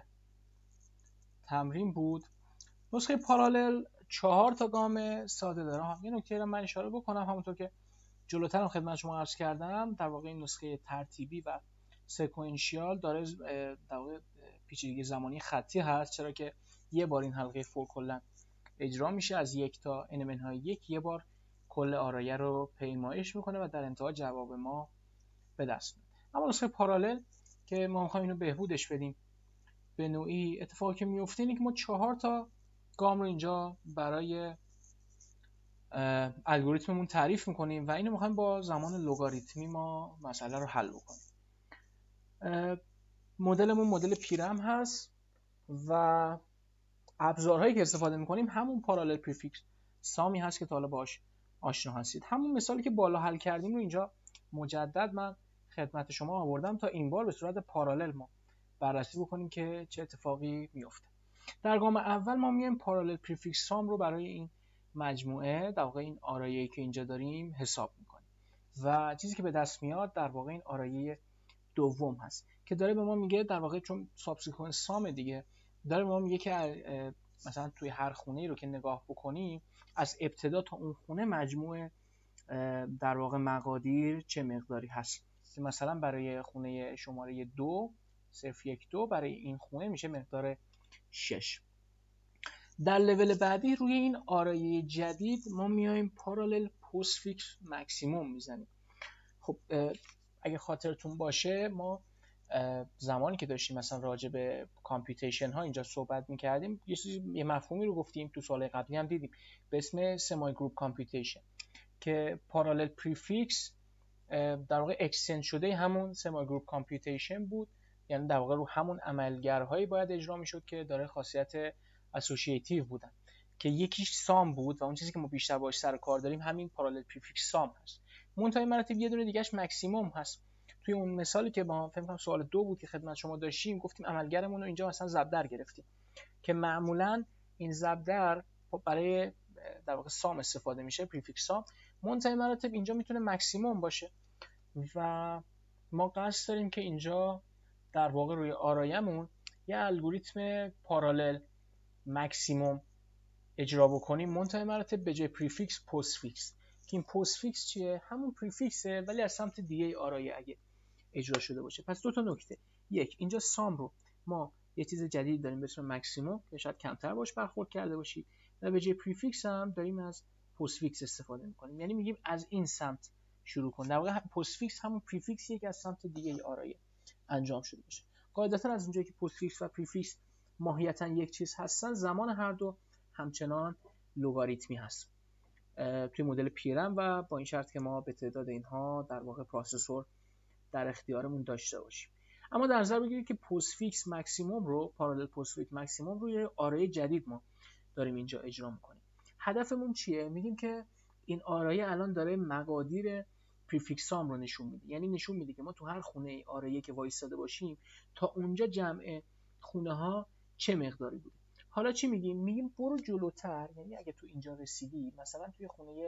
تمرین بود. نسخه پارالل 4 تا گام ساده داره. یه نکته رو من اشاره بکنم، همونطور که جلوتر هم خدمت شما عرض کردم در واقع این نسخه ترتیبی و سیکوئنشیال داره در واقع پیچیدگی زمانی خطی هست، چرا که یه بار این حلقه فور کلا اجرا میشه از 1 تا n منهای 1 یه بار کل آرایه رو پیمایش میکنه و در انتها جواب ما به دست میاد. اما نسخه پارالل که ما می‌خوایم اینو بهبودش بدیم به نوعی، اتفاقی که میفته اینه که ما 4 تا گام رو اینجا برای الگوریتممون تعریف میکنیم و اینو میخوایم با زمان لگاریتمی ما مسئله رو حل بکنیم. مدلمون مدل پیرم هست و ابزارهایی که استفاده میکنیم همون پارالل پریفیکس سامی هست که تا حالا باهاش آشنا هستید. همون مثالی که بالا حل کردیم رو اینجا مجدد من خدمت شما آوردم تا این بار به صورت پارالل ما بررسی بکنیم که چه اتفاقی میفته. در گام اول ما میایم پارالل پریفیکس سام رو برای این مجموعه در واقع این آرایه‌ای که اینجا داریم حساب میکنیم و چیزی که به دست میاد در واقع این آرایه دوم هست که داره به ما میگه در واقع چون سابسیکوئنس سام دیگه داره به ما میگه که مثلا توی هر خونه رو که نگاه بکنیم از ابتدا تا اون خونه مجموع در واقع مقادیر چه مقداری هست که مثلا برای خونه شماره 2 012 برای این خونه میشه مقدار 6. در لول بعدی روی این آرایه جدید ما میایم پارالل پستفیکس ماکسیموم میزنیم. خب اگه خاطرتون باشه ما زمانی که داشتیم مثلا راجع به کامپیوتیشن ها اینجا صحبت میکردیم یه مفهومی رو گفتیم، تو سال قبلی هم دیدیم به اسم سمی گروپ کامپیوتیشن که پارالل پریفیکس در واقع اکستند شده همون سمی گروپ کامپیوتیشن بود، یعنی در واقع رو همون عملگرهایی باید اجرا میشد که داره خاصیت اسوسییتیو بودن که یکیش سام بود و اون چیزی که ما بیشتر باهاش سر کار داریم همین پارالل پریفیکس سام هست. منتهای مراتب یه دونه دیگهش ماکسیموم هست. توی اون مثالی که ما فکر کنم سوال 2 بود که خدمت شما داشتیم گفتیم عملگرمون رو اینجا مثلا ضرب گرفتیم که معمولا این ضرب برای در واقع سام استفاده میشه، پریفیکس سام. منتهای مراتب اینجا میتونه ماکسیموم باشه و ما قصد داریم که اینجا در واقع روی آرایمون یه الگوریتم پارالل ماکسیموم اجرا بکنیم. منتهای مراتب به جای پریفیکس پست فیکس، که این پست فیکس چیه؟ همون پریفیکسه ولی از سمت دیگه آرایه اگه اجرا شده باشه. پس دو تا نکته، یک اینجا سام رو ما یه چیز جدید داریم به اسم ماکسیموم که شاید کمتر باش برخورد کرده باشید و به جای پریفیکس هم داریم از پست فیکس استفاده میکنیم، یعنی میگیم از این سمت شروع کن. در واقع پست فیکس همون پریفیکسیه که از سمت دیگه آرایه انجام شده باشه. قاعدتا از اونجایی که پست فیکس و پریفیکس ماهیتا یک چیز هستن، زمان هر دو همچنان لگاریتمی هست توی مدل پیرم و با این شرط که ما به تعداد اینها در واقع پروسسور در اختیارمون داشته باشیم. اما در نظر بگیرید که پست فیکس ماکسیموم رو پارالل پست فیکس ماکسیموم رو یه آرای جدید ما داریم اینجا اجرا میکنیم. هدفمون چیه؟ میگیم که این آرایه الان داره مقادیر پریفیکس سام رو نشون میده، یعنی نشون میده که ما تو هر خونه آرایه که وایستاده باشیم تا اونجا جمع خونه ها چه مقداری بوده. حالا چی میگیم؟ میگیم برو جلوتر، یعنی اگه تو اینجا رسیدی مثلا توی خونه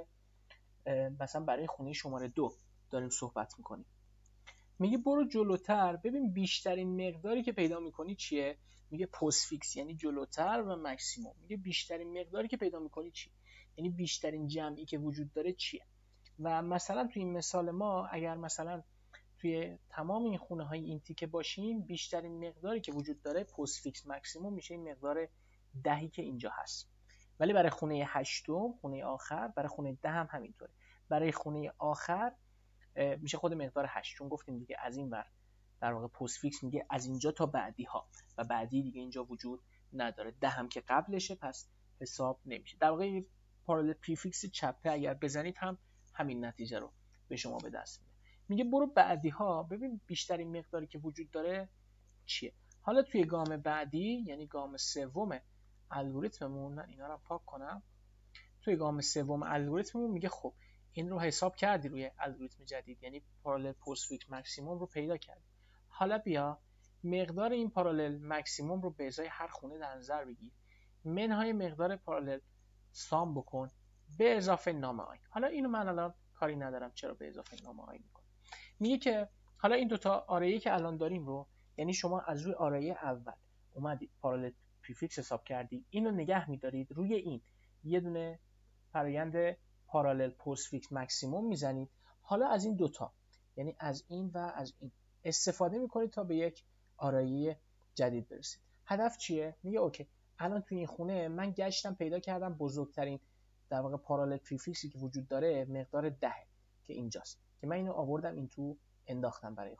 مثلا برای خونه شماره 2 داریم صحبت میکنیم، میگه برو جلوتر ببین بیشترین مقداری که پیدا میکنی چیه؟ میگه پست فیکس یعنی جلوتر و ماکسیموم. میگه بیشترین مقداری که پیدا میکنی چی؟ یعنی بیشترین جمعی که وجود داره چیه؟ و مثلا توی این مثال ما اگر مثلا توی تمام این خونه های این تیکه باشیم بیشترین مقداری که وجود داره پست فیکس ماکسیموم میشه این مقدار 10 که اینجا هست. ولی برای خونه 8 خونه آخر، برای خونه 10 هم همینطوره. برای خونه آخر میشه خود مقدار 8 چون گفتیم دیگه از این ور در واقع پست فیکس میگه از اینجا تا بعدی ها و بعدی دیگه اینجا وجود نداره. 10 هم که قبلشه پس حساب نمیشه. در واقع پارالل پریفیکس چپه اگر بزنید هم همین نتیجه رو به شما به دست میده. میگه برو بعدی ها ببین بیشترین مقداری که وجود داره چیه. حالا توی گام بعدی یعنی گام سوم الگوریتممون، من اینا رو پاک کنم، توی گام سوم الگوریتممون میگه خب این رو حساب کردی روی الگوریتم جدید، یعنی پارالل پست فیکس ماکسیموم رو پیدا کردی. حالا بیا مقدار این پارالل ماکسیموم رو به ازای هر خونه در نظر بگیر، منهای مقدار پارالل سام بکن به اضافه نام آی. حالا اینو من الان کاری ندارم چرا به اضافه نام آی میکنم. میگه که حالا این دوتا آرایه که الان داریم رو، یعنی شما از روی آرایه اول اومدید پارالل پریفیکس حساب کردید، اینو نگه میدارید روی این یه دونه فرآیند پارالل پست فیکس ماکسیموم میزنید. حالا از این دوتا یعنی از این و از این استفاده میکنید تا به یک آرایه جدید برسید. هدف چیه؟ میگه اوکی الان توی این خونه من گشتم پیدا کردم بزرگترین در واقع پارالل پریفیکسی که وجود داره مقدار 10 که اینجاست که من اینو آوردم این تو انداختم برای خودم.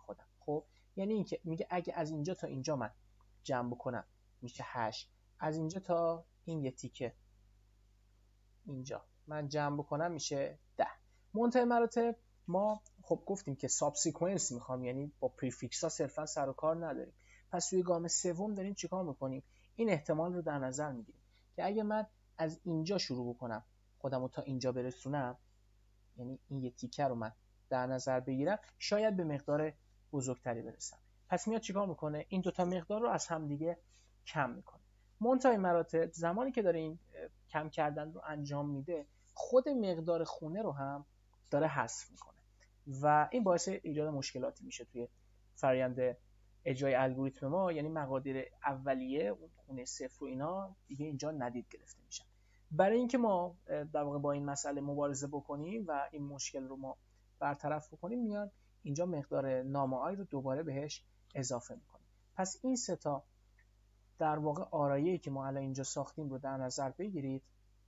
خب یعنی اینکه میگه اگه از اینجا تا اینجا من جمع بکنم میشه 8، از اینجا تا این یه تیکه اینجا من جمع بکنم میشه 10. منتهی مراتب ما خب گفتیم که ساب سیکونس میخوام، یعنی با پریفیکس ها صرفا سر و کار نداریم. پس توی گام سوم داریم چیکار میکنیم؟ این احتمال رو در نظر میگیریم که اگه من از اینجا شروع بکنم خودم رو تا اینجا برسونم، یعنی این یه تیکه رو من در نظر بگیرم، شاید به مقدار بزرگتری برسم. پس میاد چیکار میکنه؟ این دوتا مقدار رو از هم دیگه کم میکنه. منتهی مراتب زمانی که داره این کم کردن رو انجام میده، خود مقدار خونه رو هم داره حذف میکنه و این باعث ایجاد مشکلاتی میشه توی فرآیند اجرای الگوریتم ما. یعنی مقادیر اولیه اون خونه صفر و اینا دیگه اینجا ندید گرفته میشن. برای اینکه ما در واقع با این مسئله مبارزه بکنیم و این مشکل رو ما برطرف بکنیم، میاد اینجا مقدار نام رو دوباره بهش اضافه میکنیم. پس این سه تا در واقع آرایه‌ای که ما الان اینجا ساختیم رو در نظر بگیرید.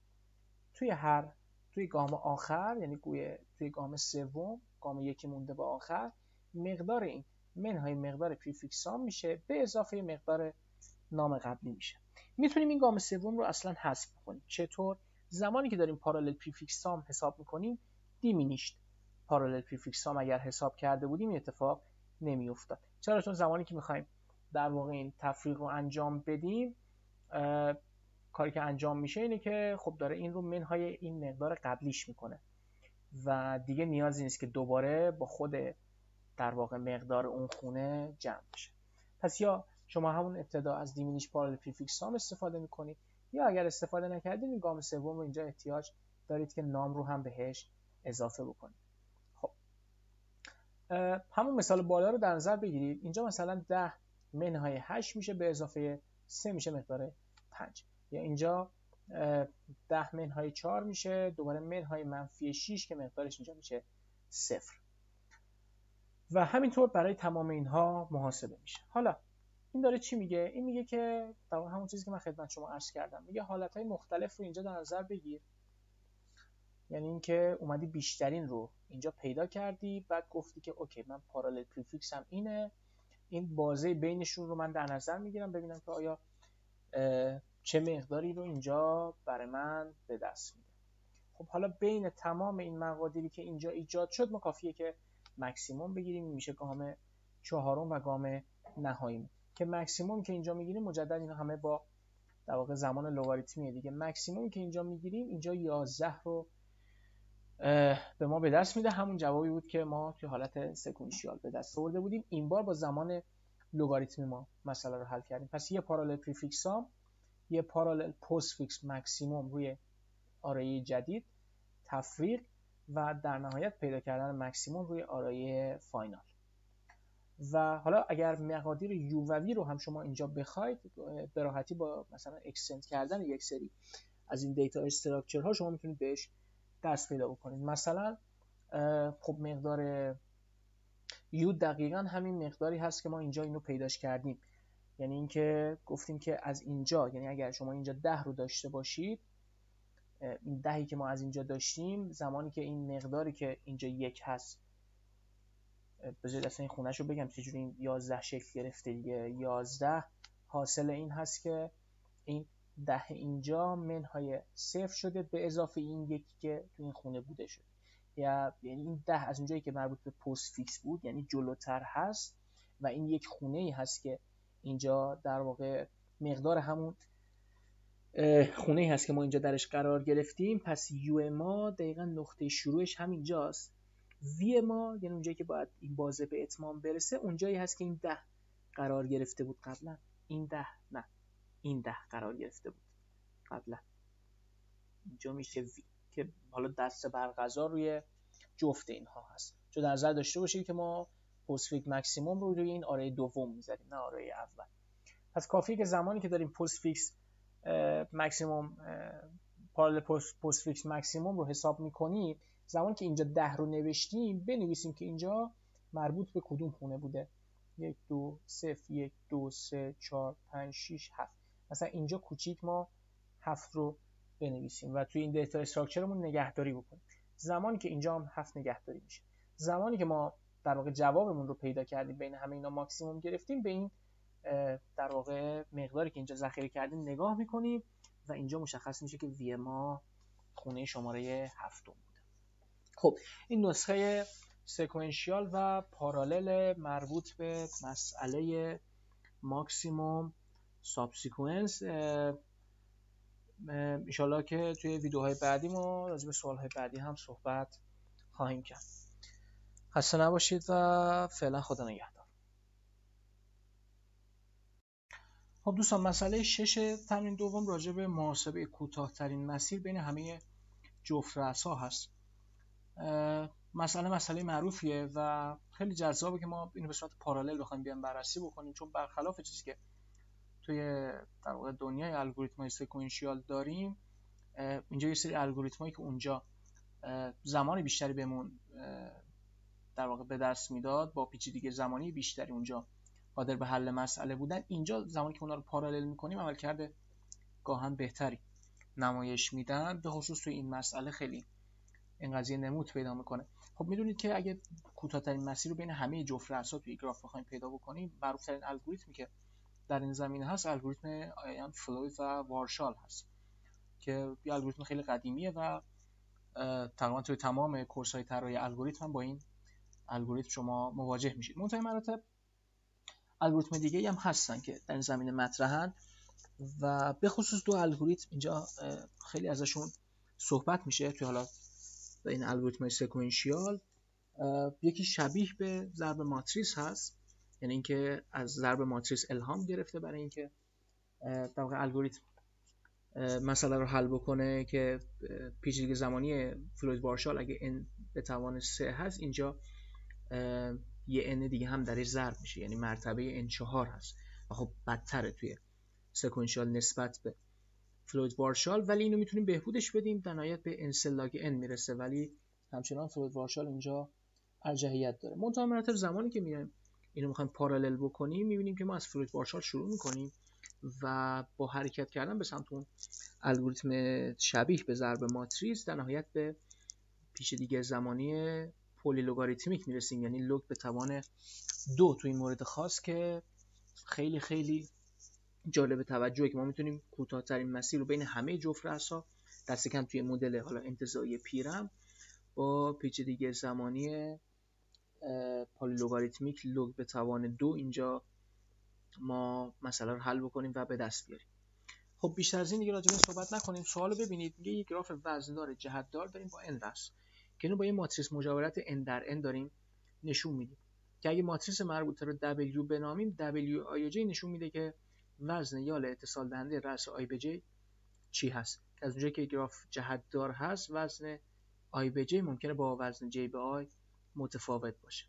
توی گام آخر، یعنی توی گام سوم، گام یکی مونده با آخر، مقدار این منهای مقدار پریفیکس سام میشه به اضافه مقدار نام قبلی میشه. میتونیم این گام سوم رو اصلا حذف کنیم. چطور؟ زمانی که داریم پارالل پریفیکس سام حساب میکنیم، دیمینیشت پارالل پریفیکس سام اگر حساب کرده بودیم این اتفاق نمیافتاد. چرا؟ چون زمانی که میخوایم در واقع این تفریق رو انجام بدیم، کاری که انجام میشه اینه که خب داره این رو منهای این مقدار قبلیش میکنه و دیگه نیازی نیست که دوباره با خود در واقع مقدار اون خونه جمع بشه. پس یا شما همون ابتدا از دیمینیش پارالل پریفیکس سام استفاده میکنید، یا اگر استفاده نکردید این گام سوم رو اینجا احتیاج دارید که نام رو هم بهش اضافه بکنید. خب همون مثال بالا رو در نظر بگیرید. اینجا مثلا 10 منهای 8 میشه به اضافه 3 میشه مقدار 5. یا اینجا 10 منهای 4 میشه دوباره منهای منفی 6 که مقدارش اینجا میشه 0. و همینطور برای تمام اینها محاسبه میشه. حالا این داره چی میگه؟ این میگه که در همون چیزی که من خدمت شما عرض کردم، میگه حالتهای مختلف رو اینجا در نظر بگیر. یعنی اینکه اومدی بیشترین رو اینجا پیدا کردی، بعد گفتی که اوکی من پارالل پریفیکس هم اینه، این بازه بینشون رو من در نظر میگیرم ببینم که آیا چه مقداری رو اینجا برای من به دست میده. خب حالا بین تمام این مقادیری که اینجا ایجاد شد ما کافیه که مکسیموم بگیریم. این میشه گام چهارم و گام نهاییم که مکسیموم که اینجا میگیریم مجدد اینا همه با در واقع زمان لگاریتمیه دیگه. مکسیموم که اینجا میگیریم اینجا 11 رو به ما به دست میده، همون جوابی بود که ما توی حالت سکونشیال به دست آورده بودیم. این بار با زمان لگاریتمی ما مسئله رو حل کردیم. پس یه پارالل پریفیکس سام، یه پارالل پست فیکس مکسیموم روی آرایه جدید، تفریق و در نهایت پیدا کردن مکسیموم روی آرایه فاینال. و حالا اگر مقادیر یو و وی رو هم شما اینجا بخواید به راحتی با مثلا اکستند کردن یک سری از این دیتا استراکچر ها شما میتونید بهش دست پیدا بکنید. مثلا خب مقدار یو دقیقاً همین مقداری هست که ما اینجا اینو پیداش کردیم. یعنی اینکه گفتیم که از اینجا، یعنی اگر شما اینجا 10 رو داشته باشید، این 10ی که ما از اینجا داشتیم زمانی که این مقداری که اینجا 1 هست، بذارید اصلا این خونه‌شو بگم چجوری این 11 شکل گرفته دیگه. 11 حاصل این هست که این 10 اینجا منهای 0 شده به اضافه این یکی که تو این خونه بوده شده. یعنی این 10 از اونجایی که مربوط به پست فیکس بود یعنی جلوتر هست و این یک خونه‌ای هست که اینجا در واقع مقدار همون خونه‌ای هست که ما اینجا درش قرار گرفتیم. پس یو ما دقیقاً نقطه شروعش همینجاست. وی ما یعنی اونجایی که باید این بازه به اتمام برسه اونجایی هست که این 10 قرار گرفته بود قبلا. این 10 نه، این 10 قرار گرفته بود قبلا. اینجا میشه وی که حالا دست برقضا روی جفت اینها هست. چون در نظر داشته باشید که ما پست فیکس مکسیموم رو روی این آرای دوم میذاریم نه آرای اول. پس کافیه که زمانی که داریم پست فیکس مکسیموم پارالل پست فیکس مکسیموم رو حساب میکنیم، زمانی که اینجا 10 رو نوشتیم بنویسیم که اینجا مربوط به کدوم خونه بوده. 1 2 0 1 2 3 4 5 6 7. مثلا اینجا کوچیک ما 7 رو بنویسیم و توی این دیتا استراکچرمون نگهداری بکنیم. زمانی که اینجا هم 7 نگهداری میشه. زمانی که ما در واقع جوابمون رو پیدا کردیم، بین همه اینا ماکسیموم گرفتیم، به این در واقع مقداری که اینجا ذخیره کردیم نگاه میکنیم و اینجا مشخص میشه که وی ما خونه شماره 7 بوده. خب این نسخه سکوئنشیال و پارالل مربوط به مسئله ماکسیموم سابسیکوئنس. انشالله که توی ویدیوهای بعدی ما راجع به سوالهای بعدی هم صحبت خواهیم کرد. خسته نباشید و فعلا خدا نگهدار. خب دوستان، مسئله 6 تمرین دوم راجع به محاسبه کوتاه‌ترین مسیر بین همه جفت رأس‌ها هست. مسئله معروفیه و خیلی جذابه که ما اینو به صورت پارالل بخوایم بیان بررسی بکنیم، چون برخلاف چیزی که توی در واقع دنیای الگوریتم‌های سکوئنشیال داریم، اینجا یه سری الگوریتمایی که اونجا زمان بیشتری بهمون در واقع به دست میداد، با پیچیدگی زمانی بیشتری اونجا قادر به حل مسئله بودن، اینجا زمانی که اونا رو پارالل می‌کنیم عملکرد گاهن بهتری نمایش میدن. به خصوص توی این مسئله خیلی این قضیه نمود پیدا میکنه. خب میدونید که اگه کوتاه‌ترین مسیر رو بین همه جفت رأس‌ها توی گراف بخوایم پیدا بکنیم، معروف‌ترین الگوریتمی که در این زمینه هست الگوریتم فلوید و وارشال هست که یه الگوریتم خیلی قدیمیه و تقریبا توی تمام کورس‌های طراحی الگوریتم هم با این الگوریتم شما مواجه میشید. منتهی مراتب الگوریتم دیگه‌ای هم هستن که در این زمینه مطرحن و به خصوص دو الگوریتم اینجا خیلی ازشون صحبت میشه توی حالا به این الگوریتم سکوئنشیال. یکی شبیه به ضرب ماتریس هست، یعنی اینکه از ضرب ماتریس الهام گرفته برای اینکه در واقع الگوریتم مسئله رو حل بکنه که پیچیدگی زمانی فلوید وارشال اگه n به توان 3 هست، اینجا یه n دیگه هم درش ضرب میشه، یعنی مرتبه n4 هست و خب بدتره توی سکوئنشیال نسبت به فلوید وارشال، ولی اینو میتونیم بهبودش بدیم، در نهایت به n سلاگ n میرسه، ولی همچنان فلوید وارشال اینجا ارجحیت داره. منتها مراتب زمانی که میایم اینو میخوایم پارالل بکنیم، میبینیم که ما از فلوید وارشال شروع میکنیم و با حرکت کردن به سمت اون الگوریتم شبیه به ضرب ماتریس در نهایت به پیچیدگی زمانی پلی لوگاریتمیک میرسیم، یعنی لوگ به توان 2 تو این مورد خاص که خیلی خیلی جالب توجهه که ما میتونیم کوتاه‌ترین مسیر رو بین همه جفت رأس‌ها دست کم توی مدل حالا انتزاعی پیرم با پیچیدگی زمانی پلی لوگاریتمیک لوگ به توان 2 اینجا ما مسئله رو حل بکنیم و به دست بیاریم. خب بیشتر از این دیگه راجع به صحبت نکنیم. سوالو ببینید، میگه یک گراف وزندار جهتدار داریم با n رأس که اینو با یه ماتریس مجاورت n در n داریم نشون میدیم که اگه ماتریس مربوطه رو W بنامیم، W I J نشون میده که وزن یال اتصال دهنده رأس I به J چی هست. از اونجایی که گراف جهتدار هست، وزن I به J ممکنه با وزن J به I متفاوت باشه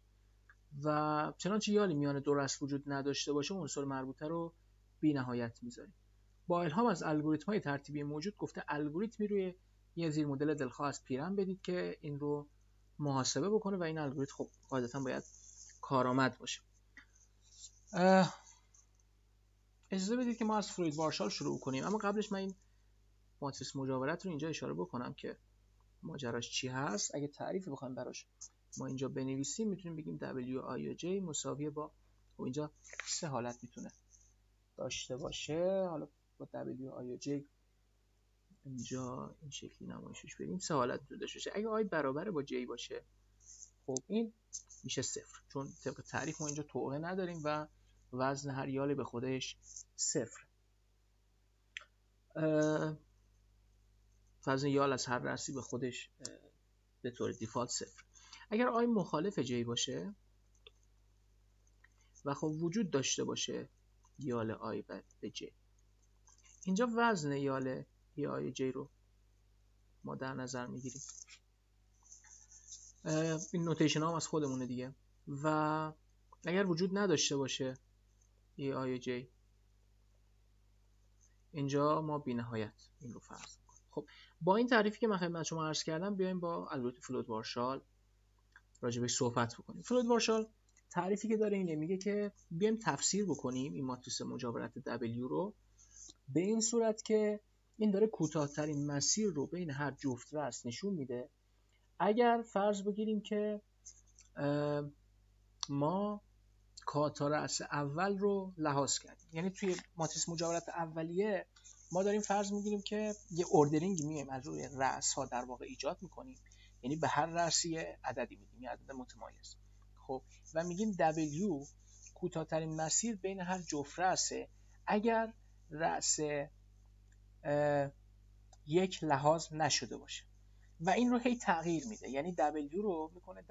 و چنانچه یالی میان دو رأس وجود نداشته باشه، عنصر مربوطه رو بی نهایت میذاریم. با الهام از الگوریتم‌های ترتیبی موجود گفته الگوریتمی روی یه زیر مدل دلخواه از پیرم بدید که این رو محاسبه بکنه و این الگوریتم خب قاعدتاً باید کارآمد باشه. اجازه بدید که ما از فلوید وارشال شروع کنیم، اما قبلش من این ماتریس مجاورت رو اینجا اشاره بکنم که ماجراش چی هست. اگه تعریفی بخوایم براش ما اینجا بنویسیم، میتونیم بگیم W I J مساویه با اینجا سه حالت میتونه داشته باشه. حالا با W I J اینجا این شکلی نمایشش بدیم، سه حالت میتونه داشته باشه. اگه I برابر با J باشه، خب این میشه 0، چون طبق تعریف ما اینجا توقع نداریم و وزن هر یالی به خودش 0. وزن یال از هر رأسی به خودش به طور دیفالت 0. اگر I مخالف J باشه و خب وجود داشته باشه یال I به J، اینجا وزن یال I J رو ما در نظر میگیریم. این نوتیشن هم از خودمونه دیگه. و اگر وجود نداشته باشه I J، اینجا ما بی نهایت این رو فرض میکنیم. خب با این تعریفی که من خدمت شما عرض کردم، بیایم با الگوریتم فلوید وارشال راجع بهش صحبت بکنیم. فلوید وارشال تعریفی که داره اینه، میگه که بیایم تفسیر بکنیم این ماتریس مجاورت W رو به این صورت که این داره کوتاه‌ترین مسیر رو بین هر جفت رأس نشون میده. اگر فرض بگیریم که ما کاتا رأس اول رو لحاظ کردیم. یعنی توی ماتریس مجاورت اولیه ما داریم فرض میگیریم که یه اوردرینگ میایم از روی رأس ها در واقع ایجاد میکنیم، یعنی به هر رأسی عددی میدیم، یه عدد متمایز. خب و میگیم W کوتاه‌ترین مسیر بین هر جفت رأسه اگر رأس یک لحاظ نشده باشه و این رو هی تغییر میده. یعنی W رو میکنه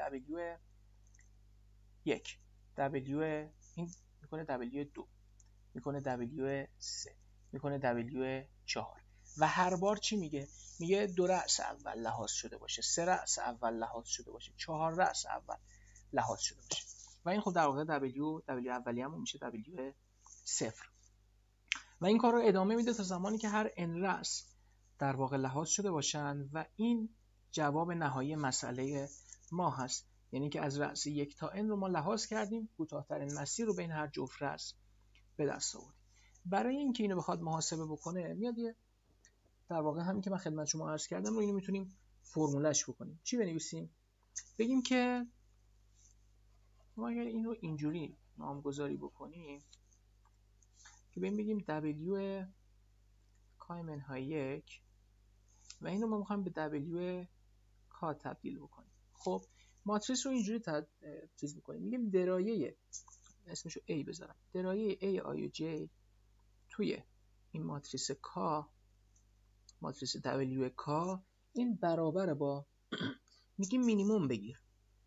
W1، W این میکنه W2، میکنه W3، میکنه W4 و هر بار چی میگه؟ میگه 2 رأس اول لحاظ شده باشه، 3 رأس اول لحاظ شده باشه، 4 رأس اول لحاظ شده باشه و این خب در واقع W اولیه همون میشه W0 و این کار رو ادامه میده تا زمانی که هر n رأس در واقع لحاظ شده باشن و این جواب نهایی مسئله ما هست. یعنی که از رأس 1 تا n رو ما لحاظ کردیم، کوتاه‌ترین مسیر رو بین هر جفت رأس به دست آوردیم. برای اینکه اینو بخواد محاسبه بکنه میاد یه در واقع همین که من خدمت شما عرض کردم رو اینو میتونیم فرمولش بکنیم. چی بنویسیم؟ بگیم که ما اگر این رو اینجوری نامگذاری بکنیم که بگیم W کای منهای 1 و اینو ما میخوایم به W کا تبدیل بکنیم. خب ماتریس رو اینجوری چیز بکنیم، میگیم درایه اسمشو A بذارم، درایه A آی و J توی این ماتریس کا، ماتریس W کا، این برابر با میگیم مینیمم بگیر،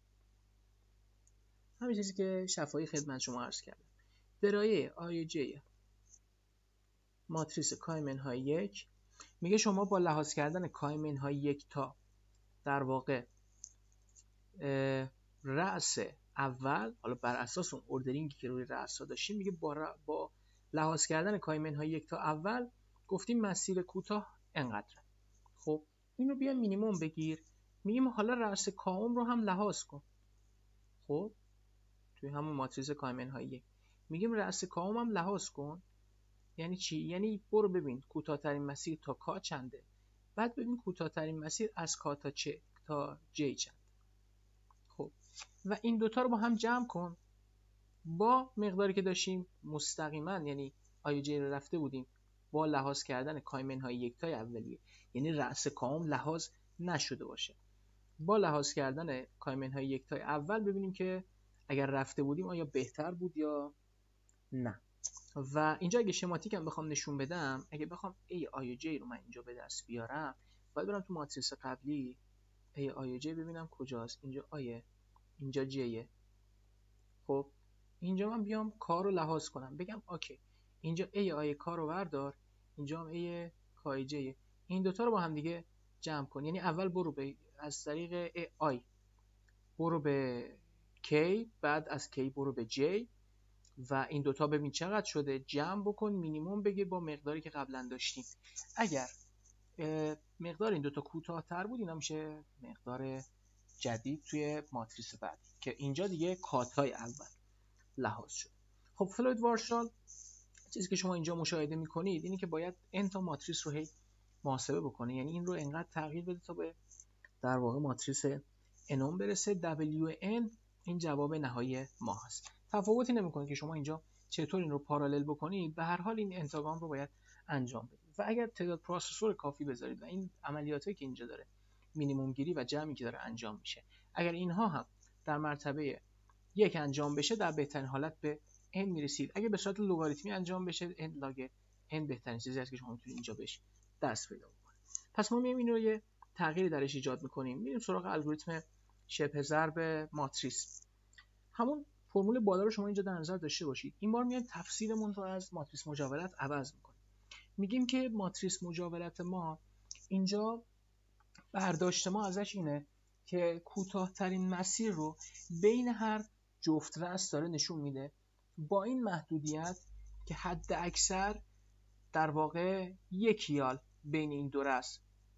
همین چیزی که شفاهی خدمت شما عرض کردم. درایه آی و J ماتریس کای منهای 1 میگه شما با لحاظ کردن کای منهای 1 تا در واقع رأس اول، حالا بر اساس اون اوردرینگی که روی رأس ها داشتیم، میگه با لحاظ کردن کای منهای 1 تا اول گفتیم مسیر کوتاه انقدره. خب اینو بیا مینیمم بگیر، میگیم حالا رأس کام رو هم لحاظ کن. خب توی همون ماتریس کای منهای 1 میگیم رأس کام هم لحاظ کن. یعنی چی؟ یعنی برو ببین کوتاه‌ترین مسیر تا کا چنده، بعد ببین کوتاه‌ترین مسیر از کا تا جی چند. خب و این دوتا رو با هم جمع کن با مقداری که داشتیم مستقیما، یعنی آی جی رو رفته بودیم با لحاظ کردن کای منهای 1 تا اولیه، یعنی رأس کام لحاظ نشده باشه، با لحاظ کردن کای منهای 1 تا اول ببینیم که اگر رفته بودیم آیا بهتر بود یا نه. و اینجا اگه شماتیک هم بخوام نشون بدم، اگه بخوام A آی J رو من اینجا به دست بیارم، باید برم تو ماتریس قبلی A آی J ببینم کجاست. اینجا آیه، اینجا جیه. خب اینجا من بیام کار رو لحاظ کنم، بگم اوکی اینجا A آی کار رو بردار، اینجا هم A کای J، این دوتا رو با هم دیگه جمع کن. یعنی اول برو به از طریق A آی برو به K، بعد از K برو به J و این دوتا ببین چقدر شده، جمع بکن، مینیمم بگیر با مقداری که قبلا داشتیم. اگر مقدار این دوتا کوتاه‌تر بود، اینا میشه مقدار جدید توی ماتریس بعدی که اینجا دیگه کاتای اول لحاظ شد. خب فلوید وارشال چیزی که شما اینجا مشاهده میکنید اینه که باید n تا ماتریس رو هی محاسبه بکنه، یعنی این رو انقدر تغییر بده تا به در واقع ماتریس n برسه. wn این جواب نهایی ما هست. تفاوتی نمیکنه که شما اینجا چطور این رو پارالل بکنید، به هر حال این انتقام رو باید انجام بدید و اگر تعداد پروسسور کافی بذارید و این عملیاتی که اینجا داره مینیمم گیری و جمعی که داره انجام میشه، اگر اینها هم در مرتبه 1 انجام بشه، در بهترین حالت به n میرسید. اگه به صورت لگاریتمی انجام بشه n لاگ n بهترین چیزی است که شما میتونید اینجا بهش دست پیدا بکنید. پس ما میایم این رو یه تغییری درش ایجاد میکنیم، میریم سراغ الگوریتم شبه ضرب ماتریس. همون فرمول بالا رو شما اینجا در نظر داشته باشید. این بار میایم تفسیرمون رو از ماتریس مجاورت عوض میکنیم. میگیم که ماتریس مجاورت ما اینجا برداشت ما ازش اینه که کوتاه‌ترین مسیر رو بین هر جفت رأس داره نشون میده، با این محدودیت که حد اکثر در واقع 1 یال بین این دو رأس،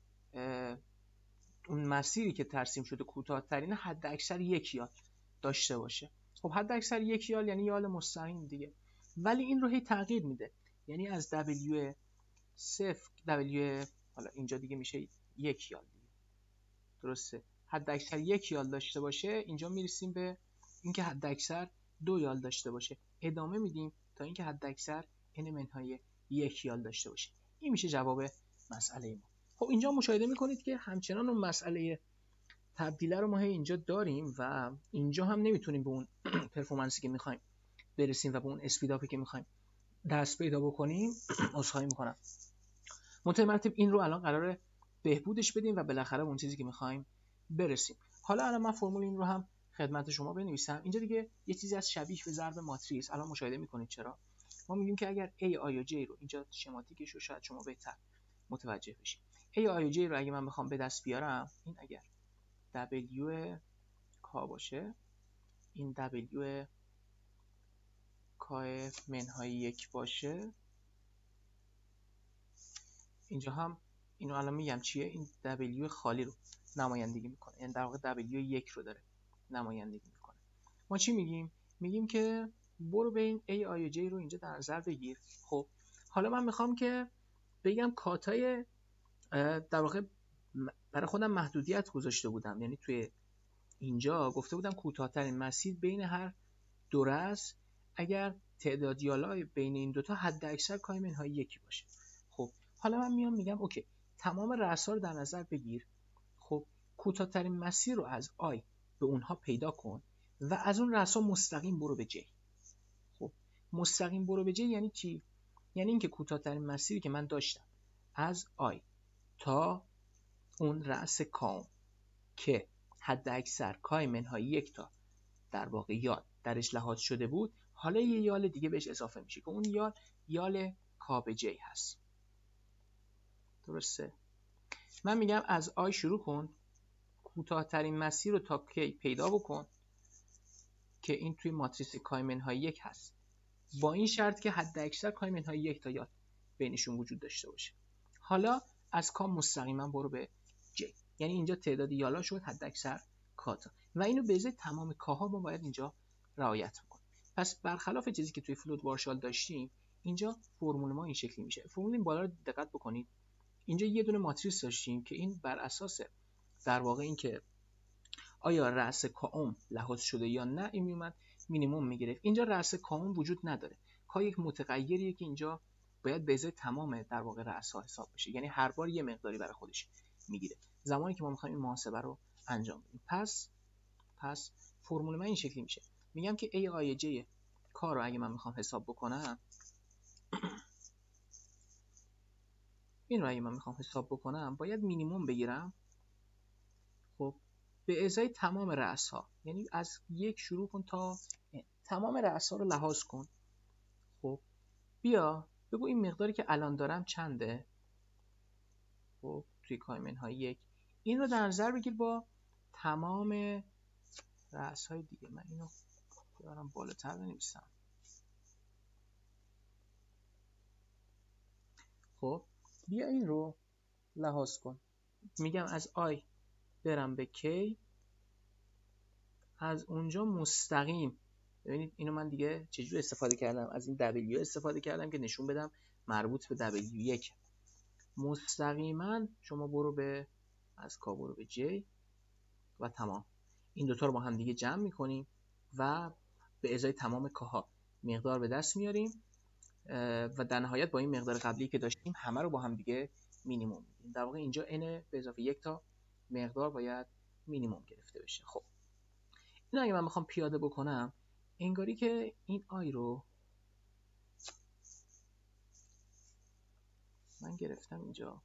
اون مسیری که ترسیم شده کوتاه‌ترین حد اکثر 1 یال داشته باشه. خب حد اکثر 1 یال یعنی یال مستقیم دیگه، ولی این رو هی تغییر میده، یعنی از W0 حالا اینجا دیگه میشه 1 یال دیگه، درسته؟ حد اکثر 1 یال داشته باشه، اینجا میرسیم به اینکه حد اکثر 2 یال داشته باشه. ادامه میدیم تا اینکه حد اکثر n منهای 1 یال داشته باشه. این میشه جواب مسئله ما. خب اینجا مشاهده میکنید که همچنان اون مسئله تبدیله رو ما اینجا داریم و اینجا هم نمیتونیم به اون پرفورمنسی که میخوایم برسیم و به اون اسپیداپی که میخوایم دست پیدا بکنیم. عذرخواهی میکنم. متمرتب این رو الان قراره بهبودش بدیم و بالاخره اون چیزی که میخوایم برسیم. حالا الان من فرمول این رو هم خدمت شما بنویسم. اینجا دیگه یه چیزی از شبیه به ضرب ماتریس. الان مشاهده میکنید چرا ما میگیم که اگر A آی و J رو اینجا شماتیکش رو شاید شما بهتر متوجه بشید. A آی و J رو اگه من بخوام به دست بیارم، این اگر W K باشه، این W K منهای 1 باشه، اینجا هم اینو الان میگم چیه، این W خالی رو نمایندگی میکنه، یعنی در واقع W1 رو داره نمایندگی میکنه. ما چی میگیم؟ میگیم که برو به این A آی و J رو اینجا در نظر بگیر. خب حالا من میخوام که بگم کاتای در واقع برای خودم محدودیت گذاشته بودم، یعنی توی اینجا گفته بودم کوتاه‌ترین مسیر بین هر دو رأس اگر تعداد یالای بین این دوتا حد اکثر کای منهای 1 باشه. خب حالا من میام میگم اوکی تمام رأس‌ها رو در نظر بگیر. خب کوتاه‌ترین مسیر رو از آی به اونها پیدا کن و از اون رأس‌ها مستقیم برو به جی. خب مستقیم برو به جی یعنی چی؟ یعنی اینکه کوتاه‌ترین مسیری که من داشتم از آی تا اون رأس کام که حد اکثر کای منهای 1 تا در واقع یال درش لحاظ شده بود، حالا یه یال دیگه بهش اضافه میشه که اون یال کا به جی هست. درسته؟ من میگم از آی شروع کن، کوتاه‌ترین مسیر رو تا کی پیدا بکن که این توی ماتریس کای منهای 1 هست، با این شرط که حد اکثر کای منهای 1 تا یال بینشون وجود داشته باشه. حالا از کام مستقیما برو به جی، یعنی اینجا تعداد یالا شد حد اکثر کاتا و اینو به ازای تمام کاها ما باید اینجا رعایت بکنیم. پس برخلاف چیزی که توی فلوت وارشال داشتیم، اینجا فرمول ما این شکلی میشه. فرمول این بالا رو دقت بکنید. اینجا یه دونه ماتریس داشتیم که این بر اساس در واقع این که آیا رأس کام لحاظ شده یا نه، این میومد مینیمم میگرفت. اینجا رأس کام وجود نداره. کا یک متغیریه که اینجا باید به ازای تمام در واقع رأس‌ها حساب بشه، یعنی هر بار یه مقداری برای خودش میگیره زمانی که ما میخوایم این محاسبه رو انجام بدیم. پس فرمول من این شکلی میشه. میگم که A آی J کار رو اگه من میخوام حساب بکنم، این رو اگه من میخوام حساب بکنم باید مینیمم بگیرم. خب به ازای تمام رأس‌ها، یعنی از 1 شروع کن تا تمام رأس‌ها رو لحاظ کن. خب بیا بگو این مقداری که الان دارم چنده. خب توی کای منهای 1 این رو در نظر بگیر با تمام رأس‌های دیگه. من اینو بیارم بالاتر بنویسم. خب بیا این رو لحاظ کن. میگم از آی برم به کی، از اونجا مستقیم. ببینید اینو من دیگه چجوری استفاده کردم، از این W استفاده کردم که نشون بدم مربوط به W1. مستقیما شما برو به از کا برو به J و تمام. این دوتا رو با هم دیگه جمع میکنیم و به ازای تمام کاها مقدار به دست میاریم و در نهایت با این مقدار قبلی که داشتیم همه رو با هم دیگه مینیمم میگیریم. در واقع اینجا n به اضافه 1 تا مقدار باید مینیمم گرفته بشه. خب این اگه من بخوام پیاده بکنم، انگاری که این آی رو من گرفتم اینجا،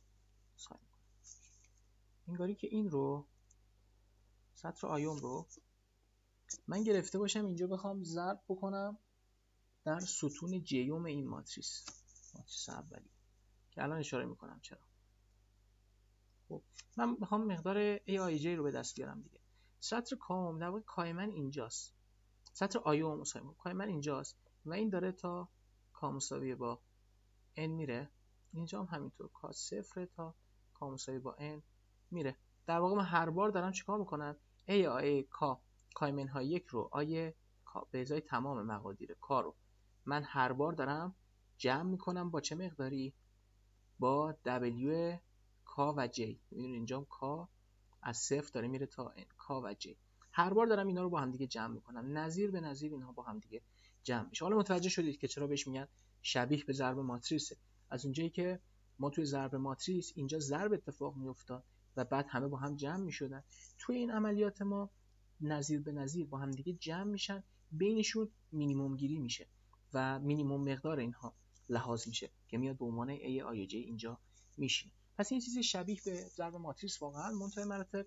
انگاری که این رو سطر آیوم رو من گرفته باشم اینجا بخوام ضرب بکنم در ستون جیوم این ماتریس اولی که الان اشاره میکنم چرا. خب من میخوام مقدار A آی J رو به دست بیارم دیگه. سطر کام در واقع کای من اینجاست، سطر آیوم کای من اینجاست و این داره تا کا مساوی با n میره. اینجا هم همینطور کا 0 تا کا مساوی با n میره. در واقع من هر بار دارم چیکار میکنم؟ A آی کا کای منهای 1 رو آی کا به ازای تمام مقادیر کا رو من هر بار دارم جمع میکنم با چه مقداری؟ با W کا و J. ببینید اینجا کا از 0 داره میره تا n، کا و J. هر بار دارم اینا رو با هم دیگه جمع میکنم، نظیر به نظیر اینها با هم دیگه جمع میشه. حالا متوجه شدید که چرا بهش میگن شبیه به ضرب ماتریسه؟ از اونجایی که ما توی ضرب ماتریس اینجا ضرب اتفاق میافتاد و بعد همه با هم جمع میشدن، توی این عملیات ما نظیر به نظیر با هم دیگه جمع میشن، بینشون مینیمم گیری میشه و مینیمم مقدار اینها لحاظ میشه که میاد به عنوان A آی جی اینجا میشینه. پس این چیزی شبیه به ضرب ماتریس واقعا، منتهی مراتب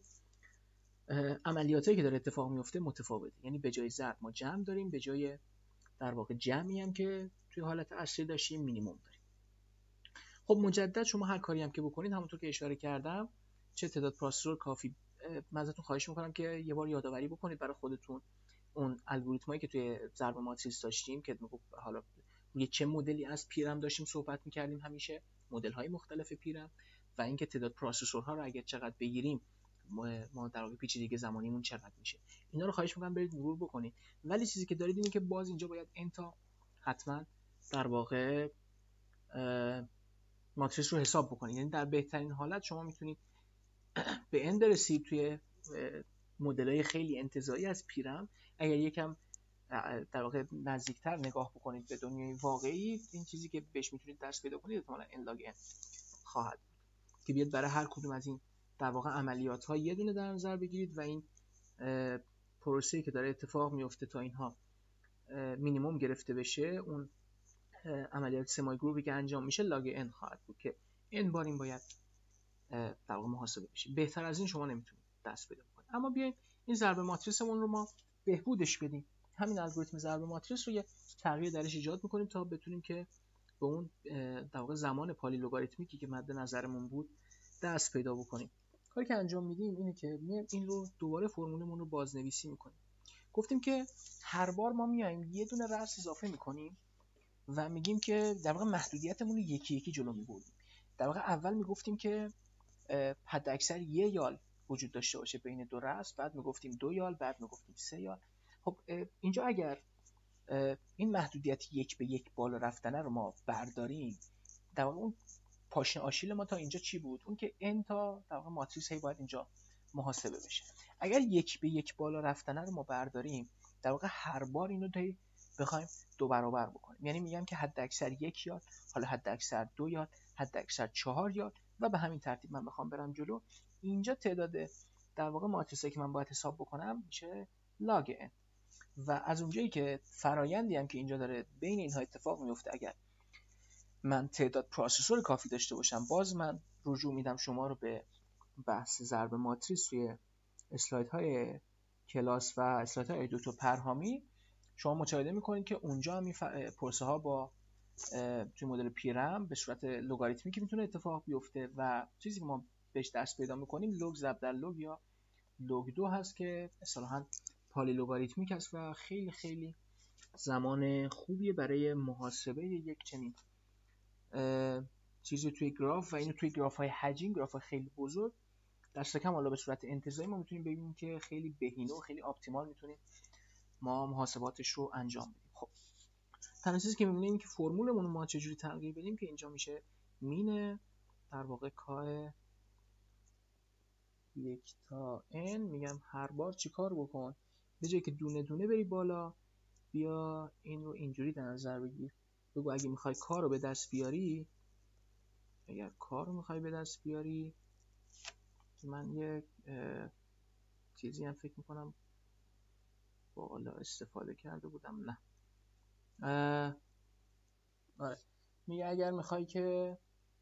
عملیاتی که داره اتفاق میفته متفاوته. یعنی به جای ضرب ما جمع داریم، به جای در واقع جمعی هم که توی حالت اصلی داشتیم مینیمم داریم. خب مجدد شما هر کاری هم که بکنید، همونطور که اشاره کردم، چه تعداد پروسسور کافی، من ازتون خواهش میکنم که یه بار یادآوری بکنید برای خودتون اون الگوریتمایی که توی ضرب ماتریس داشتیم که حالا روی چه مدلی از پیرم داشتیم صحبت میکردیم، همیشه مدل های مختلف پیرم، و اینکه تعداد پروسسورها رو اگر چقدر بگیریم ما در واقع پیچیدگی زمانیمون چقدر میشه. اینا رو خواهش میکنم برید مرور بکنید. ولی چیزی که دارید اینه که باز اینجا باید انتا حتما در واقع ماتریس رو حساب بکنید. یعنی در بهترین حالت شما میتونید به ان برسید توی مدل‌های خیلی انتزاعی از پیرم. اگر یکم در واقع نزدیکتر نگاه بکنید به دنیای واقعی، این چیزی که بهش میتونید دست پیدا کنید احتمالاً n log n خواهد بود که بیاد برای هر کدوم از این در واقع عملیات ها یه دونه در نظر بگیرید و این پروسه‌ای که داره اتفاق میفته تا اینها مینیمم گرفته بشه، اون عملیات سمای گروپی که انجام میشه لاگ n خواهد بود که n بار این باید در واقع محاسبه بشه. بهتر از این شما نمیتونید دست پیدا کنید. اما بیایم این ضرب ماتریسمون رو ما بهبودش بدیم. همین الگوریتم ضرب ماتریس رو یه تغییر درش ایجاد میکنیم تا بتونیم که به اون در واقع زمان پالی لوگاریتمیکی که مد نظرمون بود دست پیدا بکنیم. کاری که انجام میدیم اینه که میایم این رو دوباره فرمولمون رو بازنویسی میکنیم. گفتیم که هر بار ما میایم یه دونه رأس اضافه میکنیم و میگیم که در واقع محدودیتمون رو یکی یکی جلو میبریم. در واقع اول میگفتیم که حد اکثر یه یال وجود داشته باشه بین دو رأس، بعد میگفتیم 2 یال، بعد میگفتیم 3 یال. خب اینجا اگر این محدودیت 1 به 1 بالا رفتنه رو ما برداریم، در واقع اون پاشنه آشیل ما تا اینجا چی بود؟ اون که n تا در واقع ماتریس هی باید اینجا محاسبه بشه. اگر 1 به 1 بالا رفتنه رو ما برداریم، در واقع هر بار اینو تا بخوایم 2 برابر بکنیم. یعنی میگم که حد اکثر 1 یال، حالا حد اکثر 2 یال، حد اکثر 4 یال و به همین ترتیب من بخوام برم جلو. اینجا تعداد در واقع ماتریسایی که من باید حساب بکنم میشه لاگ n. و از اونجایی که فرایندی هم که اینجا داره بین اینها اتفاق میفته، اگر من تعداد پروسسور کافی داشته باشم، باز من رجوع میدم شما رو به بحث ضرب ماتریس توی اسلایدهای کلاس و اسلایدهای دکتر پرهامی. شما مشاهده میکنید که اونجا هم پروسه ها با توی مدل پیرم به صورت لوگاریتمیکی میتونه اتفاق بیفته و چیزی که ما بهش دست پیدا میکنیم لوگ ضرب در لوگ یا لوگ 2 هست که اصطلاحاً پالی لوگاریتمیک است و خیلی خیلی زمان خوبیه برای محاسبه یک چنین چیزی توی گراف. و اینو توی گراف های حجم، گراف های خیلی بزرگ، دست کم حالا به صورت انتزاعی ما میتونیم ببینیم که خیلی بهینه و خیلی اپتیمال میتونیم ما محاسباتش رو انجام بدیم. خب تنها چیزی که می‌بینیم که فرمولمون رو ما چجوری تغییر بدیم که اینجا میشه مین در واقع کا 1 تا n. میگم هر بار چیکار بکن؟ به جایی که دونه دونه بری بالا، بیا این رو اینجوری در نظر بگیر. بگو اگه میخوای کار رو به دست بیاری، اگر کار رو میخوای به دست بیاری، من یک چیزی هم فکر میکنم بالا استفاده کرده بودم، نه آره، میگه اگر میخوای که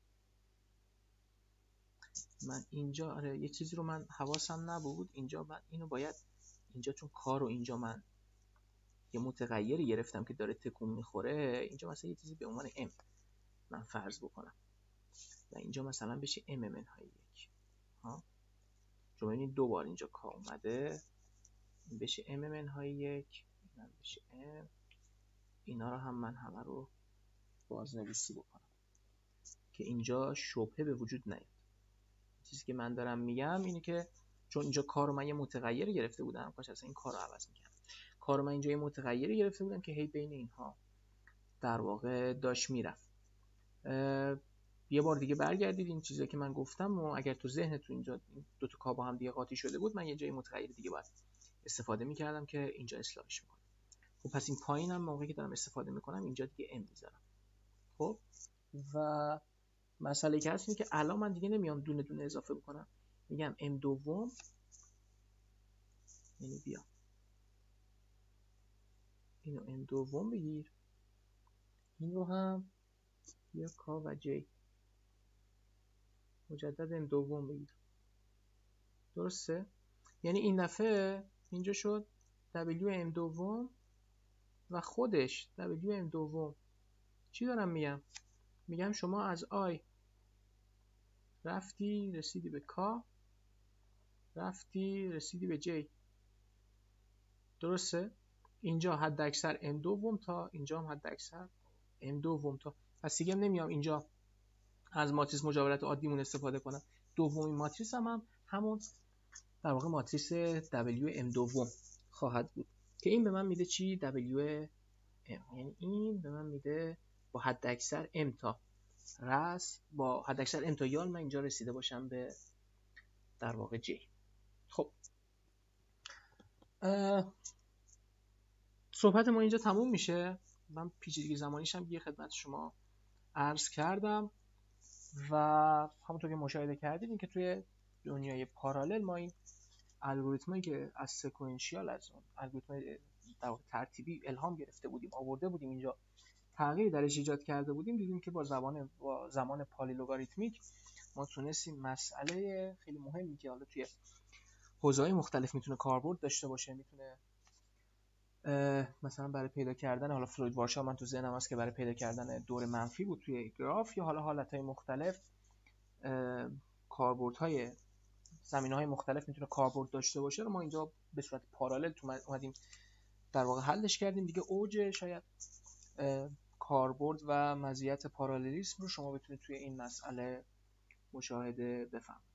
من اینجا، آره یه چیزی رو من حواسم نبود اینجا، من اینو باید اینجا چون کار رو اینجا من یه متغیری گرفتم که داره تکون میخوره، اینجا مثلا یه چیزی به عنوان m من فرض بکنم و اینجا مثلا بشه mmn های 1 ها، چون ببینید 2 بار اینجا کا اومده، این بشه mmn های 1، این بشه m. اینا رو هم من همه رو بازنویسی بکنم که اینجا شبهه به وجود نیاد. چیزی که من دارم میگم اینه که چون اینجا کارو من یه متغیر گرفته بودم، کاش اصلا این کارو عوض می‌کردم. کارو من اینجا یه متغیر گرفته بودم که هی بین اینها در واقع داشت میرفت. یه بار دیگه برگردید این چیزی که من گفتم و اگر تو ذهنتون اینجا دو تا کا با هم دیگه قاطی شده بود، من یه جای متغیر دیگه باید استفاده میکردم که اینجا اصلاحش میکنم. خب پس این پایینم موقعی که دارم استفاده میکنم اینجا دیگه ام میذارم. خب و مسئله که هست اینه که الان من دیگه نمیام دونه دونه اضافه بکنم، میگم ام دوم، یعنی بیا اینو ام دوم بگیر، این رو هم بیا کا و جی مجدد ام دوم بگیر. درسته؟ یعنی این دفعه اینجا شد ام دوم و خودش ام دوم. چی دارم میگم؟ میگم شما از آی رفتی رسیدی به کا، رفتی رسیدی به جی. درسته؟ اینجا حد اکثر ام دوم تا اینجا هم حد اکثر ام دوم تا. پس دیگه نمیام اینجا از ماتریس مجاورت عادیمون استفاده کنم. دومین ماتریس هم همون در واقع ماتریس ام دوم خواهد بود که این به من میده چی؟ ام، یعنی این به من میده با حد اکثر ام تا با حد اکثر ام تا یال من اینجا رسیده باشم به در واقع جی. خب صحبت ما اینجا تموم میشه. من پیچیدگی زمانیش هم یه خدمت شما عرض کردم و همونطور که مشاهده کردید این که توی دنیای پارالل ما این الگوریتمایی که از سکوئنشیال، از اون الگوریتمای در واقع ترتیبی الهام گرفته بودیم، آورده بودیم اینجا، تغییر درش ایجاد کرده بودیم، دیدیم که با زمان پالیلوگاریتمیک ما تونستیم مسئله خیلی مهمی که حالا توی حوزه‌های مختلف میتونه کاربرد داشته باشه، میتونه مثلا برای پیدا کردن، حالا فلوید وارشا من تو ذهنم هست که برای پیدا کردن دور منفی بود توی گراف، یا حالا حالتهای مختلف کاربردهای زمینه‌های مختلف میتونه کاربرد داشته باشه رو ما اینجا به صورت پارالل اومدیم در واقع حلش کردیم دیگه. اوج شاید کاربرد و مزیت پارالیسم رو شما بتونید توی این مسئله مشاهده بفهمید.